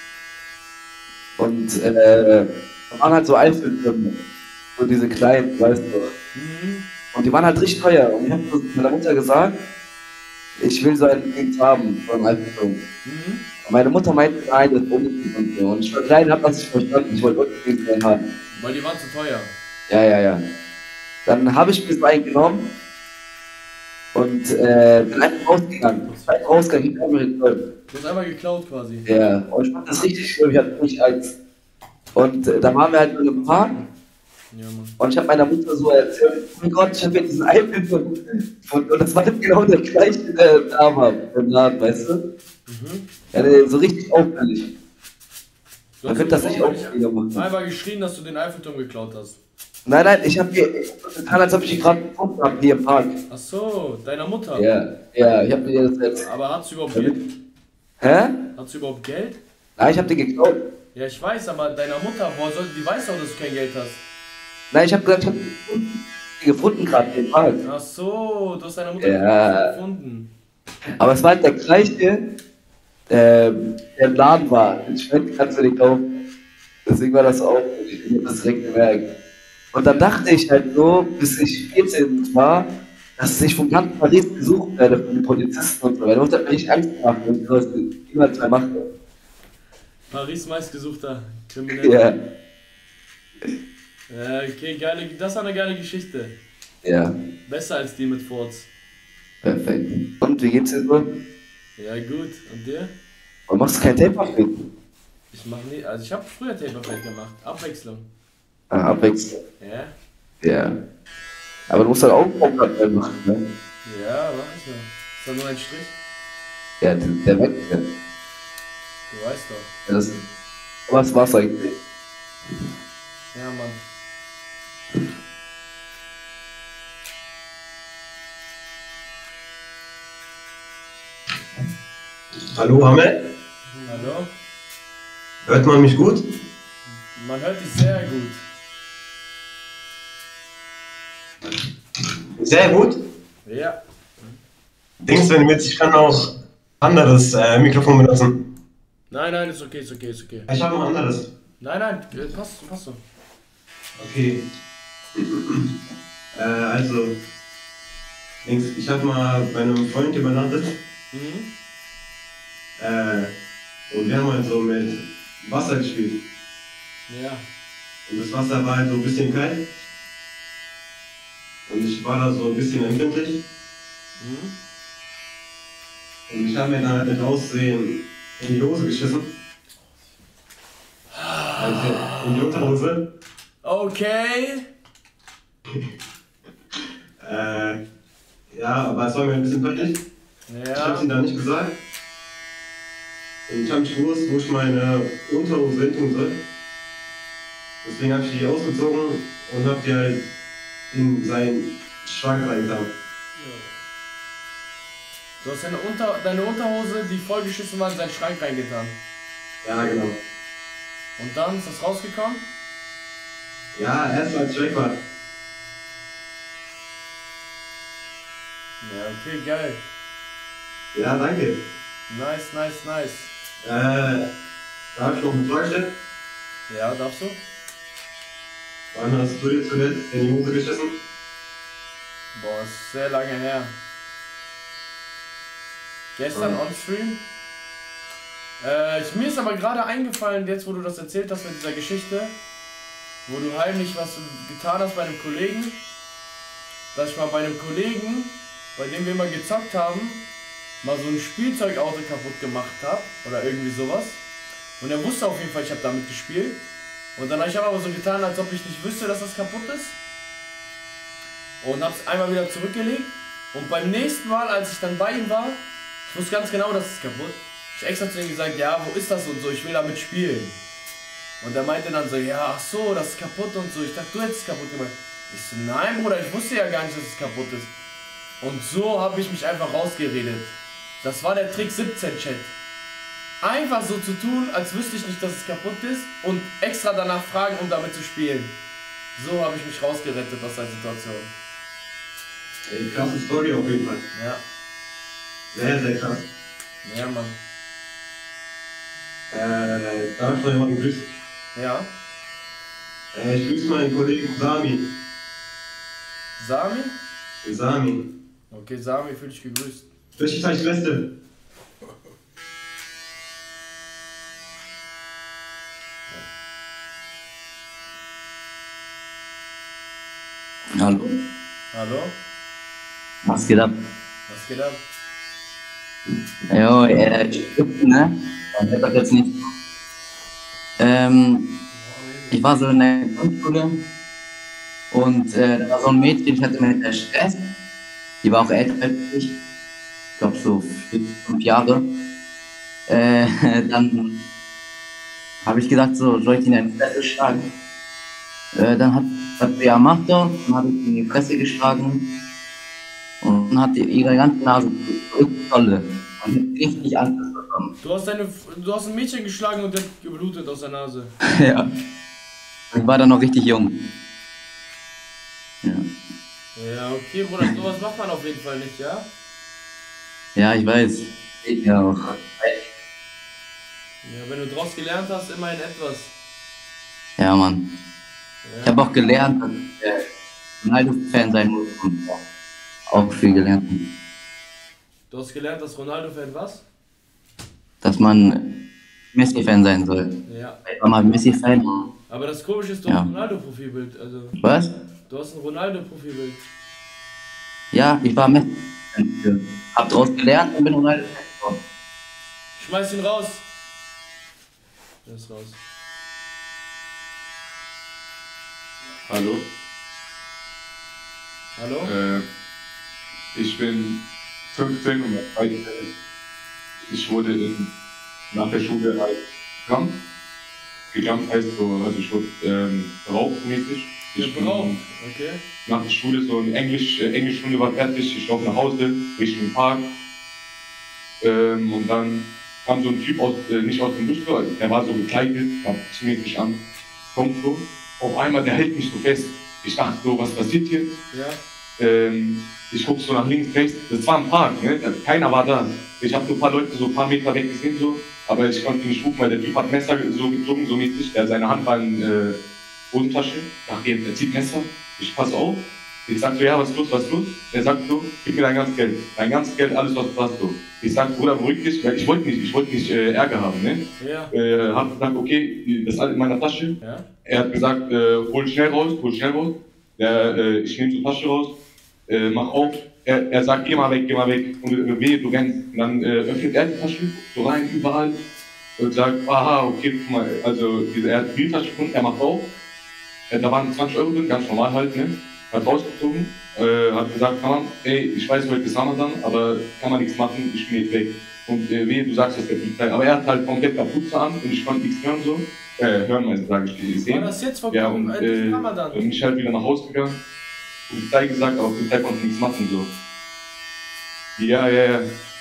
und da waren halt so Eiffeltürme. So diese kleinen, weißt du. Mhm. Und die waren halt richtig teuer. Und ich habe meiner Mutter gesagt, ich will so einen Dings haben, so einen Eiffelturm. Mhm. Und meine Mutter meinte, nein, das ist unbedingt und so. Und ich war klein, hab das nicht verstanden. Ich wollte unbedingt einen haben. Weil die waren zu teuer. Ja. Dann habe ich mir so einen genommen und bin einfach rausgegangen. Ich bin einfach rausgegangen, ich habe mir geklaut. Du hast einmal geklaut quasi. Ja, und ich fand das richtig schlimm, ich hatte nicht Angst. Und dann waren wir halt in einem Park. Ja, Mann. Und ich habe meiner Mutter so erzählt, oh mein Gott, ich habe jetzt diesen Eiffelturm. Und das war genau der gleiche, der da war im Laden, weißt du? Mhm. Ja, der so richtig auffällig. Du Man könnte das nicht auch wieder machen. Einmal geschrien, dass du den Eiffelturm geklaut hast. Nein, ich habe getan, als ob ich ihn gerade gefunden habe, hier im Park. Ach so, deiner Mutter? Ja, ich habe dir das jetzt. Aber hat sie überhaupt Geld? Hä? Hat sie überhaupt Geld? Nein, ich habe den geklaut. Ja, ich weiß, aber deiner Mutter, die weiß doch, dass du kein Geld hast. Nein, ich habe gesagt, ich habe die gefunden gerade im Park. Ach so, du hast deine Mutter gefunden. Aber es war halt der gleiche, der im Laden war. In Schmidt kannst du den kaufen. Deswegen war das auch, ich habe das direkt gemerkt. Und dann dachte ich halt so, bis ich 14 war, dass ich vom ganzen Paris gesucht werde von den Polizisten und so. Meine Mutter hat mir nicht Angst gemacht, wenn ich sowas niemals mehr mache. Paris meistgesuchter Kriminell. Ja. Ja, okay, geile, das war eine geile Geschichte. Ja. Besser als die mit Forts. Perfekt. Und wie geht's dir so? Ja, gut. Und dir? Warum machst du kein Tape-Update? Ich mach nie, also ich habe früher Tape-Update gemacht. Abwechslung. Ah, Abwechslung. Ja? Ja. Aber du musst halt auch Tape-Update machen, ne? Ja, mach ich noch. Ist da nur ein Strich? Ja, der weg. Ja. Du weißt doch. Ja, was war's eigentlich? Ja, Mann. Hallo, Hamid? Hallo? Hört man mich gut? Man hört dich sehr gut. Sehr gut? Ja. Denkst du, wenn du willst, ich kann auch anderes Mikrofon benutzen? Nein, ist okay, ist okay, ist okay. Ich habe ein anderes. Nein, passt so. Okay. Also, ich habe mal bei einem Freund übernachtet. Mhm. Und wir haben halt so mit Wasser gespielt. Ja. Und das Wasser war halt so ein bisschen kalt. Und ich war da so ein bisschen empfindlich. Mhm. Und ich habe mir dann halt mit Aussehen in die Hose geschissen. Also in die Unterhose. Okay. Ja, aber es war mir ein bisschen peinlich. Ja. Ich habe sie dann nicht gesagt. Und ich habe nicht gewusst, wo ich meine Unterhose hin tun soll. Deswegen habe ich die ausgezogen und habe die halt in seinen Schrank reingetan. Du hast deine Unterhose, die vollgeschissen war, in seinen Schrank reingetan. Ja, genau. Und dann ist das rausgekommen? Ja, erst als ich weg war. Ja, okay, geil. Ja, danke. Nice, nice, nice. Darf ich noch eine Frage stellen? Ja, darfst du? Wann hast du dir zuletzt in die Hose geschissen? Boah, ist sehr lange her. Gestern on Stream. Mir ist aber gerade eingefallen, jetzt wo du das erzählt hast mit dieser Geschichte, wo du heimlich was getan hast bei einem Kollegen, dass ich mal bei einem Kollegen, bei dem wir immer gezockt haben, mal so ein Spielzeugauto kaputt gemacht habe oder irgendwie sowas. Und er wusste auf jeden Fall, ich habe damit gespielt. Und dann habe ich aber so getan, als ob ich nicht wüsste, dass das kaputt ist. Und habe es einmal wieder zurückgelegt. Und beim nächsten Mal, als ich dann bei ihm war, ich wusste ganz genau, dass es kaputt ist. Ich habe extra zu ihm gesagt, ja, wo ist das und so, ich will damit spielen. Und er meinte dann so, ja, ach so, das ist kaputt und so. Ich dachte, du hättest es kaputt gemacht. Ich so, nein, Bruder, ich wusste ja gar nicht, dass es kaputt ist. Und so habe ich mich einfach rausgeredet. Das war der Trick 17 Chat. Einfach so zu tun, als wüsste ich nicht, dass es kaputt ist und extra danach fragen, um damit zu spielen. So habe ich mich rausgerettet aus der Situation. Ey, krasse Story auf jeden Fall. Ja. Sehr, sehr krass. Ja, Mann. Darf ich noch jemanden grüßen? Ja. Ich grüße meinen Kollegen Sami. Sami? Sami. Okay, Sami, fühl dich gegrüßt. Richtig gleich Beste. Hallo. Hallo? Was geht ab? Was geht ab? Jo, ne? Man hört das jetzt nicht. Ich war so in der Grundschule und da war so ein Mädchen, ich hatte mit der Stress. Die war auch älter als ich glaube so 5 Jahre. Dann habe ich gesagt, so, soll ich ihn in die Fresse schlagen? Dann hat sie ja gemacht, dann habe ich ihn in die Fresse geschlagen und dann hat ihre ganze Nase tolle und richtig Angst bekommen. Du hast ein Mädchen geschlagen und der hat geblutet aus der Nase. Ja. Ich war dann noch richtig jung. Ja. Ja, okay, Bruder, sowas macht man auf jeden Fall nicht, ja? Ja, ich weiß. Ich ja auch. Ja, wenn du draus gelernt hast, immerhin etwas. Ja, Mann. Ja. Ich habe auch gelernt, dass ich Ronaldo-Fan sein muss und auch viel gelernt. Du hast gelernt, dass Ronaldo-Fan was? Dass man Messi-Fan sein soll. Ja. Ich war mal Messi-Fan. Aber das Komische ist, du hast ein Ronaldo-Profilbild. Also, was? Du hast ein Ronaldo-Profilbild. Ja, ich war Messi-Fan. Hab draus gelernt und bin Ronaldo-Fan geworden. Schmeiß ihn raus. Der ist raus. Hallo? Hallo? Ich bin 15 und ich wurde nach der Schule halt gegangen. Gegangen heißt so, also ich wurde beraubt-mäßig. Beraubt, okay. Nach der Schule so eine Englischstunde war fertig, ich laufe nach Hause, Richtung Park. Und dann kam so ein Typ nicht aus dem Bus, der war so gekleidet, gab ziemlich mich an, kommt so. Auf einmal, der hält mich so fest. Ich dachte so, was passiert hier? Ja. Ich guck so nach links, rechts. Das war ein Park, ne? Keiner war da. Ich habe so ein paar Leute so ein paar Meter weg gesehen, so. Aber ich konnte ihn nicht rufen, weil der Typ hat Messer so gezogen, so mäßig. Der seine Hand war in Hosentasche. Ich dachte, der zieht Messer. Ich pass auf. Ich sag so, ja, was ist los, was ist los? Er sagt so, gib mir dein ganzes Geld. Dein ganzes Geld, alles, was du hast, so. Ich sag, Bruder, beruhig dich, weil ich wollte nicht Ärger haben, ne? Ja. Hab gesagt, okay, das ist alles in meiner Tasche. Ja. Er hat gesagt, hol schnell raus. Ich nehme die Tasche raus, mach auf. Er sagt, geh mal weg. Und wehe, du rennst. Und dann öffnet er die Tasche, so rein, überall. Und sagt, aha, okay, guck mal. Also, er hat die Tasche gefunden, er macht auf. Da waren 20 Euro drin, ganz normal halt, ne? Hat rausgezogen, hat gesagt, Tamam, ey, ich weiß, heute ist Ramadan, aber kann man nichts machen, ich bin jetzt weg. Und wehe, du sagst das der Polizei. Aber er hat halt komplett Kapuze an und ich konnte nichts hören, so. Hören, also sage ich, sehen. War das jetzt vor Ramadan? Und ich halt wieder nach Hause gegangen, Polizei gesagt, aber Polizei konnte nichts machen, so. Ja.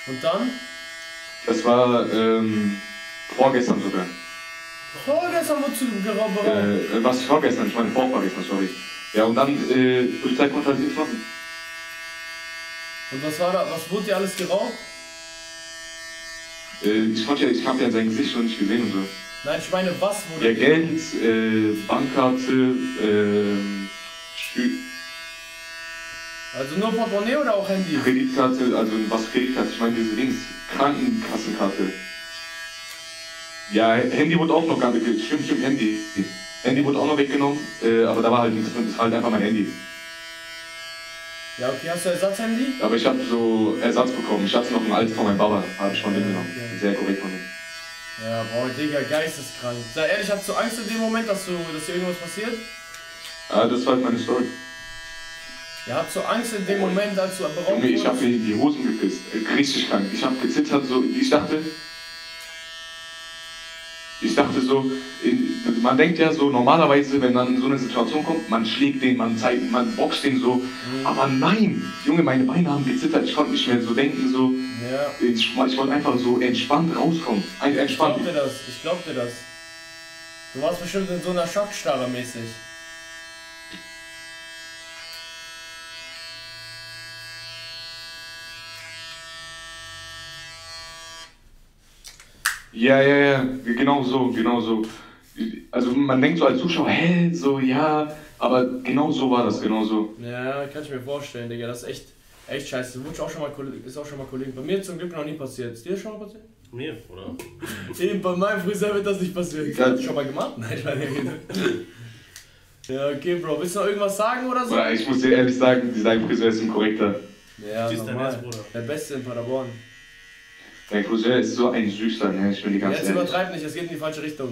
Und dann? Das war vorgestern sogar. Vorgestern wurdest du geraubt. Was vorgestern? Ich meine vorgestern, sorry. Ja, und dann, Polizei konnte halt nichts machen. Und was war da? Was wurde dir alles geraubt? Ich habe ja sein Gesicht noch nicht gesehen und so. Nein, ich meine, was wurde Ja, Geld, Bankkarte, Also nur Portemonnaie oder auch Handy? Kreditkarte, also was Kreditkarte? Ich meine diese Dings, Krankenkassenkarte. Ja, Handy wurde auch noch gar nicht, stimmt, Handy. Handy wurde auch noch weggenommen, aber da war halt nichts drin, das war halt einfach mein Handy. Ja, okay, hast du Ersatzhandy? Aber ich habe so Ersatz bekommen, ich hatte noch ein altes von meinem Papa, habe ich schon mitgenommen. Okay. Sehr korrekt von ihm. Ja, boah, Digga, geisteskrank. Sei ehrlich, hast du Angst in dem Moment, dass dir irgendwas passiert? Ah, das war halt meine Story. Ja, hast du Angst in dem Moment, als du beraubt Junge, ich wurdest? habe mir in die Hosen gepisst, richtig krank. Ich habe gezittert, so, ich dachte so, man denkt ja so, normalerweise, wenn dann so eine Situation kommt, man schlägt den, man boxt den so, aber nein, Junge, meine Beine haben gezittert, ich konnte nicht mehr so denken, so, ja. Ich wollte einfach so entspannt rauskommen, entspannt. Ich glaub dir das. Du warst bestimmt in so einer Schockstarre mäßig. Ja, genau so. Also man denkt so als Zuschauer, hä, so, ja, aber genau so war das, genau so. Ja, kann ich mir vorstellen, Digga, das ist echt scheiße. Ist auch schon mal Kollegen. Bei mir zum Glück noch nie passiert. Ist dir schon mal passiert? Mir, oder? Eben, bei meinem Friseur wird das nicht passieren. Ja. Hast du schon mal gemacht? Nein, ja, okay, Bro. Willst du noch irgendwas sagen oder so? Oder ich muss dir ehrlich sagen, dein Friseur ist ein korrekter. Ja, normal. Der Beste in Paderborn. Dein Friseur ist so ein Süßer, ne? Ich bin die ganze Jetzt übertreib nicht, es geht in die falsche Richtung.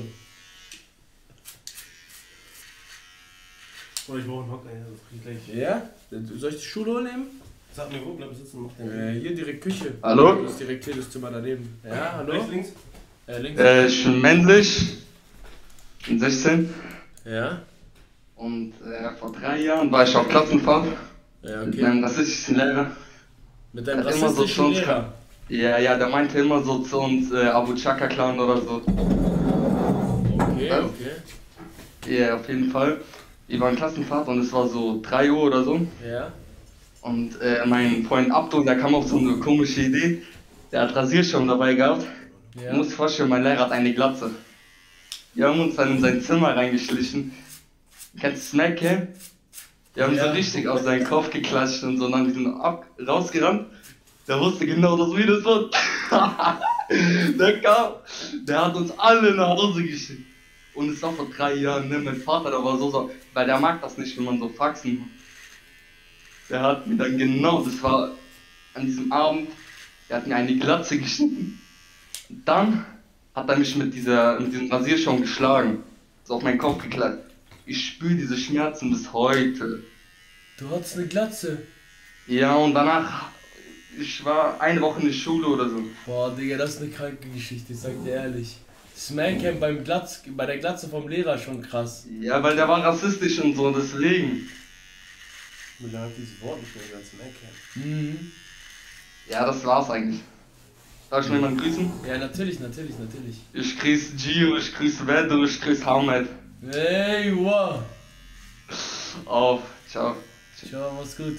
Oder ich brauche einen Hocker, das krieg ich gleich. Ja? Soll ich die Schule nehmen? Sag mir, wo bleib sitzen, mach den. Hier direkt Küche. Hallo? Das ist direkt hier das Zimmer daneben. Ja, hallo? Rechts, links? Links. Ich bin männlich, bin 16. Ja? Und vor 3 Jahren war ich auf Klassenfahrt. Ja, okay. Mit einem rassistischen Lehrer. Mit einem Der hat immer so rassistischen Lehrer? Ja, der meinte immer so zu uns Abu Chaka Clan oder so. Okay, Was? okay. Ja, auf jeden Fall. Wir waren Klassenfahrt und es war so 3 Uhr oder so. Ja. Und mein Freund Abdul, der kam auf so eine komische Idee. Der hat Rasierschaum dabei gehabt. Ja. Du musst dir vorstellen, mein Lehrer hat eine Glatze. Wir haben uns dann in sein Zimmer reingeschlichen. Kennst du Smack, hä? Wir haben so richtig auf seinen Kopf geklatscht und so, und dann sind rausgerannt. Der wusste genau das, wie das wird. Der kam, der hat uns alle nach Hause geschickt. Und es war vor 3 Jahren, ne? Mein Vater, der war so, weil der mag das nicht, wenn man so Faxen macht. Der hat mir dann genau, das war an diesem Abend, der hat mir eine Glatze geschnitten. Und dann hat er mich mit diesem Rasierschaum geschlagen. So auf meinen Kopf geklatscht. Ich spüre diese Schmerzen bis heute. Du hattest eine Glatze? Ja, und danach, ich war 1 Woche in der Schule oder so. Boah, Digga, das ist eine kranke Geschichte, ich sag dir ehrlich. Smackcamp bei der Glatze vom Lehrer schon krass. Ja, weil der war rassistisch und so, deswegen. Wie lange hat dieses Wort nicht mehr ganz Smackcamp? Mhm. Ja, das war's eigentlich. Darf ich noch jemanden grüßen? Ja, natürlich. Ich grüße Gio, ich grüße Vedo, ich grüße Hamed. Hey, wow. Auf, ciao. Ciao, mach's gut.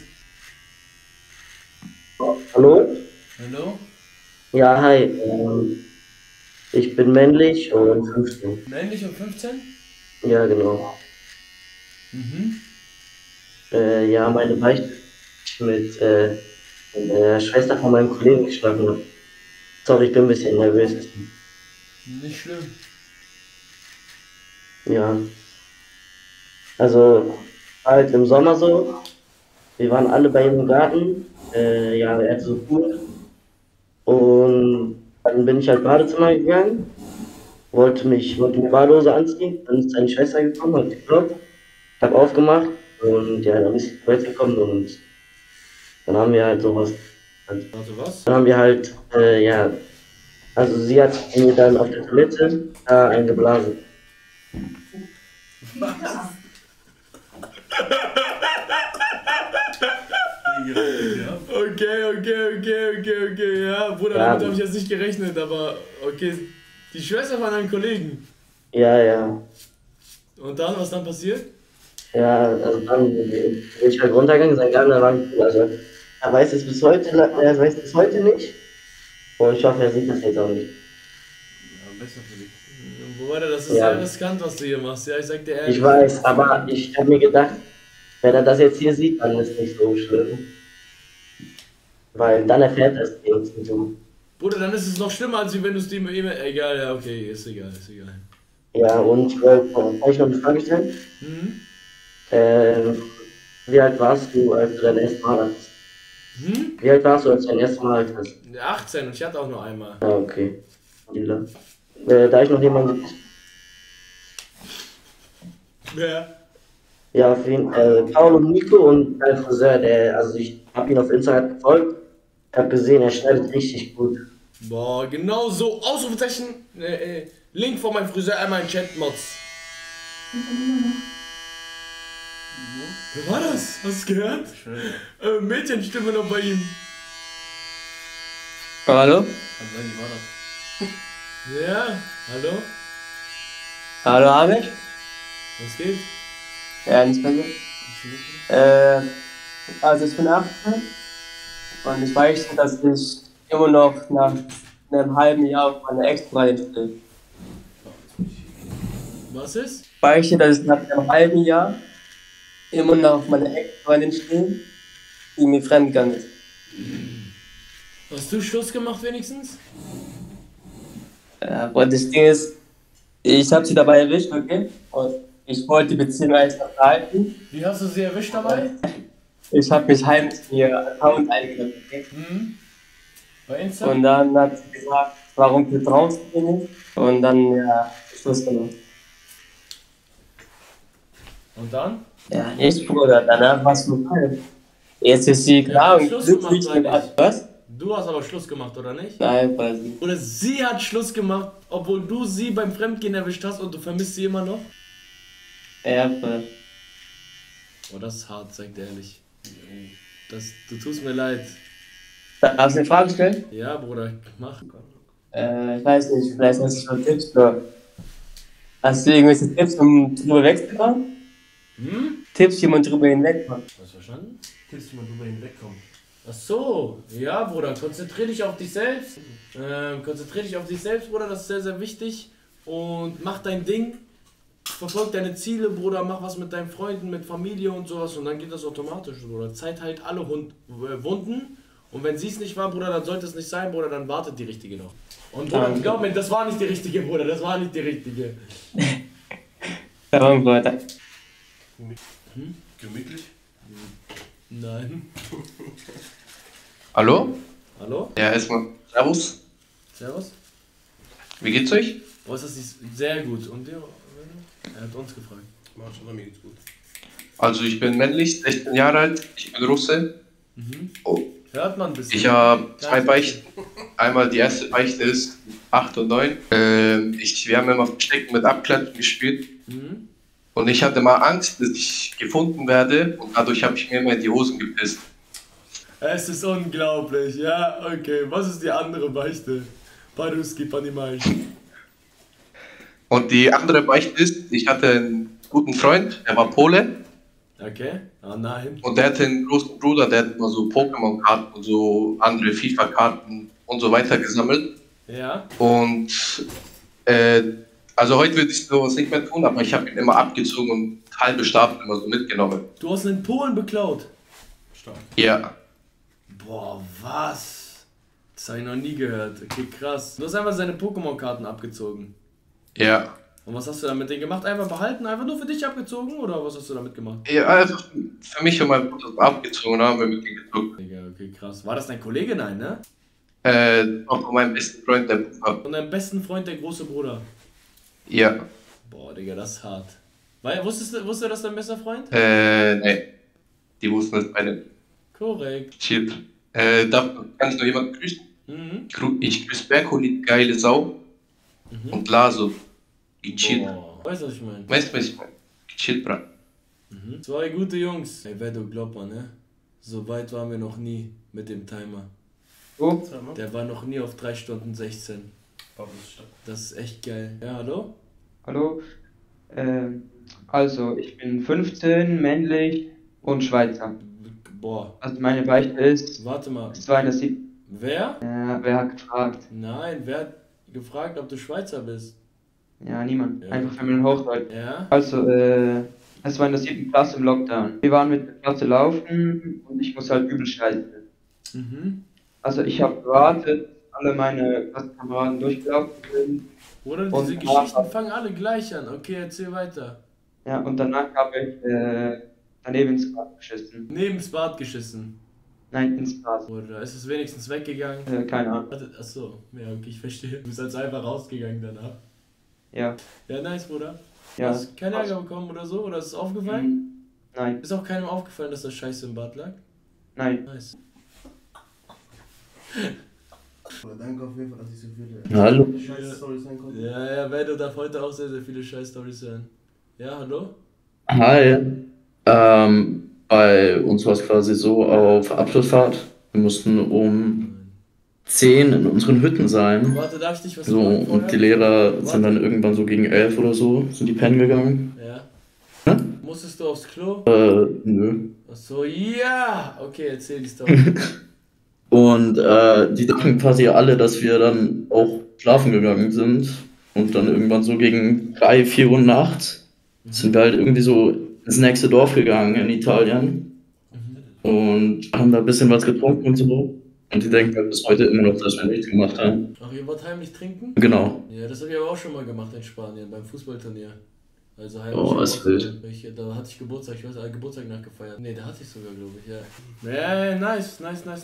Hallo? Hallo? Ja, hi. Ich bin männlich und 15. Männlich und 15? Ja, genau. Mhm. Ja, meine Beichte mit der Schwester von meinem Kollegen geschlafen habe. Sorry, ich bin ein bisschen nervös. Nicht schlimm. Ja. Also, halt im Sommer so. Wir waren alle bei ihm im Garten. Ja, er hatte so Pool. Und dann bin ich halt Badezimmer gegangen. Wollte mir Badehose anziehen. Dann ist seine Schwester gekommen, hat geklopft. Hab aufgemacht. Und ja, dann ist die Polizei gekommen und dann haben wir halt sowas. Also was? Dann haben wir halt, ja. Also sie hat mir dann auf der Toilette eingeblasen. Was? Okay. Ja, Bruder, Bruder, Ja. damit habe ich jetzt nicht gerechnet, aber okay. Die Schwester von einem Kollegen. Ja, ja. Und dann, was dann passiert? Ja, also dann bin ich halt runtergegangen, sein Garten war cool. Also er weiß es bis heute, nicht. Und ich hoffe, er sieht das jetzt auch nicht. Ja, besser für dich. Bruder, das ist Ja. sehr riskant, was du hier machst. Ja, ich sag dir ehrlich. Ich weiß, aber ich habe mir gedacht, wenn er das jetzt hier sieht, dann ist es nicht so schlimm. Weil dann erfährt er es wenigstens so. Bruder, dann ist es noch schlimmer, als wenn du es dem immer. Egal, ja, okay, ist egal, ist egal. Ja, und kann ich noch eine Frage stellen? Mhm. Wie alt warst du, als du dein erstes Mal hattest? Hm? Wie alt warst du, als du dein erstes Mal hattest? 18 und ich hatte auch nur einmal. Ah, okay. Da ich noch jemanden. Ja. Ja, auf jeden Fall. Paul und Nico und dein Friseur, also ich habe ihn auf Instagram gefolgt. Ich habe gesehen, er schneidet richtig gut. Boah, genau so. Ausrufezeichen. Link von meinem Friseur einmal in Chat, Mods. Wer war das? Hast du es gehört? Mädchenstimme noch bei ihm. Hallo? Ja, hallo? Hallo, Ahmed? Was geht? Ja, nicht bei dir. Also ich bin 18 und ich weiß, dass ich immer noch nach einem halben Jahr auf meine Ex-Freundin stehe. Was ist? Weiß ich, dass ich nach einem halben Jahr immer noch auf meine Ex-Freundin stehe, die mir fremdgegangen ist. Hast du Schluss gemacht wenigstens? Aber das Ding ist, ich habe sie dabei erwischt, okay? Und ich wollte die Beziehung eigentlich noch behalten. Wie hast du sie erwischt dabei? Ich habe mich heimlich in ihr Account eingeloggt, okay? Mhm. Bei Insta? Und dann hat sie gesagt, warum vertraust du mir nicht? Und dann, ja, Schluss gemacht. Und dann? Ja, nicht, Bruder, danach war es vorbei. Jetzt ist sie klar und Schluss glücklich gemacht, mit sag ich. allem. Was? Du hast aber Schluss gemacht, oder nicht? Nein, weiß nicht. Oder sie hat Schluss gemacht, obwohl du sie beim Fremdgehen erwischt hast und du vermisst sie immer noch? Ja, voll. Oh, das ist hart, sag dir ehrlich. Du tust mir leid. Darfst du eine Frage stellen? Ja, Bruder, mach. Ich weiß nicht, vielleicht hast du schon Tipps für. Hast du irgendwelche Tipps, um drüber wegzukommen? Hm? Tipps, wie man drüber hinwegkommt. Hast du verstanden? Tipps, wie man drüber hinwegkommt. Ach so, ja, Bruder, konzentrier dich auf dich selbst. Konzentrier dich auf dich selbst, Bruder, das ist sehr, sehr wichtig. Und mach dein Ding. Verfolg deine Ziele, Bruder, mach was mit deinen Freunden, mit Familie und sowas und dann geht das automatisch, Bruder. Zeit halt alle Wunden und wenn sie es nicht war, Bruder, dann sollte es nicht sein, Bruder, dann wartet die Richtige noch. Und Bruder, glaub mir, das war nicht die Richtige, Bruder, das war nicht die Richtige. Ja, Bruder. Hm? Gemütlich? Nein. Hallo? Hallo? Ja, erstmal Servus. Servus. Wie geht's euch? Oh, ist das sehr gut. Und dir? Er hat uns gefragt. Mir geht's gut. Also ich bin männlich, 16 Jahre alt, ich bin Russe. Mhm. Oh. Hört man ein bisschen. Ich habe zwei Beichten. Einmal die erste Beichte ist 8 und 9. Wir haben immer Verstecken mit Abklatschen gespielt. Mhm. Und ich hatte mal Angst, dass ich gefunden werde und dadurch habe ich mir immer in die Hosen gepisst. Es ist unglaublich, ja, okay. Was ist die andere Beichte? Paruski, Panimai. Und die andere Beichte ist, ich hatte einen guten Freund, der war Pole. Okay, oh nein. Und der hatte einen großen Bruder, der hat immer so Pokémon-Karten und so andere FIFA-Karten und so weiter gesammelt. Ja. Und also heute würde ich sowas nicht mehr tun, aber ich habe ihn immer abgezogen und halbe Stapel immer so mitgenommen. Du hast einen Polen beklaut? Stark. Ja. Boah, was? Das habe ich noch nie gehört. Okay, krass. Du hast einfach seine Pokémon-Karten abgezogen. Ja. Und was hast du damit denen gemacht? Einfach behalten? Einfach nur für dich abgezogen? Oder was hast du damit gemacht? Ja, einfach für mich und mein Bruder abgezogen, haben wir mit ihm gezogen. Digga, okay, krass. War das dein Kollege? Nein, ne? Auch von meinem besten Freund, der Bruder. Von deinem besten Freund, der große Bruder? Ja. Boah, Digga, das ist hart. Wusste das dein bester Freund? Nee. Die wussten das beide. Korrekt. Chill. Kann ich noch jemanden grüßen? Mhm. Ich grüße Berkoli, geile Sau. Und Laso. Chill. Weißt du, was ich meine? Weißt du, was ich meine? Chill, bra. Mhm. Zwei gute Jungs. Ey, wer du glaubt man, ne? So weit waren wir noch nie mit dem Timer. Wo? Der war noch nie auf 3 Stunden 16. Das ist echt geil. Ja, hallo? Hallo? Also, ich bin 15, männlich und Schweizer. Boah. Also meine Beichte ist... Warte mal. 207. Wer? Ja, wer hat gefragt? Nein, wer hat gefragt, ob du Schweizer bist? Ja, niemand. Ja. Einfach Family Hochdeutsch. Ja? Also, es war in der 7. Klasse im Lockdown. Wir waren mit der Klasse laufen und ich muss halt übel scheißen. Mhm. Also ich habe gewartet, alle meine Klassenkameraden durchgelaufen sind. Oder Und diese danach Geschichten fangen alle gleich an. Okay, erzähl weiter. Ja, und danach habe ich daneben ins Bad geschissen. Neben das Bad geschissen. Nein, ins Bad. Oder ist es wenigstens weggegangen? Keine Ahnung. Achso, ja, okay, ich verstehe. Du bist also einfach rausgegangen danach. Ja. Ja, nice, Bruder. Ja. Hast du keinen Ärger bekommen oder so? Oder ist es aufgefallen? Nein. Ist auch keinem aufgefallen, dass das Scheiße im Bad lag? Nein. Nice. Danke auf jeden Fall, dass ich so viele Hallo. Scheiß-Storys sein konnte. Ja, Benno darf heute auch sehr, sehr viele Scheiß-Stories hören. Ja, hallo? Hi. Bei uns war es quasi so auf Abschlussfahrt. Wir mussten um 10 in unseren Hütten sein. Warte, darf ich dich was So, fragen vorher? und die Lehrer sind dann irgendwann so gegen 11 oder so, sind die pennen gegangen. Ja. Musstest du aufs Klo? Nö. Achso, ja! Okay, erzähl die Story. Und die dachten quasi alle, dass wir dann auch schlafen gegangen sind. Und dann irgendwann so gegen 3, 4 Uhr nachts sind wir halt irgendwie so ins nächste Dorf gegangen in Italien. Und haben da ein bisschen was getrunken und so. Und die denken halt bis heute immer noch, dass wir nichts gemacht haben. Ach, ihr wollt heimlich trinken? Genau. Ja, das habe ich aber auch schon mal gemacht in Spanien, beim Fußballturnier. Also heimlich. Oh, ist wild. Da hatte ich Geburtstag, ich weiß, Geburtstag nachgefeiert. Nee, da hatte ich sogar, glaube ich, ja. Ja, nice.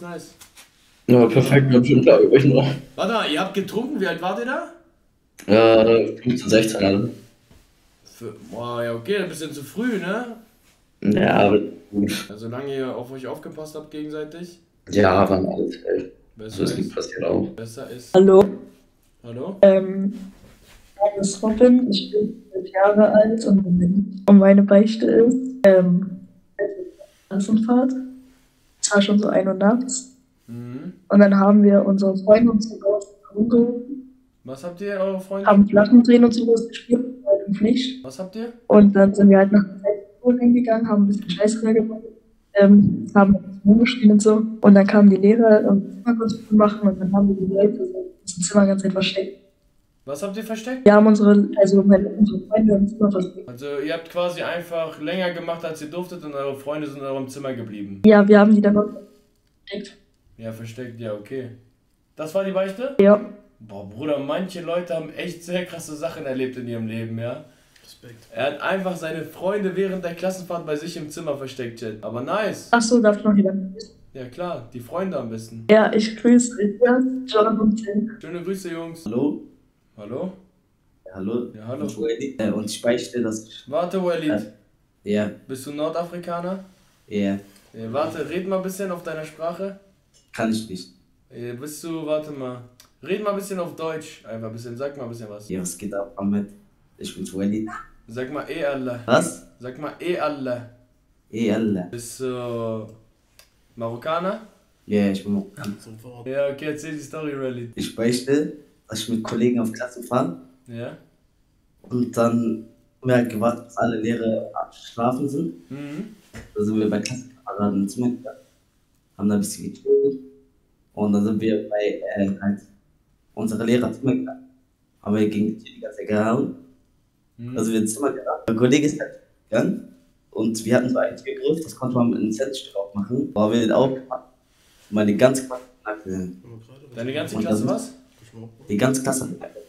Ja, perfekt, wir haben schon klar euch noch. Warte mal, ihr habt getrunken, wie alt wart ihr da? 15, 16 alle. Boah, ja, okay, ein bisschen zu früh, ne? Ja, aber gut. Also, solange ihr auf euch aufgepasst habt gegenseitig. Ja, waren alles hell. Besser So ist ist- passiert auch. Besser ist. Hallo. Hallo? Mein Name ist Robin, ich bin 12 Jahre alt und meine Beichte ist Klassenfahrt. Es war schon so 1 Uhr nachts. Und dann haben wir unsere Freunde und so rumgerufen, Was habt ihr, eure Freunde? haben Flaschendrehen und sowas gespielt, halt im Pflicht. Was habt ihr? Und dann sind wir halt nach der Zeit hingegangen, haben ein bisschen Scheiße gemacht, haben rumgeschrien und so. Und dann kamen die Lehrer und Zimmer kurz machen und dann haben wir die Leute so im Zimmer ganz einfach versteckt. Was habt ihr versteckt? Wir haben unsere Freunde im Zimmer versteckt. Also, ihr habt quasi einfach länger gemacht, als ihr durftet und eure Freunde sind in eurem Zimmer geblieben. Ja, wir haben die dann auch versteckt. Ja, versteckt, ja, okay. Das war die Beichte? Ja. Boah, Bruder, manche Leute haben echt sehr krasse Sachen erlebt in ihrem Leben, ja? Respekt. Er hat einfach seine Freunde während der Klassenfahrt bei sich im Zimmer versteckt, Chat. Aber nice. Ach so, darf ich noch wieder? Ja, klar, die Freunde am besten. Ja, ich grüße John und Tim. Schöne Grüße, Jungs. Hallo? Hallo? Ja, hallo? Ja, hallo. Und ich beichte, dass ich... Warte, Walid. Ja. Bist du Nordafrikaner? Ja. Warte, red mal ein bisschen auf deiner Sprache. Kann ich nicht. Bist du, warte mal. Red mal ein bisschen auf Deutsch. Einfach ein bisschen, sag mal ein bisschen was. Ja, was geht ab, Ahmed? Ich bin Walid. Sag mal Allah. Was? Sag mal Allah. Allah. Bist du Marokkaner? Ja, ich bin Marokkaner. Ja, okay, erzähl die Story, Walid. Ich beichte, dass ich mit Kollegen auf Klasse fahre. Ja? Und dann haben wir halt gewartet, bis alle Lehrer schlafen sind. Mhm. Da sind wir bei Klassenkameraden ins Zimmer gegangen, haben da ein bisschen gechillt. Und dann sind wir bei halt unsere Lehrer ins Zimmer gegangen. Haben wir gegen die Tür die ganze Zeit gehauen. Also wir ins Zimmer gegangen. Mein Kollege ist halt gegangen. Und wir hatten so einen Türgriff, das konnte man mit einem Zettelstück aufmachen. Aber wir den aufgemacht. Meine ganze Klasse nackt gesehen. Deine ganze Und Klasse dann- was? Die ganze Klasse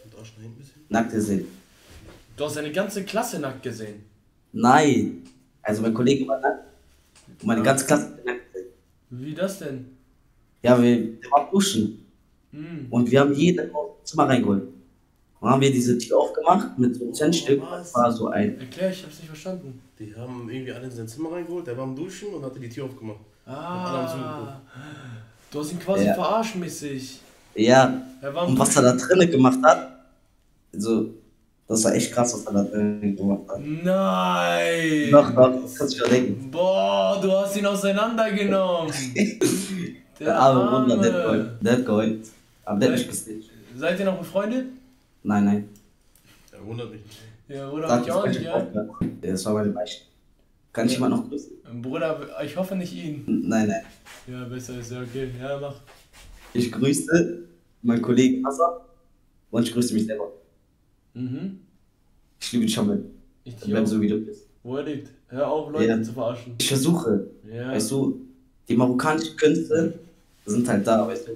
nackt gesehen. Du hast deine ganze Klasse nackt gesehen. Nein. Also mein Kollege war nackt. Und meine ganze Klasse hat nackt gesehen. Wie das denn? Ja, wir waren duschen. Mhm. Und wir haben jeden ins Zimmer reingeholt. Dann haben wir diese Tür aufgemacht mit so einem Centstück. Das war so ein. Erklär, ich hab's nicht verstanden. Die haben irgendwie alle in sein Zimmer reingeholt, der war am Duschen und hatte die Tür aufgemacht. Haben alle am Zugeguckt. Du hast ihn quasi Ja. verarscht mäßig. Ja. Er war am Und was er da drinnen gemacht hat, also, das war echt krass, was er da drinnen gemacht hat. Nein! Doch, kannst du dir denken. Boah, du hast ihn auseinandergenommen. Der arme Bruder, Arme. der hat geheult. Aber der hat nicht gesnitcht. Seid ihr noch befreundet? Nein. Ja, wundert mich. Ja, Bruder, Sag hab ich auch nicht, ja. Das war meine Beichte. Kann ich jemand noch grüßen? Bruder, ich hoffe nicht ihn. Nein. Ja, besser ist ja okay. Ja, mach. Ich grüße meinen Kollegen Hassan und ich grüße mich selber. Mhm. Ich liebe dich schon mal. Ich Bleib so wie du bist. Wo er liegt. Hör auf, Leute zu verarschen. Ich versuche. Ja. Weißt du, die marokkanischen Künste sind halt da, weißt du.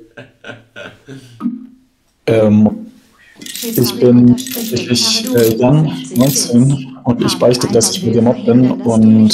Ich bin tatsächlich Jan, 19 und ich beichte, dass ich gemobbt bin und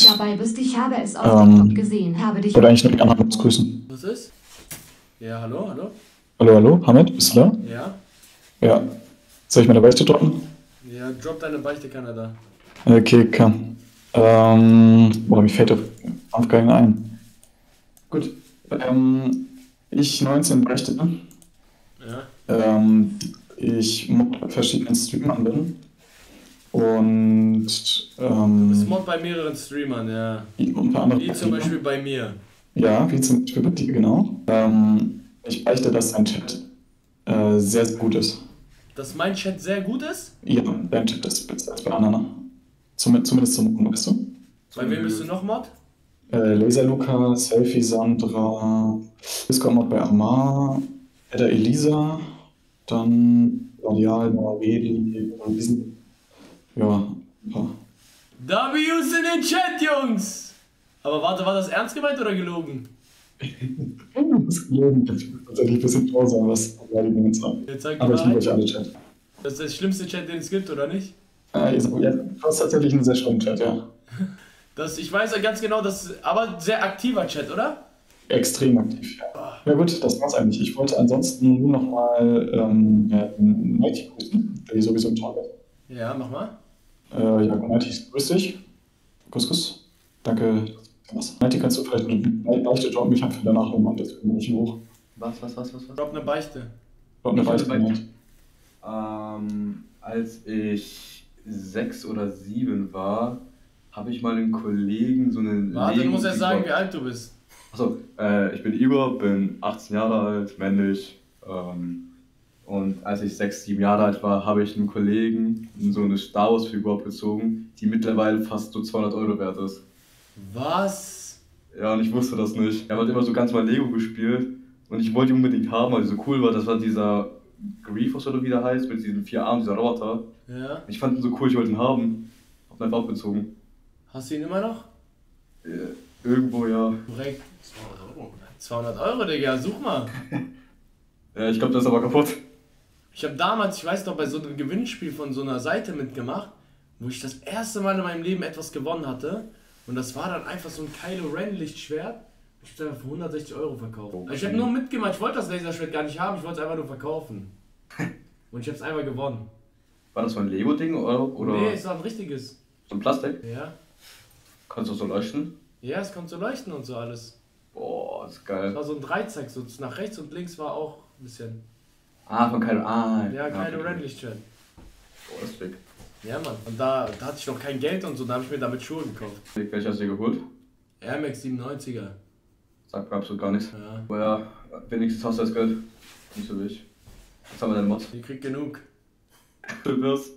wollte eigentlich nur die anderen grüßen. Was ist? Ja, hallo? Hallo, Hamid, bist du da? Ja? Ja. Soll ich meine Beichte droppen? Ja, drop deine Beichte, Kanada. Okay, kann. Boah, mir fällt auf keinen ein. Gut. Ich 19 beichte. Ja. Ich mod bei verschiedenen Streamern bin. Und Du bist Mod bei mehreren Streamern, ja. Unter anderem Wie zum Beispiel bei mir. Ja, wie zum Beispiel bei dir, genau. Ich beichte, dass dein Chat sehr, sehr gut ist. Dass mein Chat sehr gut ist? Ja, dein Chat ist besser als bei anderen. Zumindest zum Mod, weißt du? Bei wem bist du noch Mod? Laser Luca, Selfie Sandra, Discord-Mod bei Amar, Edda Elisa, dann Radial, Noaveli und diesen. Ja, ein paar. W's in den Chat, Jungs! Aber warte, war das ernst gemeint oder gelogen? Das ist gelogen. Ich muss tatsächlich ein bisschen traurig was Beleidigungen sagen. Jetzt sag Aber ich liebe Wahrheit. euch alle Chat. Das ist der schlimmste Chat, den es gibt, oder nicht? Ja, das ist tatsächlich ein sehr schöner Chat, ja. Ich weiß ja ganz genau, aber sehr aktiver Chat, oder? Extrem aktiv, ja. Ja gut, das war's eigentlich. Ich wollte ansonsten nur nochmal Nighty grüßen, der sowieso im Tag ist. Ja, mach mal. Ja, Nighty, grüß dich. Kuss. Danke. Nighty, kannst du vielleicht eine Beichte droppen? Ich habe für danach nochmal, das bin ich hoch. Was? Drop eine Beichte. Drop eine Beichte, Nighty. Als ich 6 oder 7 war, habe ich mal einen Kollegen so eine. Warte, du musst erst sagen, wie alt du bist. Achso, ich bin Igor, bin 18 Jahre alt, männlich. Und als ich 6, 7 Jahre alt war, habe ich einem Kollegen so eine Star Wars Figur abgezogen, die mittlerweile fast so 200 Euro wert ist. Was? Ja, und ich wusste das nicht. Er hat immer so ganz mal Lego gespielt und ich wollte ihn unbedingt haben, weil die so cool war. Das war dieser Grievous oder wie der heißt, mit diesen 4 Armen, dieser Roboter. Ja. Ich fand ihn so cool, ich wollte ihn haben. Hab ihn einfach abgezogen. Hast du ihn immer noch? Irgendwo, ja. Korrekt. 200 Euro, Digga, such mal. Ja, ich glaube, das ist aber kaputt. Ich habe damals, ich weiß noch, bei so einem Gewinnspiel von so einer Seite mitgemacht, wo ich das erste Mal in meinem Leben etwas gewonnen hatte. Und das war dann einfach so ein Kylo Ren Lichtschwert. Ich habe es für 160 Euro verkauft. Also ich habe nur mitgemacht, ich wollte das Laserschwert gar nicht haben, ich wollte es einfach nur verkaufen. Und ich habe es einmal gewonnen. War das so ein Lego-Ding oder? Nee, es war ein richtiges. So ein Plastik? Ja. Kannst du so leuchten? Ja, es kommt so leuchten und so alles. Boah, das ist geil. Es war so ein Dreizack, so nach rechts und links war auch ein bisschen. Ah, von Kylo. Ja, Kylo Ren Lichtschwert. Boah, das ist big. Ja, Mann. Und da hatte ich noch kein Geld und so, da habe ich mir damit Schuhe gekauft. Welche hast du dir geholt? Air Max 97er. Sagt mir absolut gar nichts. Ja. Aber ja, wenigstens hast du das Geld. Nicht so wichtig. Jetzt haben wir deine Mods. Ich krieg genug. Du wirst.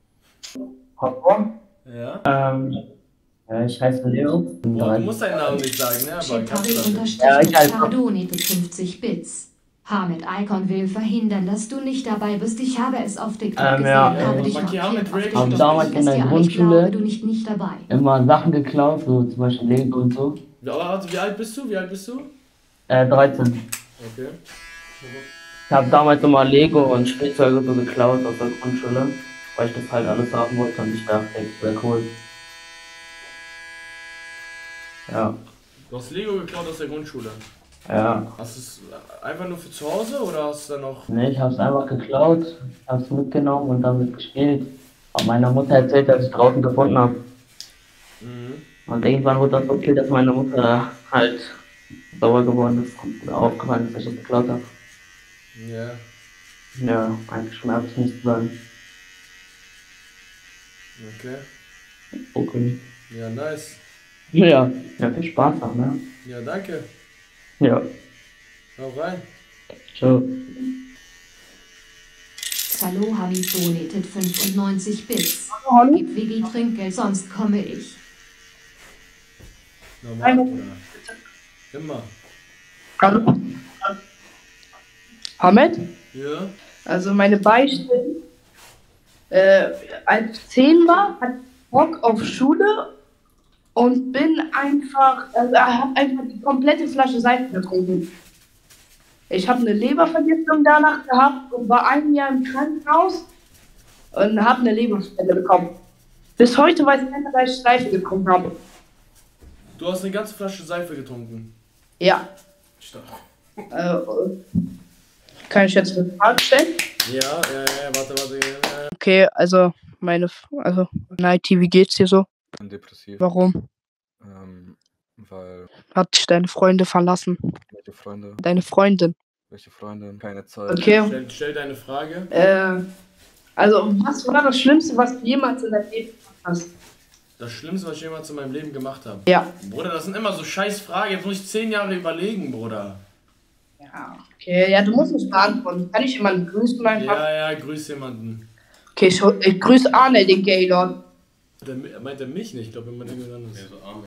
Popcorn? Ja? Ich heiße Leo. Boah, du musst deinen Namen nicht sagen, ne? Aber kannst du das. Ja, ich heiße Pardoni mit 50 Bits. Hamid Icon will verhindern, dass du nicht dabei bist. Ich habe es auf TikTok gesehen, habe dich markiert auf TikTok. Haben damals in der Ich Grundschule glaube, du nicht dabei. immer Sachen geklaut, so zum Beispiel Lego und so. Aber warte, wie alt bist du? 13. Okay. Ich habe damals immer Lego und Spielzeuge so geklaut aus der Grundschule, weil ich das halt alles haben wollte und ich dachte, das wäre cool. Ja. Du hast Lego geklaut aus der Grundschule? Ja. Hast du es einfach nur für zu Hause oder hast du dann noch... Ne, ich hab's einfach geklaut, hab's mitgenommen und damit gespielt. Und meiner Mutter erzählt, dass ich draußen gefunden habe. Mhm. Und irgendwann wurde das so viel, dass meine Mutter halt sauer geworden ist und aufgefallen ist, dass ich das geklaut habe. Ja. Ja, eigentlich schmerzt es nicht zu sagen. Okay. Okay. Ja, nice. Ja, viel Spaß auch, ne? Ja, danke. Ja. Hau rein. Ciao. Salo Habib donated 95 Bits. Gib Vigi Trinkgeld, sonst komme ich. Normal, Bruder. Immer. Hallo. Hamed? Ja? Also meine Beichte, als ich 10 war, hatte ich Bock auf Schule und bin einfach, habe einfach die komplette Flasche Seife getrunken. Ich habe eine Lebervergiftung danach gehabt und war 1 Jahr im Krankenhaus und habe eine Leberspende bekommen. Bis heute weiß ich nicht, dass ich Seife getrunken habe. Du hast eine ganze Flasche Seife getrunken? Ja. Stark. Kann ich jetzt eine Frage stellen? Ja, warte. Okay, also Nighty, wie geht's dir so? Ich bin depressiv. Warum? Weil. Hat dich deine Freunde verlassen? Welche Freunde? Deine Freundin. Welche Freundin? Keine Zeit. Okay. Stell deine Frage. Also, was war das Schlimmste, was du jemals in deinem Leben gemacht hast? Das Schlimmste, was ich jemals in meinem Leben gemacht habe? Ja. Bruder, das sind immer so scheiß Fragen. Jetzt muss ich 10 Jahre überlegen, Bruder. Ja, okay. Ja, du musst mich beantworten. Kann ich jemanden grüßen einfach? Ja, grüß jemanden. Okay, ich grüße Arne, den Gaylord. Meint er mich nicht? Ich glaube, jemand anderes.